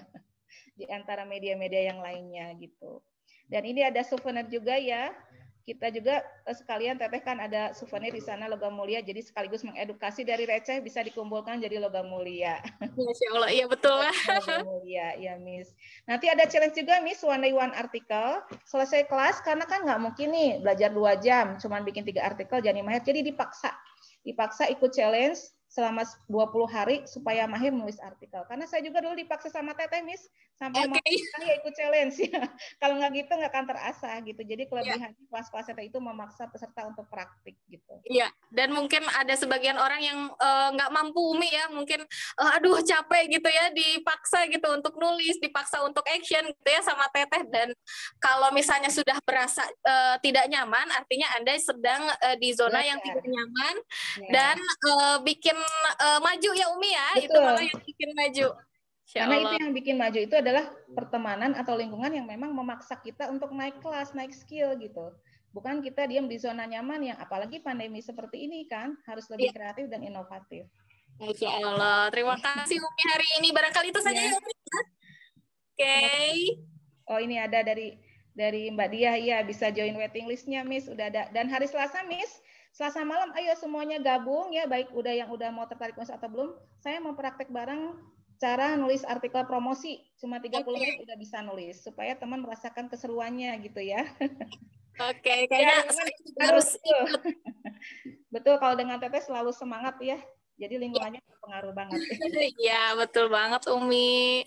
Di antara media-media yang lainnya gitu. Dan ini ada souvenir juga ya. Kita juga sekalian Teteh kan ada souvenir di sana logam mulia, jadi sekaligus mengedukasi dari receh bisa dikumpulkan jadi logam mulia. Masya Allah, iya betul. Logam mulia, ya Miss. Nanti ada challenge juga Miss, one day one artikel. Selesai kelas karena kan nggak mungkin nih belajar dua jam, cuman bikin tiga artikel jadi mahir. Jadi dipaksa, dipaksa ikut challenge selama dua puluh hari supaya mahir menulis artikel. Karena saya juga dulu dipaksa sama Teteh Miss sampai okay. mau ya ikut challenge ya. Kalau nggak gitu nggak akan terasa gitu. Jadi kelebihan yeah. kelas-kelas Teteh itu memaksa peserta untuk praktik gitu. Iya, yeah. Dan mungkin ada sebagian orang yang nggak uh, mampu Umi ya, mungkin uh, aduh capek gitu ya, dipaksa gitu untuk nulis, dipaksa untuk action gitu ya sama Teteh. Dan kalau misalnya sudah berasa uh, tidak nyaman, artinya Anda sedang uh, di zona Belajar. yang tidak nyaman yeah. dan uh, bikin uh, maju ya Umi ya. Betul. Itu malah yang bikin maju. Karena itu yang bikin maju itu adalah pertemanan atau lingkungan yang memang memaksa kita untuk naik kelas, naik skill gitu. Bukan kita diam di zona nyaman yang apalagi pandemi seperti ini kan harus lebih kreatif dan inovatif. Masya Allah. Terima kasih Umi hari ini. Barangkali itu saja ya, Ya. Umi. Oke. Oh ini ada dari dari Mbak Diah, iya bisa join waiting listnya Miss, udah ada. Dan hari Selasa Miss, Selasa malam ayo semuanya gabung ya, baik udah yang udah mau tertarik nulis atau belum. Saya mau praktek bareng cara nulis artikel promosi, cuma tiga puluh menit udah bisa nulis, supaya teman merasakan keseruannya gitu ya. Oke, kayaknya Ya, saya juga harus harus betul. ikut. Betul, kalau dengan Teteh selalu semangat ya. Jadi lingkungannya berpengaruh banget. Iya, betul banget Umi.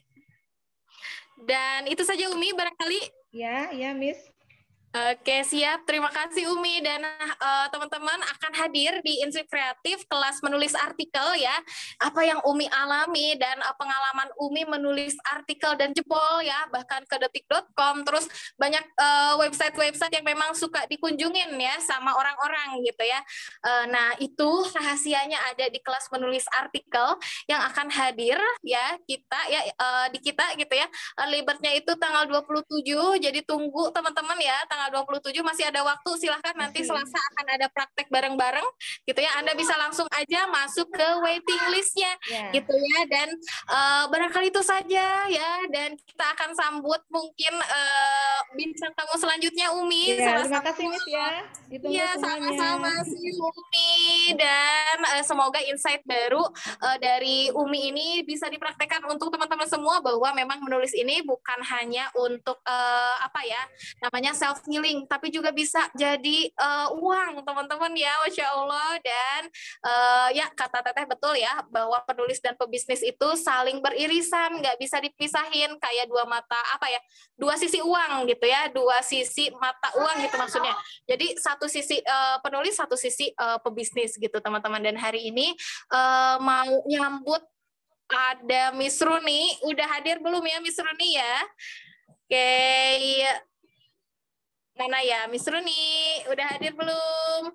Dan itu saja Umi barangkali. Ya, ya Miss. Oke, siap. Terima kasih Umi dan uh, teman-teman akan hadir di Inskrip Kreatif kelas menulis artikel ya. Apa yang Umi alami dan uh, pengalaman Umi menulis artikel dan jebol ya, bahkan ke detik dot com, terus banyak uh, website-website yang memang suka dikunjungin ya sama orang-orang gitu ya. Uh, nah, itu rahasianya ada di kelas menulis artikel yang akan hadir ya kita ya uh, di kita gitu ya. Uh, Libertnya itu tanggal dua puluh tujuh, jadi tunggu teman-teman ya, tanggal dua puluh tujuh masih ada waktu, silahkan nanti Selasa akan ada praktek bareng-bareng gitu ya, Anda bisa langsung aja masuk ke waiting listnya yeah. gitu ya, dan uh, barangkali itu saja ya, dan kita akan sambut mungkin uh, bintang tamu selanjutnya Umi. Yeah, terima kasih Miss ya, ditunggu ya, semuanya. sama-sama si Umi, dan uh, semoga insight baru uh, dari Umi ini bisa dipraktekkan untuk teman-teman semua, bahwa memang menulis ini bukan hanya untuk uh, apa ya namanya self healing, tapi juga bisa jadi uh, uang teman-teman ya, Masya Allah. Dan uh, ya kata Teteh betul ya, bahwa penulis dan pebisnis itu saling beririsan, nggak bisa dipisahin, kayak dua mata apa ya, dua sisi uang gitu ya, dua sisi mata uang gitu maksudnya. Jadi satu sisi uh, penulis, satu sisi uh, pebisnis gitu teman-teman. Dan hari ini uh, mau nyambut ada Miss Runi, udah hadir belum ya Miss Runi ya? Oke. Mana ya, Miss Runi, udah hadir belum?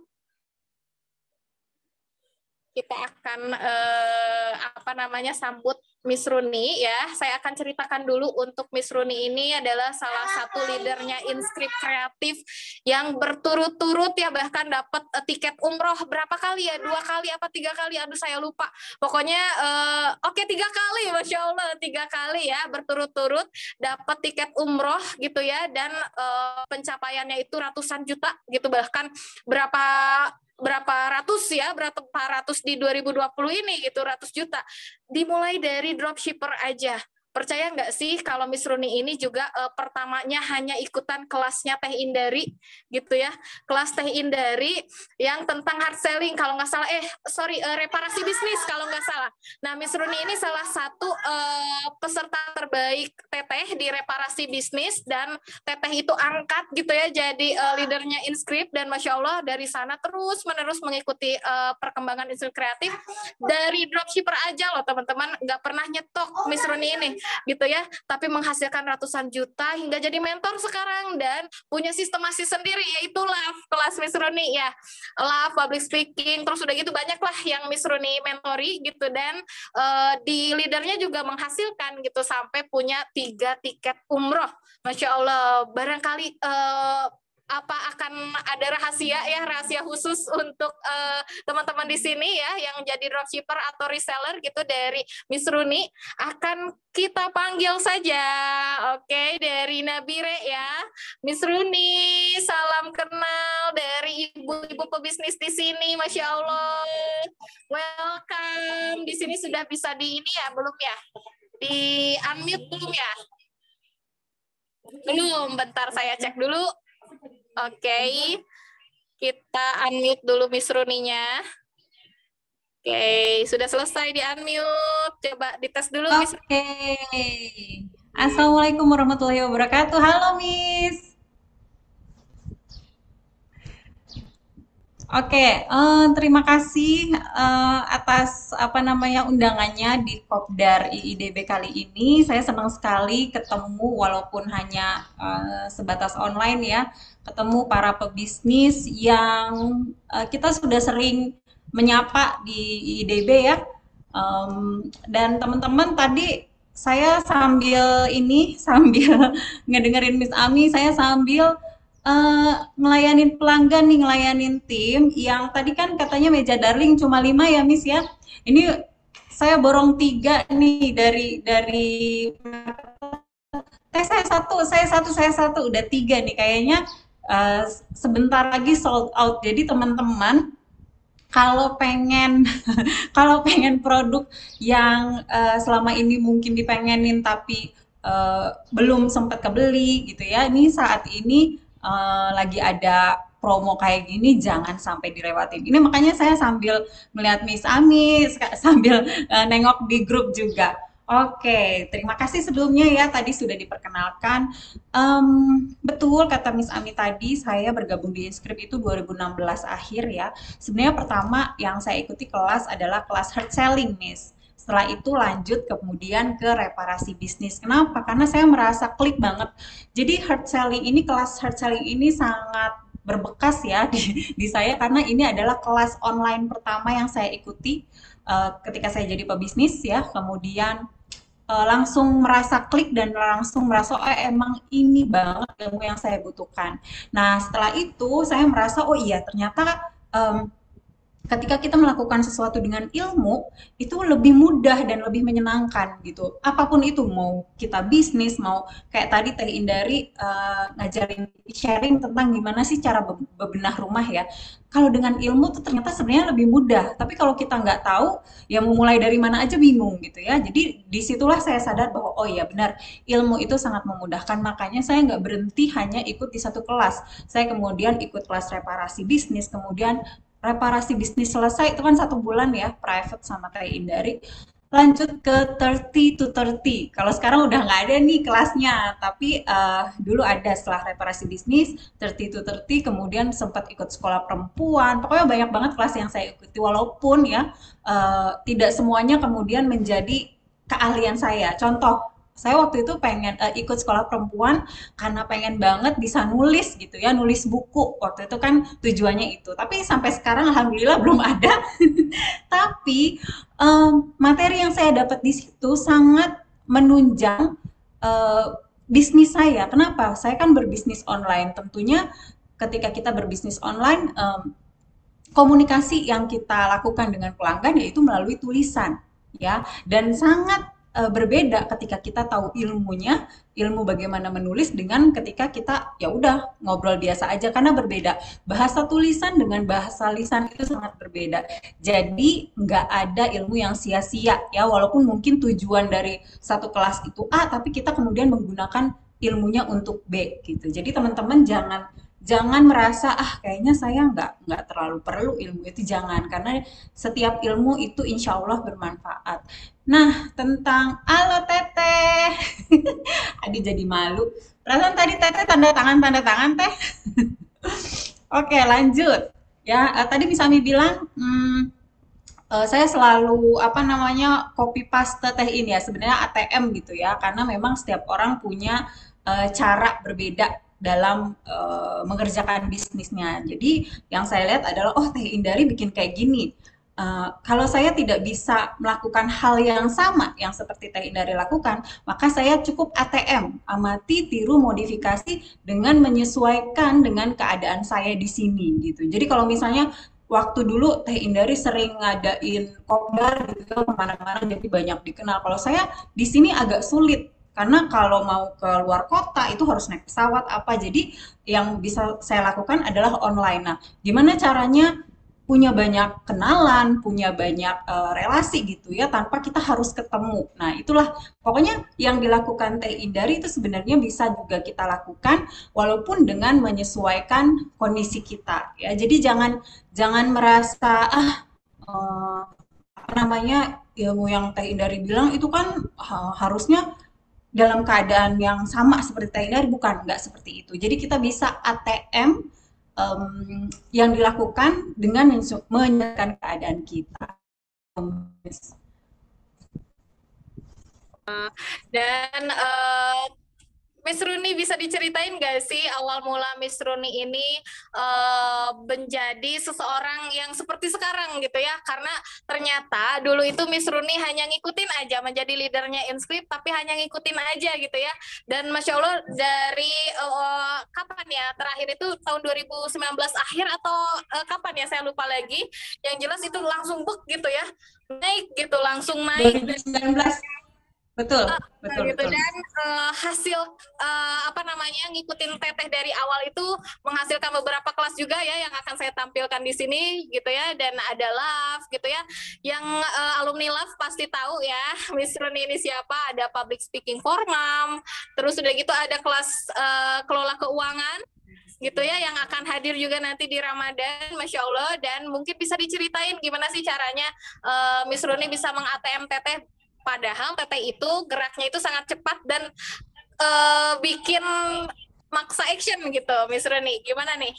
Kita akan eh, apa namanya sambut Miss Runi ya. Saya akan ceritakan dulu, untuk Miss Runi ini adalah salah satu leadernya Inskrip Kreatif yang berturut-turut ya, bahkan dapat uh, tiket umroh berapa kali ya, dua kali apa tiga kali, aduh saya lupa. Pokoknya uh, oke okay, tiga kali, Masya Allah, tiga kali ya berturut-turut dapat tiket umroh gitu ya, dan uh, pencapaiannya itu ratusan juta gitu, bahkan berapa berapa ratus ya, berapa ratus di dua ribu dua puluh ini gitu, ratus juta. Dimulai dari dropshipper aja. Percaya nggak sih kalau Miss Runi ini juga uh, pertamanya hanya ikutan kelasnya Teh Indari gitu ya, kelas Teh Indari yang tentang hard selling kalau nggak salah, eh sorry uh, reparasi bisnis kalau nggak salah. Nah Miss Runi ini salah satu uh, peserta terbaik Teteh di reparasi bisnis, dan Teteh itu angkat gitu ya jadi uh, leadernya Inskrip, dan Masya Allah dari sana terus menerus mengikuti uh, perkembangan Inskrip Kreatif dari dropshipper aja loh teman-teman, nggak pernah nyetok Miss Runi ini gitu ya, tapi menghasilkan ratusan juta hingga jadi mentor sekarang, dan punya sistemasi sendiri yaitu Love, kelas Miss Runi ya, Love, public speaking, terus udah gitu banyak lah yang Miss Runi mentori gitu, dan uh, di leadernya juga menghasilkan gitu sampai punya tiga tiket umroh, Masya Allah. Barangkali uh, apa akan ada rahasia ya, rahasia khusus untuk uh, teman-teman di sini ya yang jadi dropshipper atau reseller gitu dari Miss Runi, akan kita panggil saja. Oke, dari Nabire ya. Miss Runi, salam kenal dari ibu-ibu pebisnis di sini, Masya Allah. Welcome. Di sini sudah bisa di ini ya, belum ya? Di unmute belum ya? Belum, bentar saya cek dulu. Oke, okay. Kita unmute dulu Miss Runinya. Oke, okay. Sudah selesai di unmute. Coba dites dulu Miss. Oke. Okay. Assalamualaikum warahmatullahi wabarakatuh. Halo Miss. Oke, okay. uh, terima kasih uh, atas apa namanya undangannya di Kopdar I I D B kali ini. Saya senang sekali ketemu walaupun hanya uh, sebatas online ya, ketemu para pebisnis yang uh, kita sudah sering menyapa di I I D B ya. Um, dan teman-teman tadi saya sambil ini sambil ngedengerin Miss Ami, saya sambil Uh, ngelayanin pelanggan nih, ngelayanin tim yang tadi kan katanya meja darling cuma lima ya Miss ya. Ini saya borong tiga nih dari dari teh saya satu, saya satu, saya satu, udah tiga nih kayaknya uh, sebentar lagi sold out. Jadi teman-teman kalau pengen kalau pengen produk yang uh, selama ini mungkin dipengenin tapi uh, belum sempat kebeli gitu ya, ini saat ini uh, lagi ada promo kayak gini, jangan sampai dilewatin. Ini makanya saya sambil melihat Miss Ami, sambil uh, nengok di grup juga. Oke, terima kasih sebelumnya ya, tadi sudah diperkenalkan. Um, betul kata Miss Ami tadi, saya bergabung di Inscript itu dua ribu enam belas akhir ya. Sebenarnya pertama yang saya ikuti kelas adalah kelas hard selling, Miss. Setelah itu lanjut kemudian ke reparasi bisnis. Kenapa? Karena saya merasa klik banget. Jadi hard selling ini, kelas hard selling ini sangat berbekas ya di, di saya, karena ini adalah kelas online pertama yang saya ikuti uh, ketika saya jadi pebisnis ya. Kemudian uh, langsung merasa klik dan langsung merasa oh emang ini banget ilmu yang saya butuhkan. Nah setelah itu saya merasa oh iya ternyata um, ketika kita melakukan sesuatu dengan ilmu itu lebih mudah dan lebih menyenangkan gitu. Apapun itu, mau kita bisnis, mau kayak tadi Teh Indari uh, ngajarin sharing tentang gimana sih cara be- bebenah rumah ya. Kalau dengan ilmu tuh ternyata sebenarnya lebih mudah. Tapi kalau kita nggak tahu, ya mau mulai dari mana aja bingung gitu ya. Jadi disitulah saya sadar bahwa oh iya benar, ilmu itu sangat memudahkan. Makanya saya nggak berhenti hanya ikut di satu kelas. Saya kemudian ikut kelas reparasi bisnis, kemudian reparasi bisnis selesai itu kan satu bulan ya, private sama Teh Indari. Lanjut ke thirty to thirty. Kalau sekarang udah nggak ada nih kelasnya, tapi uh, dulu ada setelah reparasi bisnis, thirty to thirty, kemudian sempat ikut sekolah perempuan. Pokoknya banyak banget kelas yang saya ikuti, walaupun ya uh, tidak semuanya kemudian menjadi keahlian saya. Contoh, saya waktu itu pengen uh, ikut sekolah perempuan karena pengen banget bisa nulis gitu ya, nulis buku. Waktu itu kan tujuannya itu. Tapi sampai sekarang alhamdulillah belum ada. Tapi um, materi yang saya dapat di situ sangat menunjang uh, bisnis saya. Kenapa? Saya kan berbisnis online. Tentunya ketika kita berbisnis online, um, komunikasi yang kita lakukan dengan pelanggan yaitu melalui tulisan, ya. Dan sangat uh, berbeda ketika kita tahu ilmunya, ilmu bagaimana menulis dengan ketika kita ya udah ngobrol biasa aja, karena berbeda. Bahasa tulisan dengan bahasa lisan itu sangat berbeda. Jadi nggak ada ilmu yang sia-sia ya, walaupun mungkin tujuan dari satu kelas itu A, tapi kita kemudian menggunakan ilmunya untuk B gitu. Jadi teman-teman jangan jangan merasa ah kayaknya saya nggak nggak terlalu perlu ilmu itu, jangan, karena setiap ilmu itu insya Allah bermanfaat. Nah tentang halo Teteh, Adi jadi malu. Perasaan tadi Teteh tanda tangan tanda tangan Teh. Oke lanjut ya. Uh, tadi Miss Ami bilang hmm, uh, saya selalu apa namanya copy paste Teh ini ya, sebenarnya A T M gitu ya, karena memang setiap orang punya uh, cara berbeda dalam uh, mengerjakan bisnisnya. Jadi yang saya lihat adalah oh Teh Indari bikin kayak gini. Uh, kalau saya tidak bisa melakukan hal yang sama yang seperti Teh Indari lakukan, maka saya cukup A T M, amati, tiru, modifikasi dengan menyesuaikan dengan keadaan saya di sini gitu. Jadi kalau misalnya waktu dulu Teh Indari sering ngadain kopdar gitu kemana-mana, jadi banyak dikenal. Kalau saya di sini agak sulit. Karena kalau mau ke luar kota itu harus naik pesawat apa, jadi yang bisa saya lakukan adalah online. Nah, gimana caranya punya banyak kenalan, punya banyak uh, relasi gitu ya, tanpa kita harus ketemu. Nah, itulah pokoknya yang dilakukan Teh Indari itu sebenarnya bisa juga kita lakukan, walaupun dengan menyesuaikan kondisi kita. Ya, jadi jangan jangan merasa ah uh, apa namanya ilmu yang Teh Indari bilang itu kan uh, harusnya dalam keadaan yang sama seperti Teh Indari, bukan, nggak seperti itu. Jadi kita bisa A T M um, yang dilakukan dengan menyesuaikan keadaan kita. Dan uh, Miss Runi bisa diceritain nggak sih awal mula Miss Runi ini uh, menjadi seseorang yang seperti sekarang gitu ya? Karena ternyata dulu itu Miss Runi hanya ngikutin aja menjadi leadernya Inscript, tapi hanya ngikutin aja gitu ya. Dan Masya Allah dari uh, kapan ya? Terakhir itu tahun dua ribu sembilan belas akhir atau uh, kapan ya? Saya lupa lagi. Yang jelas itu langsung buk gitu ya, naik gitu, langsung naik. dua ribu sembilan belas. Betul, Uh, betul, gitu. betul. Dan uh, hasil uh, apa namanya ngikutin Teteh dari awal itu menghasilkan beberapa kelas juga ya yang akan saya tampilkan di sini gitu ya, dan ada Love gitu ya, yang uh, alumni Love pasti tahu ya Miss Runi ini siapa. Ada public speaking for mom, terus udah gitu ada kelas uh, kelola keuangan gitu ya yang akan hadir juga nanti di Ramadan, Masya Allah. Dan mungkin bisa diceritain gimana sih caranya uh, Miss Runi bisa meng-A T M Teteh, padahal Teteh itu geraknya itu sangat cepat dan uh, bikin maksa action gitu, Miss Runi. Gimana nih?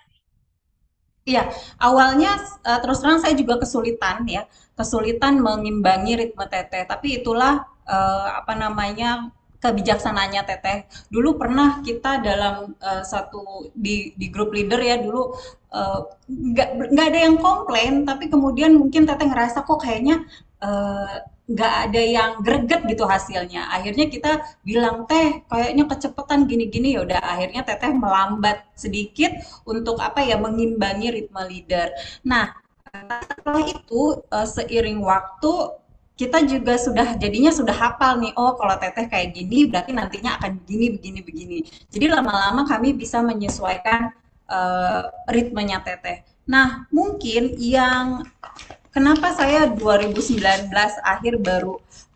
Iya, awalnya uh, terus terang saya juga kesulitan ya, kesulitan mengimbangi ritme Teteh. Tapi itulah uh, apa namanya kebijaksanaannya Teteh. Dulu pernah kita dalam uh, satu di di grup leader ya dulu uh, nggak nggak ada yang komplain, tapi kemudian mungkin Teteh ngerasa kok kayaknya uh, nggak ada yang greget gitu hasilnya. Akhirnya kita bilang, Teh kayaknya kecepatan gini-gini. Ya udah akhirnya Teteh melambat sedikit untuk apa ya mengimbangi ritme leader. Nah setelah itu uh, seiring waktu kita juga sudah jadinya sudah hafal nih, oh kalau Teteh kayak gini berarti nantinya akan begini begini begini. Jadi lama-lama kami bisa menyesuaikan uh, ritmenya Teteh. Nah mungkin yang kenapa saya dua ribu sembilan belas akhir baru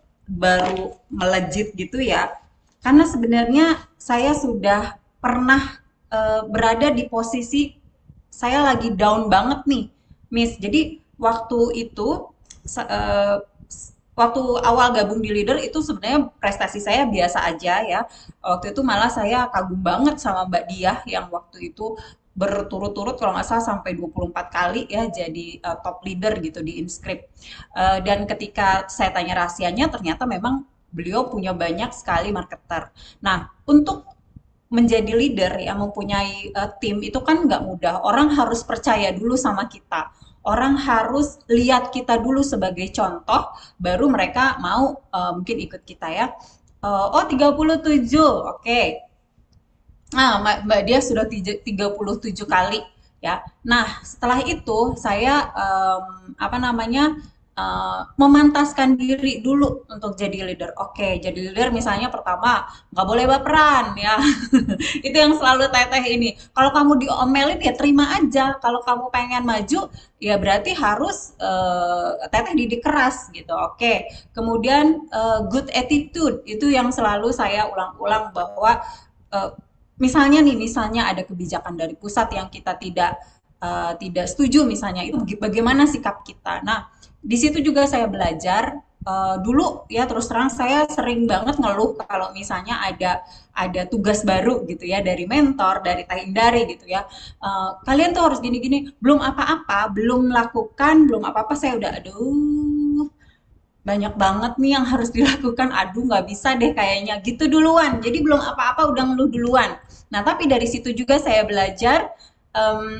baru melejit gitu ya? Karena sebenarnya saya sudah pernah uh, berada di posisi saya lagi down banget nih, Miss. Jadi waktu itu uh, waktu awal gabung di leader itu sebenarnya prestasi saya biasa aja ya. Waktu itu malah saya kagum banget sama Mbak Diah yang waktu itu berturut-turut kalau nggak salah sampai dua puluh empat kali ya jadi uh, top leader gitu di Inscript. Uh, dan ketika saya tanya rahasianya ternyata memang beliau punya banyak sekali marketer. Nah, untuk menjadi leader ya mempunyai uh, tim itu kan nggak mudah. Orang harus percaya dulu sama kita. Orang harus lihat kita dulu sebagai contoh, baru mereka mau uh, mungkin ikut kita ya. Uh, oh tiga puluh tujuh, oke. Okay. Nah, Mbak Dia sudah tiga puluh tujuh kali ya. Nah, setelah itu saya um, apa namanya uh, memantaskan diri dulu untuk jadi leader. Oke, jadi leader misalnya pertama nggak boleh baperan ya. Itu yang selalu Teteh ini. Kalau kamu diomelin ya terima aja. Kalau kamu pengen maju ya berarti harus uh, Teteh didik keras gitu. Oke. Kemudian uh, good attitude itu yang selalu saya ulang-ulang bahwa uh, misalnya nih, misalnya ada kebijakan dari pusat yang kita tidak uh, tidak setuju misalnya, itu bagaimana sikap kita. Nah, di situ juga saya belajar. Uh, dulu ya terus terang saya sering banget ngeluh kalau misalnya ada ada tugas baru gitu ya dari mentor, dari Teh Indari gitu ya. Uh, kalian tuh harus gini-gini, belum apa-apa, belum melakukan, belum apa-apa saya udah aduh banyak banget nih yang harus dilakukan, aduh nggak bisa deh kayaknya gitu duluan. Jadi belum apa-apa udah ngeluh duluan. Nah tapi dari situ juga saya belajar um,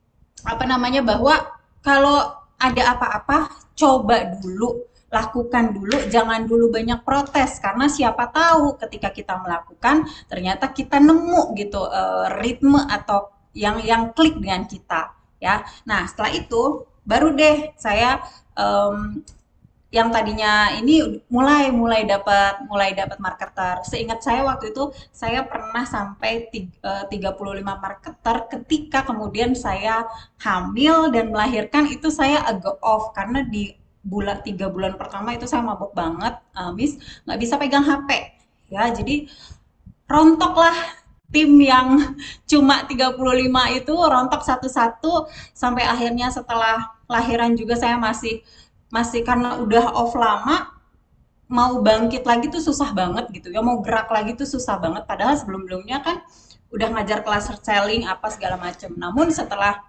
apa namanya bahwa kalau ada apa-apa coba dulu, lakukan dulu, jangan dulu banyak protes karena siapa tahu ketika kita melakukan ternyata kita nemu gitu uh, ritme atau yang yang klik dengan kita ya. Nah setelah itu baru deh saya um, yang tadinya ini mulai mulai dapat mulai dapat marketer. Seingat saya waktu itu saya pernah sampai tiga puluh lima marketer ketika kemudian saya hamil dan melahirkan itu saya agak off karena di bulan tiga bulan pertama itu saya mabuk banget, uh, Miss, nggak bisa pegang H P ya. Jadi rontoklah tim yang cuma tiga puluh lima itu rontok satu-satu sampai akhirnya setelah lahiran juga saya masih masih karena udah off lama mau bangkit lagi tuh susah banget gitu ya, mau gerak lagi tuh susah banget padahal sebelum-sebelumnya kan udah ngajar kelas selling apa segala macam. Namun setelah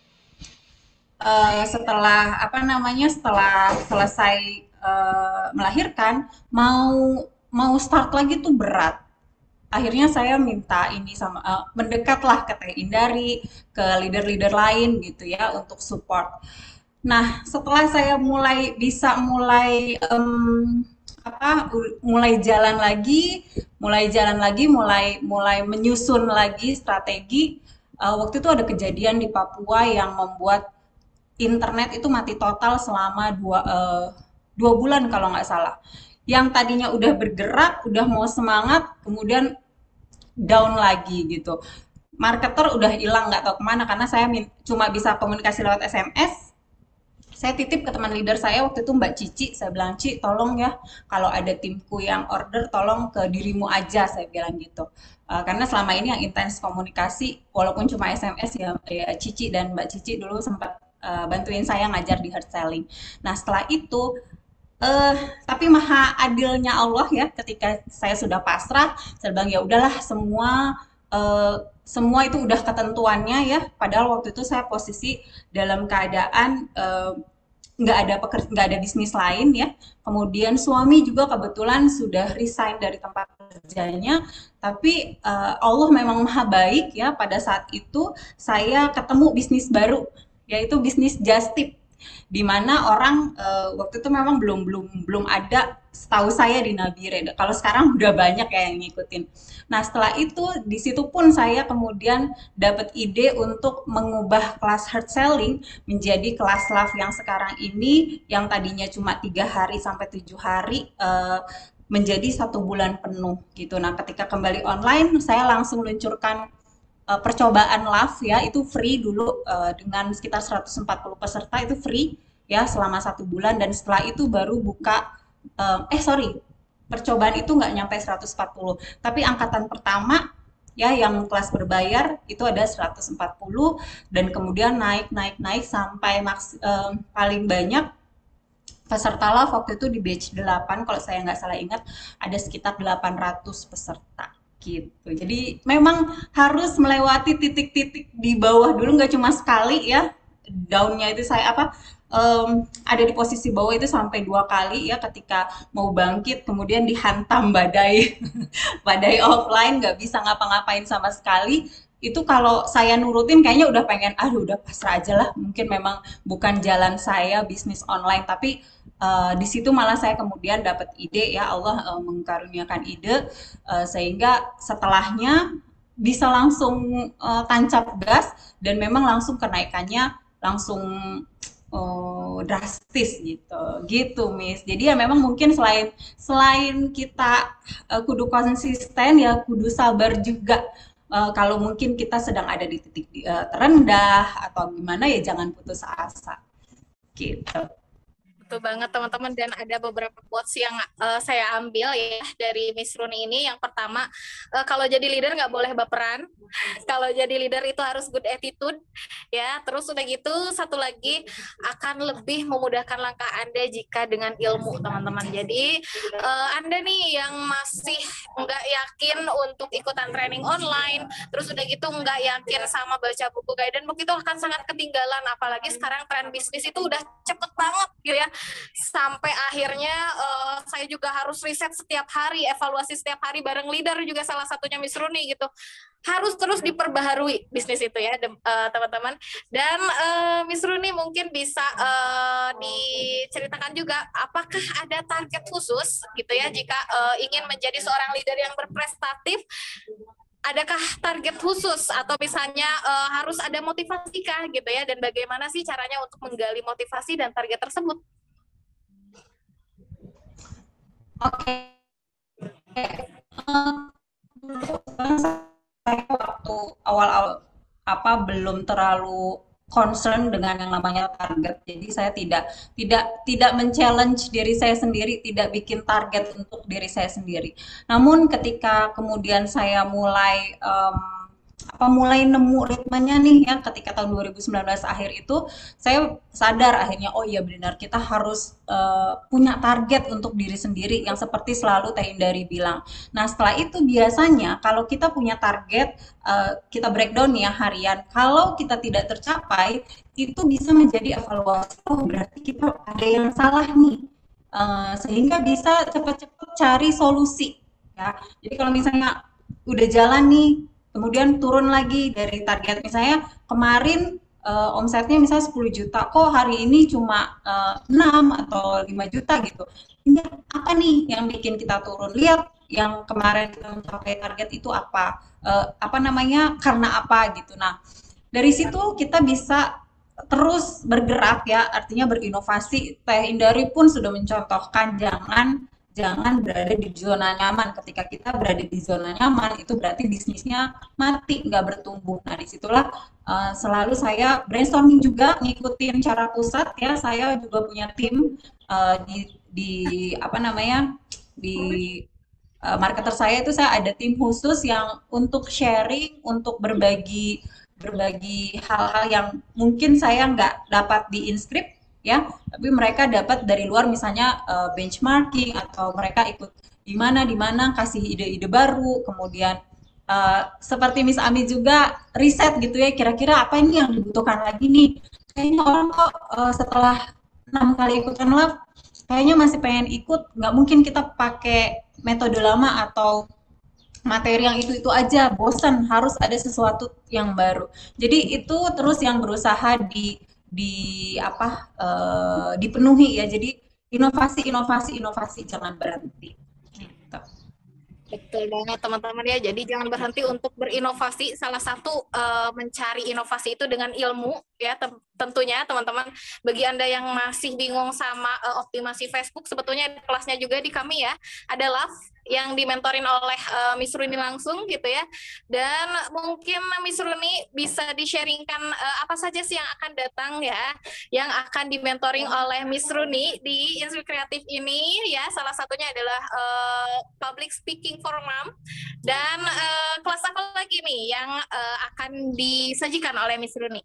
uh, setelah apa namanya setelah selesai uh, melahirkan mau mau start lagi tuh berat akhirnya saya minta ini sama uh, mendekatlah ke Teh Indari, ke leader-leader lain gitu ya untuk support. Nah, setelah saya mulai bisa mulai um, apa mulai jalan lagi, mulai jalan lagi, mulai mulai menyusun lagi strategi. Uh, waktu itu ada kejadian di Papua yang membuat internet itu mati total selama dua uh, dua bulan kalau nggak salah. Yang tadinya udah bergerak, udah mau semangat, kemudian down lagi gitu. Marketer udah hilang nggak tahu kemana karena saya cuma bisa komunikasi lewat S M S. Saya titip ke teman leader saya waktu itu Mbak Cici, saya bilang, Ci tolong ya kalau ada timku yang order tolong ke dirimu aja, saya bilang gitu. Uh, karena selama ini yang intens komunikasi walaupun cuma S M S ya, ya Cici dan Mbak Cici dulu sempat uh, bantuin saya ngajar di hard selling. Nah setelah itu Uh, tapi maha adilnya Allah ya, ketika saya sudah pasrah, saya bilang ya udahlah semua uh, semua itu udah ketentuannya ya. Padahal waktu itu saya posisi dalam keadaan uh, nggak ada pekerja, nggak ada bisnis lain ya. Kemudian suami juga kebetulan sudah resign dari tempat kerjanya. Tapi uh, Allah memang maha baik ya. Pada saat itu saya ketemu bisnis baru, yaitu bisnis Just Tip, di mana orang uh, waktu itu memang belum belum belum ada setahu saya di Nabire. Kalau sekarang udah banyak ya yang ngikutin. Nah setelah itu di situ pun saya kemudian dapat ide untuk mengubah kelas hard selling menjadi kelas love yang sekarang ini, yang tadinya cuma tiga hari sampai tujuh hari uh, menjadi satu bulan penuh gitu. Nah ketika kembali online saya langsung luncurkan Uh, percobaan Love ya, itu free dulu uh, dengan sekitar seratus empat puluh peserta, itu free ya selama satu bulan, dan setelah itu baru buka uh, eh sorry percobaan itu nggak nyampe seratus empat puluh, tapi angkatan pertama ya yang kelas berbayar itu ada seratus empat puluh, dan kemudian naik naik naik sampai maks uh, paling banyak peserta Love waktu itu di batch delapan kalau saya nggak salah ingat ada sekitar delapan ratus peserta gitu. Jadi memang harus melewati titik-titik di bawah dulu, nggak cuma sekali ya. Downnya itu saya apa um, ada di posisi bawah itu sampai dua kali ya, ketika mau bangkit kemudian dihantam badai badai offline, nggak bisa ngapa-ngapain sama sekali. Itu kalau saya nurutin kayaknya udah pengen aduh udah pasrah aja lah, mungkin memang bukan jalan saya bisnis online. Tapi uh, di situ malah saya kemudian dapat ide ya, Allah uh, mengkaruniakan ide uh, sehingga setelahnya bisa langsung uh, tancap gas, dan memang langsung kenaikannya langsung uh, drastis gitu gitu Miss. Jadi ya memang mungkin selain selain kita uh, kudu konsisten ya kudu sabar juga. Uh, kalau mungkin kita sedang ada di titik uh, terendah atau gimana ya jangan putus asa gitu. Betul banget teman-teman, dan ada beberapa quotes yang uh, saya ambil ya dari Miss Runi ini. Yang pertama, uh, kalau jadi leader nggak boleh baperan, kalau jadi leader itu harus good attitude ya. Terus udah gitu satu lagi, akan lebih memudahkan langkah Anda jika dengan ilmu teman-teman. Jadi uh, Anda nih yang masih nggak yakin untuk ikutan training online, terus udah gitu nggak yakin sama baca buku guidance book, itu akan sangat ketinggalan. Apalagi sekarang tren bisnis itu udah cepet banget gitu ya. Sampai akhirnya uh, saya juga harus riset setiap hari, evaluasi setiap hari bareng leader juga salah satunya Miss Runi gitu. Harus terus diperbaharui bisnis itu ya teman-teman. Dan uh, Miss Runi mungkin bisa uh, diceritakan juga apakah ada target khusus gitu ya jika uh, ingin menjadi seorang leader yang berprestatif. Adakah target khusus atau misalnya uh, harus ada motivasi kah gitu ya, dan bagaimana sih caranya untuk menggali motivasi dan target tersebut? Oke, uh, saya waktu awal-awal apa belum terlalu concern dengan yang namanya target. Jadi saya tidak tidak tidak men-challenge diri saya sendiri, tidak bikin target untuk diri saya sendiri. Namun ketika kemudian saya mulai um, apa mulai nemu ritmenya nih ya, ketika tahun dua ribu sembilan belas akhir itu saya sadar akhirnya oh iya benar kita harus uh, punya target untuk diri sendiri yang seperti selalu Teh Indari bilang. Nah setelah itu biasanya kalau kita punya target uh, kita breakdown ya harian, kalau kita tidak tercapai itu bisa menjadi evaluasi, oh berarti kita ada yang salah nih, uh, sehingga bisa cepat-cepat cari solusi ya. Jadi kalau misalnya udah jalan nih, kemudian turun lagi dari target. Misalnya kemarin uh, omsetnya misalnya sepuluh juta, kok hari ini cuma uh, enam atau lima juta gitu. Ini apa nih yang bikin kita turun? Lihat yang kemarin kita mencapai target itu apa? Uh, apa namanya? Karena apa gitu. Nah, dari situ kita bisa terus bergerak ya, artinya berinovasi. Teh Indari pun sudah mencontohkan jangan jangan berada di zona nyaman. Ketika kita berada di zona nyaman, itu berarti bisnisnya mati, nggak bertumbuh. Nah, disitulah uh, selalu saya brainstorming juga, ngikutin cara pusat ya. Saya juga punya tim uh, di, di apa namanya di uh, marketer saya itu saya ada tim khusus yang untuk sharing, untuk berbagi berbagi hal-hal yang mungkin saya nggak dapat di inscript ya, tapi mereka dapat dari luar misalnya uh, benchmarking atau mereka ikut di mana di mana kasih ide-ide baru, kemudian uh, seperti Miss Ami juga riset gitu ya, kira-kira apa ini yang dibutuhkan lagi nih, kayaknya orang kok uh, setelah enam kali ikutan lab kayaknya masih pengen ikut, nggak mungkin kita pakai metode lama atau materi yang itu-itu aja, bosan, harus ada sesuatu yang baru. Jadi itu terus yang berusaha di di apa uh, dipenuhi ya. Jadi inovasi, inovasi, inovasi, jangan berhenti. Gitu. Betul banget teman-teman ya. Jadi jangan berhenti untuk berinovasi. Salah satu uh, mencari inovasi itu dengan ilmu ya. Tentunya teman-teman, bagi Anda yang masih bingung sama uh, optimasi Facebook, sebetulnya kelasnya juga di kami ya. Ada Love yang dimentorin oleh uh, Miss Runi langsung gitu ya. Dan mungkin Miss Runi bisa di-sharingkan uh, apa saja sih yang akan datang ya, yang akan dimentoring oleh Miss Runi di Inspire Kreatif ini ya. Salah satunya adalah uh, Public Speaking for Mom. Dan uh, kelas apa lagi nih yang uh, akan disajikan oleh Miss Runi?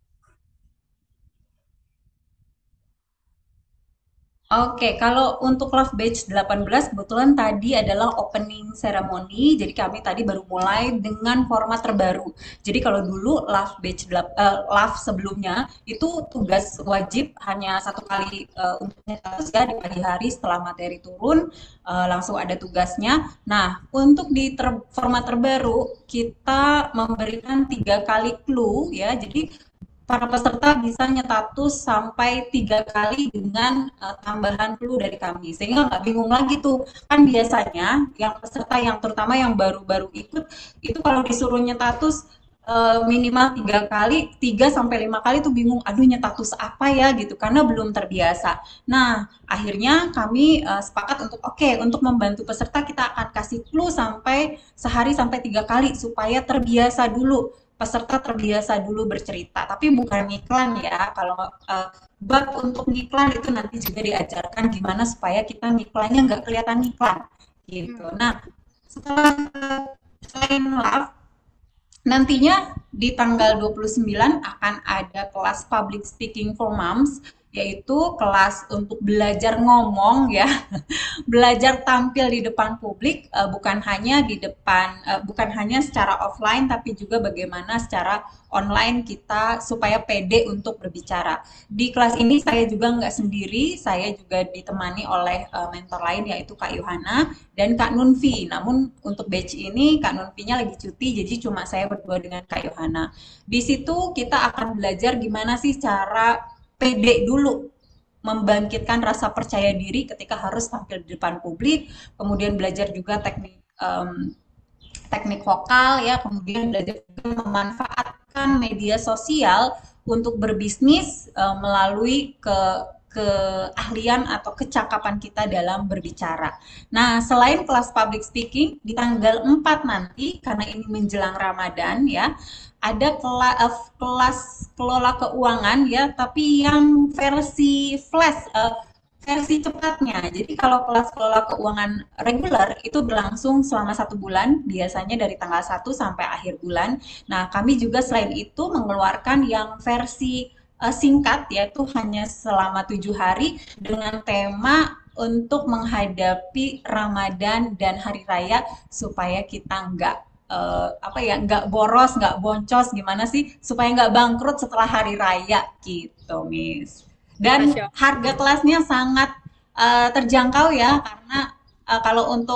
Oke, kalau untuk Love Batch delapan belas kebetulan tadi adalah opening ceremony, jadi kami tadi baru mulai dengan format terbaru. Jadi kalau dulu Love Batch uh, Love sebelumnya itu tugas wajib hanya satu kali uh, untuk status ya, di pagi hari setelah materi turun uh, langsung ada tugasnya. Nah, untuk di ter format terbaru kita memberikan tiga kali clue ya, jadi para peserta bisa nyetatus sampai tiga kali dengan uh, tambahan clue dari kami, sehingga nggak bingung lagi tuh. Kan biasanya yang peserta yang terutama yang baru-baru ikut itu kalau disuruh nyetatus uh, minimal tiga kali, tiga sampai lima kali tuh bingung, aduh nyetatus apa ya gitu, karena belum terbiasa. Nah, akhirnya kami uh, sepakat untuk oke, okay, untuk membantu peserta kita akan kasih clue sampai sehari sampai tiga kali supaya terbiasa dulu. Peserta terbiasa dulu bercerita, tapi bukan ngiklan ya. Kalau uh, bab untuk ngiklan itu nanti juga diajarkan gimana supaya kita ngiklannya nggak kelihatan ngiklan gitu. Nah, setelah uh, selain Love, nantinya di tanggal dua puluh sembilan akan ada kelas Public Speaking for Moms, yaitu kelas untuk belajar ngomong ya, belajar tampil di depan publik, uh, bukan hanya di depan, uh, bukan hanya secara offline, tapi juga bagaimana secara online kita supaya pede untuk berbicara. Di kelas ini saya juga nggak sendiri, saya juga ditemani oleh uh, mentor lain yaitu Kak Yohana dan Kak Nunfi. Namun untuk batch ini Kak Nunfi-nya lagi cuti, jadi cuma saya berdua dengan Kak Yohana. Di situ kita akan belajar gimana sih cara pede dulu, membangkitkan rasa percaya diri ketika harus tampil di depan publik, kemudian belajar juga teknik um, teknik vokal ya, kemudian belajar juga memanfaatkan media sosial untuk berbisnis uh, melalui ke keahlian atau kecakapan kita dalam berbicara. Nah, selain kelas public speaking di tanggal empat nanti, karena ini menjelang Ramadan ya, ada kelas, uh, kelas kelola keuangan ya, tapi yang versi flash, uh, versi cepatnya. Jadi kalau kelas kelola keuangan reguler itu berlangsung selama satu bulan, biasanya dari tanggal satu sampai akhir bulan. Nah, kami juga selain itu mengeluarkan yang versi uh, singkat, yaitu hanya selama tujuh hari dengan tema untuk menghadapi Ramadan dan Hari Raya supaya kita nggak Uh, apa ya, nggak boros, nggak boncos, gimana sih supaya nggak bangkrut setelah hari raya gitu, Miss. Dan harga kelasnya sangat uh, terjangkau ya, karena uh, kalau untuk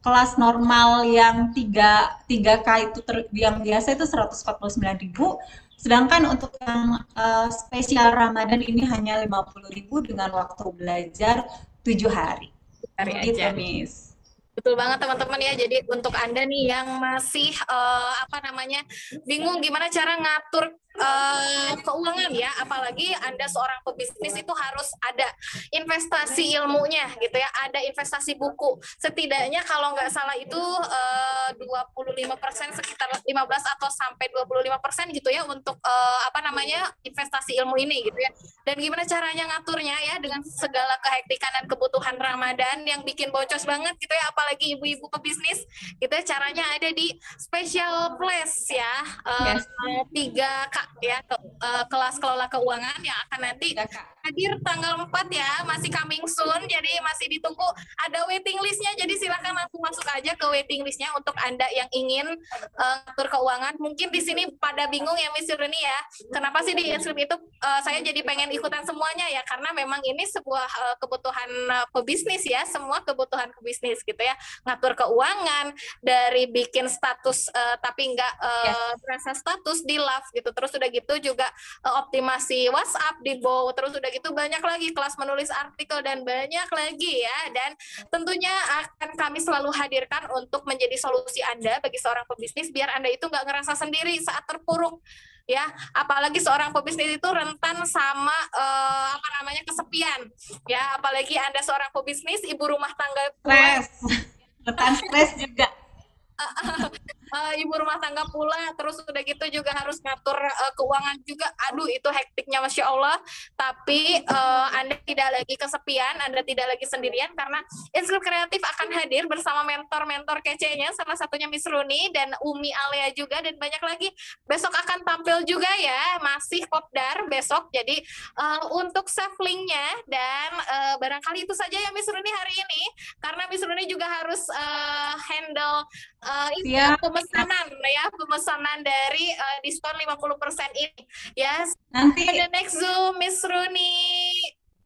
kelas normal yang tiga K itu ter, yang biasa itu seratus empat puluh sembilan ribu, sedangkan untuk yang uh, spesial Ramadan ini hanya lima puluh ribu dengan waktu belajar tujuh hari. Hari Gitu, aja. Miss. Betul banget teman-teman ya. Jadi untuk Anda nih yang masih uh, apa namanya bingung gimana cara ngatur uh, keuangan ya, apalagi Anda seorang pebisnis itu harus ada investasi ilmunya gitu ya, ada investasi buku. Setidaknya kalau nggak salah itu uh, dua puluh lima persen, sekitar lima belas atau sampai dua puluh lima persen gitu ya untuk uh, apa namanya investasi ilmu ini gitu ya. Dan gimana caranya ngaturnya ya dengan segala kehektikan dan kebutuhan Ramadan yang bikin boncos banget gitu ya, apalagi ibu-ibu pebisnis gitu ya, caranya ada di Special Place ya, uh, Yes. tiga K ya, ke, uh, kelas kelola keuangan yang akan nanti hadir tanggal empat ya, masih coming soon, jadi masih ditunggu, ada waiting listnya, jadi silakan langsung masuk aja ke waiting listnya untuk Anda yang ingin uh, ngatur keuangan. Mungkin di sini pada bingung ya Miss Yurni ya, kenapa sih di inskrip itu uh, saya jadi pengen ikutan semuanya ya, karena memang ini sebuah uh, kebutuhan uh, pebisnis ya, semua kebutuhan pebisnis gitu ya, ngatur keuangan, dari bikin status uh, tapi nggak uh, berasa status di love gitu, terus udah gitu juga uh, optimasi WhatsApp di Bow, terus udah gitu banyak lagi kelas menulis artikel dan banyak lagi ya, dan tentunya akan kami selalu hadirkan untuk menjadi solusi Anda bagi seorang pebisnis biar Anda itu nggak ngerasa sendiri saat terpuruk ya, apalagi seorang pebisnis itu rentan sama uh, apa namanya kesepian ya, apalagi Anda seorang pebisnis ibu rumah tangga Stres, rentan stres juga. uh, ibu rumah tangga pula, terus udah gitu juga harus ngatur uh, keuangan juga, aduh itu hektiknya Masya Allah, tapi uh, Anda tidak lagi kesepian, Anda tidak lagi sendirian, karena Inskrip Kreatif akan hadir bersama mentor-mentor kece-nya, salah satunya Miss Runi dan Umi Alia juga, dan banyak lagi, besok akan tampil juga ya, masih kopdar besok, jadi uh, untuk save linknya, dan uh, barangkali itu saja ya Miss Runi hari ini, karena Miss Runi juga harus uh, handle uh, ini Siap. pemesanan ya, pemesanan dari uh, diskon lima puluh persen ini ya. Nanti The next Zoom Miss Runi.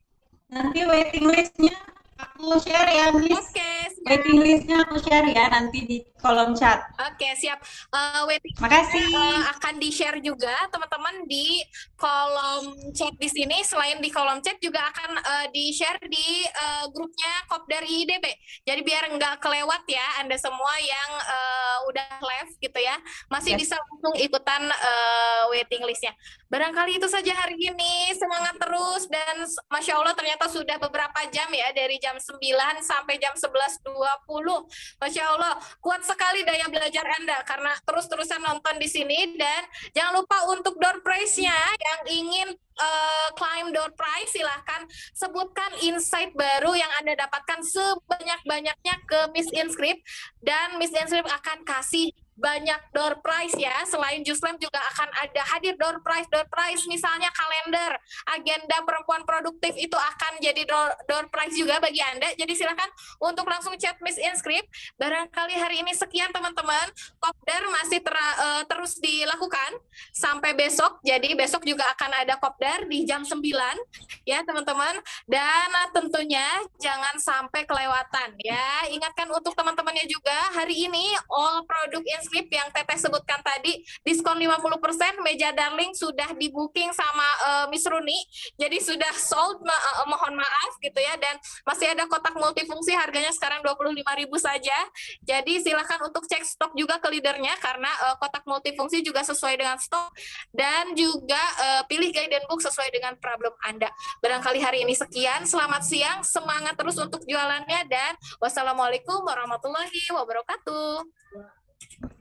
nanti waiting listnya aku share ya, Miss. Oke, siap. Waiting listnya aku share ya nanti di kolom chat. Oke, siap. Uh, waiting Makasih. uh, akan di-share juga teman-teman di kolom chat di sini. Selain di kolom chat juga akan uh, di-share di uh, grupnya Kopdar I D B. Jadi biar nggak kelewat ya Anda semua yang uh, udah live gitu ya, masih Yes. bisa langsung ikutan uh, waiting listnya. Barangkali itu saja hari ini. Semangat terus, dan Masya Allah ternyata sudah beberapa jam ya, dari jam sembilan sampai jam sebelas dua puluh. Masya Allah, kuat sekali daya belajar Anda karena terus-terusan nonton di sini. Dan jangan lupa untuk door prize-nya, yang ingin uh, claim door prize silahkan sebutkan insight baru yang Anda dapatkan sebanyak-banyaknya ke Miss Inskrip, dan Miss Inskrip akan kasih banyak door prize ya. Selain Juslam juga akan ada hadir door prize door prize misalnya kalender agenda perempuan produktif, itu akan jadi door, door prize juga bagi Anda. Jadi silakan untuk langsung chat Miss Inskrip. Barangkali hari ini sekian teman-teman, kopdar masih ter, uh, terus dilakukan sampai besok, jadi besok juga akan ada kopdar di jam sembilan ya teman-teman, dan uh, tentunya jangan sampai kelewatan ya. Ingatkan untuk teman-temannya juga, hari ini all produk Inskrip yang Teteh sebutkan tadi diskon lima puluh persen, meja darling sudah di booking sama uh, Miss Runi, jadi sudah sold, ma uh, mohon maaf gitu ya, dan masih ada kotak multifungsi harganya sekarang dua puluh lima ribu saja. Jadi silakan untuk cek stok juga ke leadernya, karena uh, kotak multifungsi juga sesuai dengan stok, dan juga uh, pilih guidance book sesuai dengan problem Anda. Barangkali hari ini sekian, selamat siang, semangat terus untuk jualannya, dan wassalamualaikum warahmatullahi wabarakatuh.